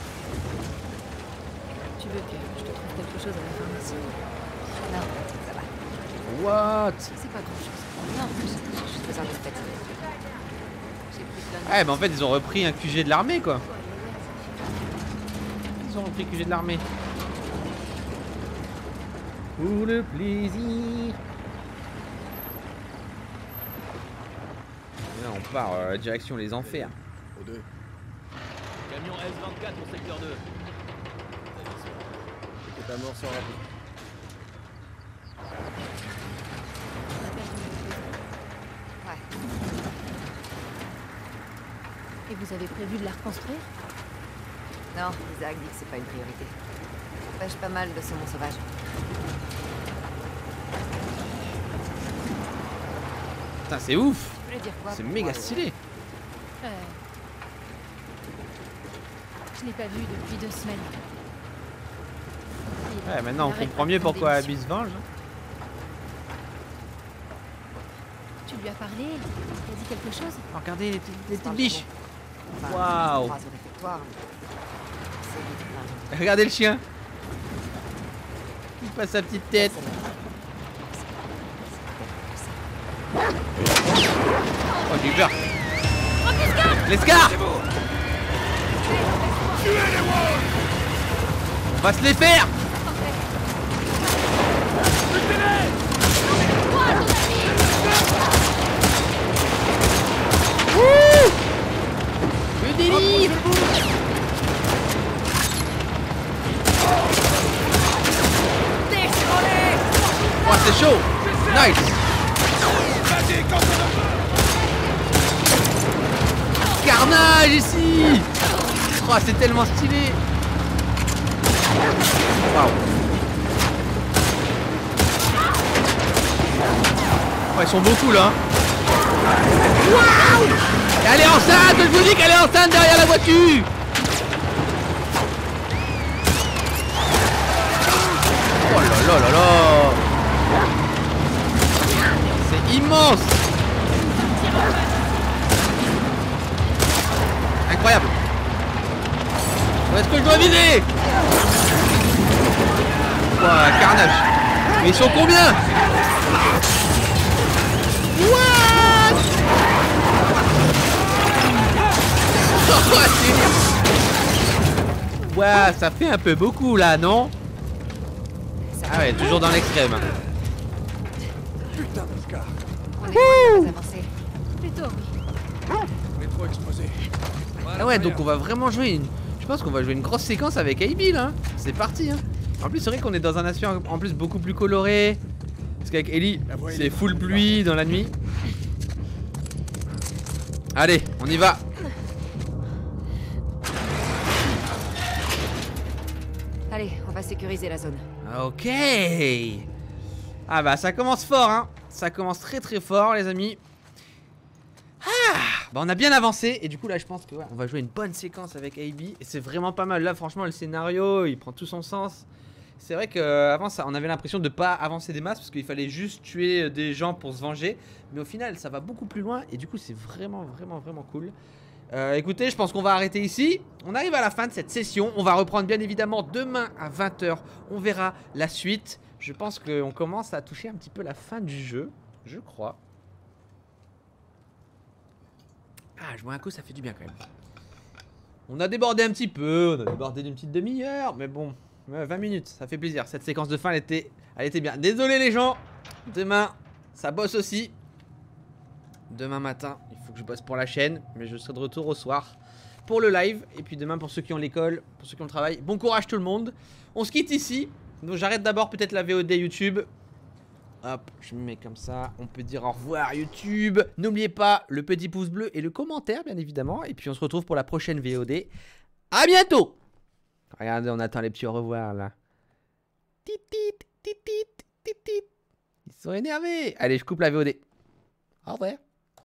Tu veux que je te trouve quelque chose à la pharmacie? Non, ça va. What? C'est pas grand chose. Non, j'ai juste besoin de spécial. J'ai pris plein de... Ouais, mais en fait, ils ont repris un QG de l'armée, quoi. Ils ont repris le QG de l'armée. Pour le plaisir. Et là, on part direction les enfers. Au 2. Camion S24 pour secteur 2. C'était un morceau rapide. Ouais. Et vous avez prévu de la reconstruire? Non, Isaac dit que c'est pas une priorité. On pêche pas mal de saumon sauvage. Putain, c'est ouf! Tu voulais dire quoi C'est pour méga moi, stylé! Je l'ai pas vu depuis 2 semaines. Ouais, maintenant on comprend mieux pourquoi Abby se venge. Tu lui as parlé? Il a dit quelque chose? Oh, regardez les petites biches! Enfin, Waouh! 3 au réfectoire, mais c'est vite plein. Regardez le chien! Il passe sa petite tête! Oh, j'ai eu peur! L'escar! On va se les faire! Wouh! Le délire! Oh, c'est chaud! Nice! Carnage ici! Oh, c'est tellement stylé! Waouh! Oh, ils sont beaucoup là! Waouh! Elle est enceinte! Je vous dis qu'elle est enceinte derrière la voiture! Oh là là là là! C'est immense! Incroyable! Où est-ce que je dois viser? Ouah, carnage! Mais ils sont combien? What? Ouah, ça fait un peu beaucoup là, non? Ah ouais, toujours dans l'extrême. Putain de scar. On est loin de pas avancer. Plutôt, oui. On est trop exposé. Ah ouais, donc on va vraiment jouer une... Je pense qu'on va jouer une grosse séquence avec Abby là. C'est parti, hein. En plus, c'est vrai qu'on est dans un aspect en plus beaucoup plus coloré. Parce qu'avec Ellie, c'est full pluie dans la nuit. Allez, on y va. Allez, on va sécuriser la zone. Ok. Ah bah ça commence fort, hein. Ça commence très très fort, les amis. Ah, bah on a bien avancé. Et du coup là je pense que ouais, on va jouer une bonne séquence avec Abby. Et c'est vraiment pas mal. Là franchement le scénario il prend tout son sens. C'est vrai qu'avant ça on avait l'impression de pas avancer des masses, parce qu'il fallait juste tuer des gens pour se venger. Mais au final ça va beaucoup plus loin. Et du coup c'est vraiment cool. Écoutez, je pense qu'on va arrêter ici. On arrive à la fin de cette session. On va reprendre bien évidemment demain à 20 h. On verra la suite. Je pense qu'on commence à toucher un petit peu la fin du jeu. Je crois. Ah, je vois un coup, ça fait du bien quand même. On a débordé un petit peu. On a débordé d'une petite demi-heure. Mais bon, Ouais, 20 minutes, ça fait plaisir. Cette séquence de fin, elle était bien. Désolé les gens. Demain, ça bosse aussi. Demain matin, il faut que je bosse pour la chaîne. Mais je serai de retour au soir pour le live. Et puis demain, pour ceux qui ont l'école, pour ceux qui ont le travail. Bon courage tout le monde. On se quitte ici. Donc j'arrête d'abord peut-être la VOD YouTube. Hop, je me mets comme ça. On peut dire au revoir YouTube. N'oubliez pas le petit pouce bleu et le commentaire, bien évidemment. Et puis on se retrouve pour la prochaine VOD. À bientôt. Regardez, on attend les petits au revoir là. Titit, titit, titit. Ils sont énervés. Allez, je coupe la VOD. Au revoir.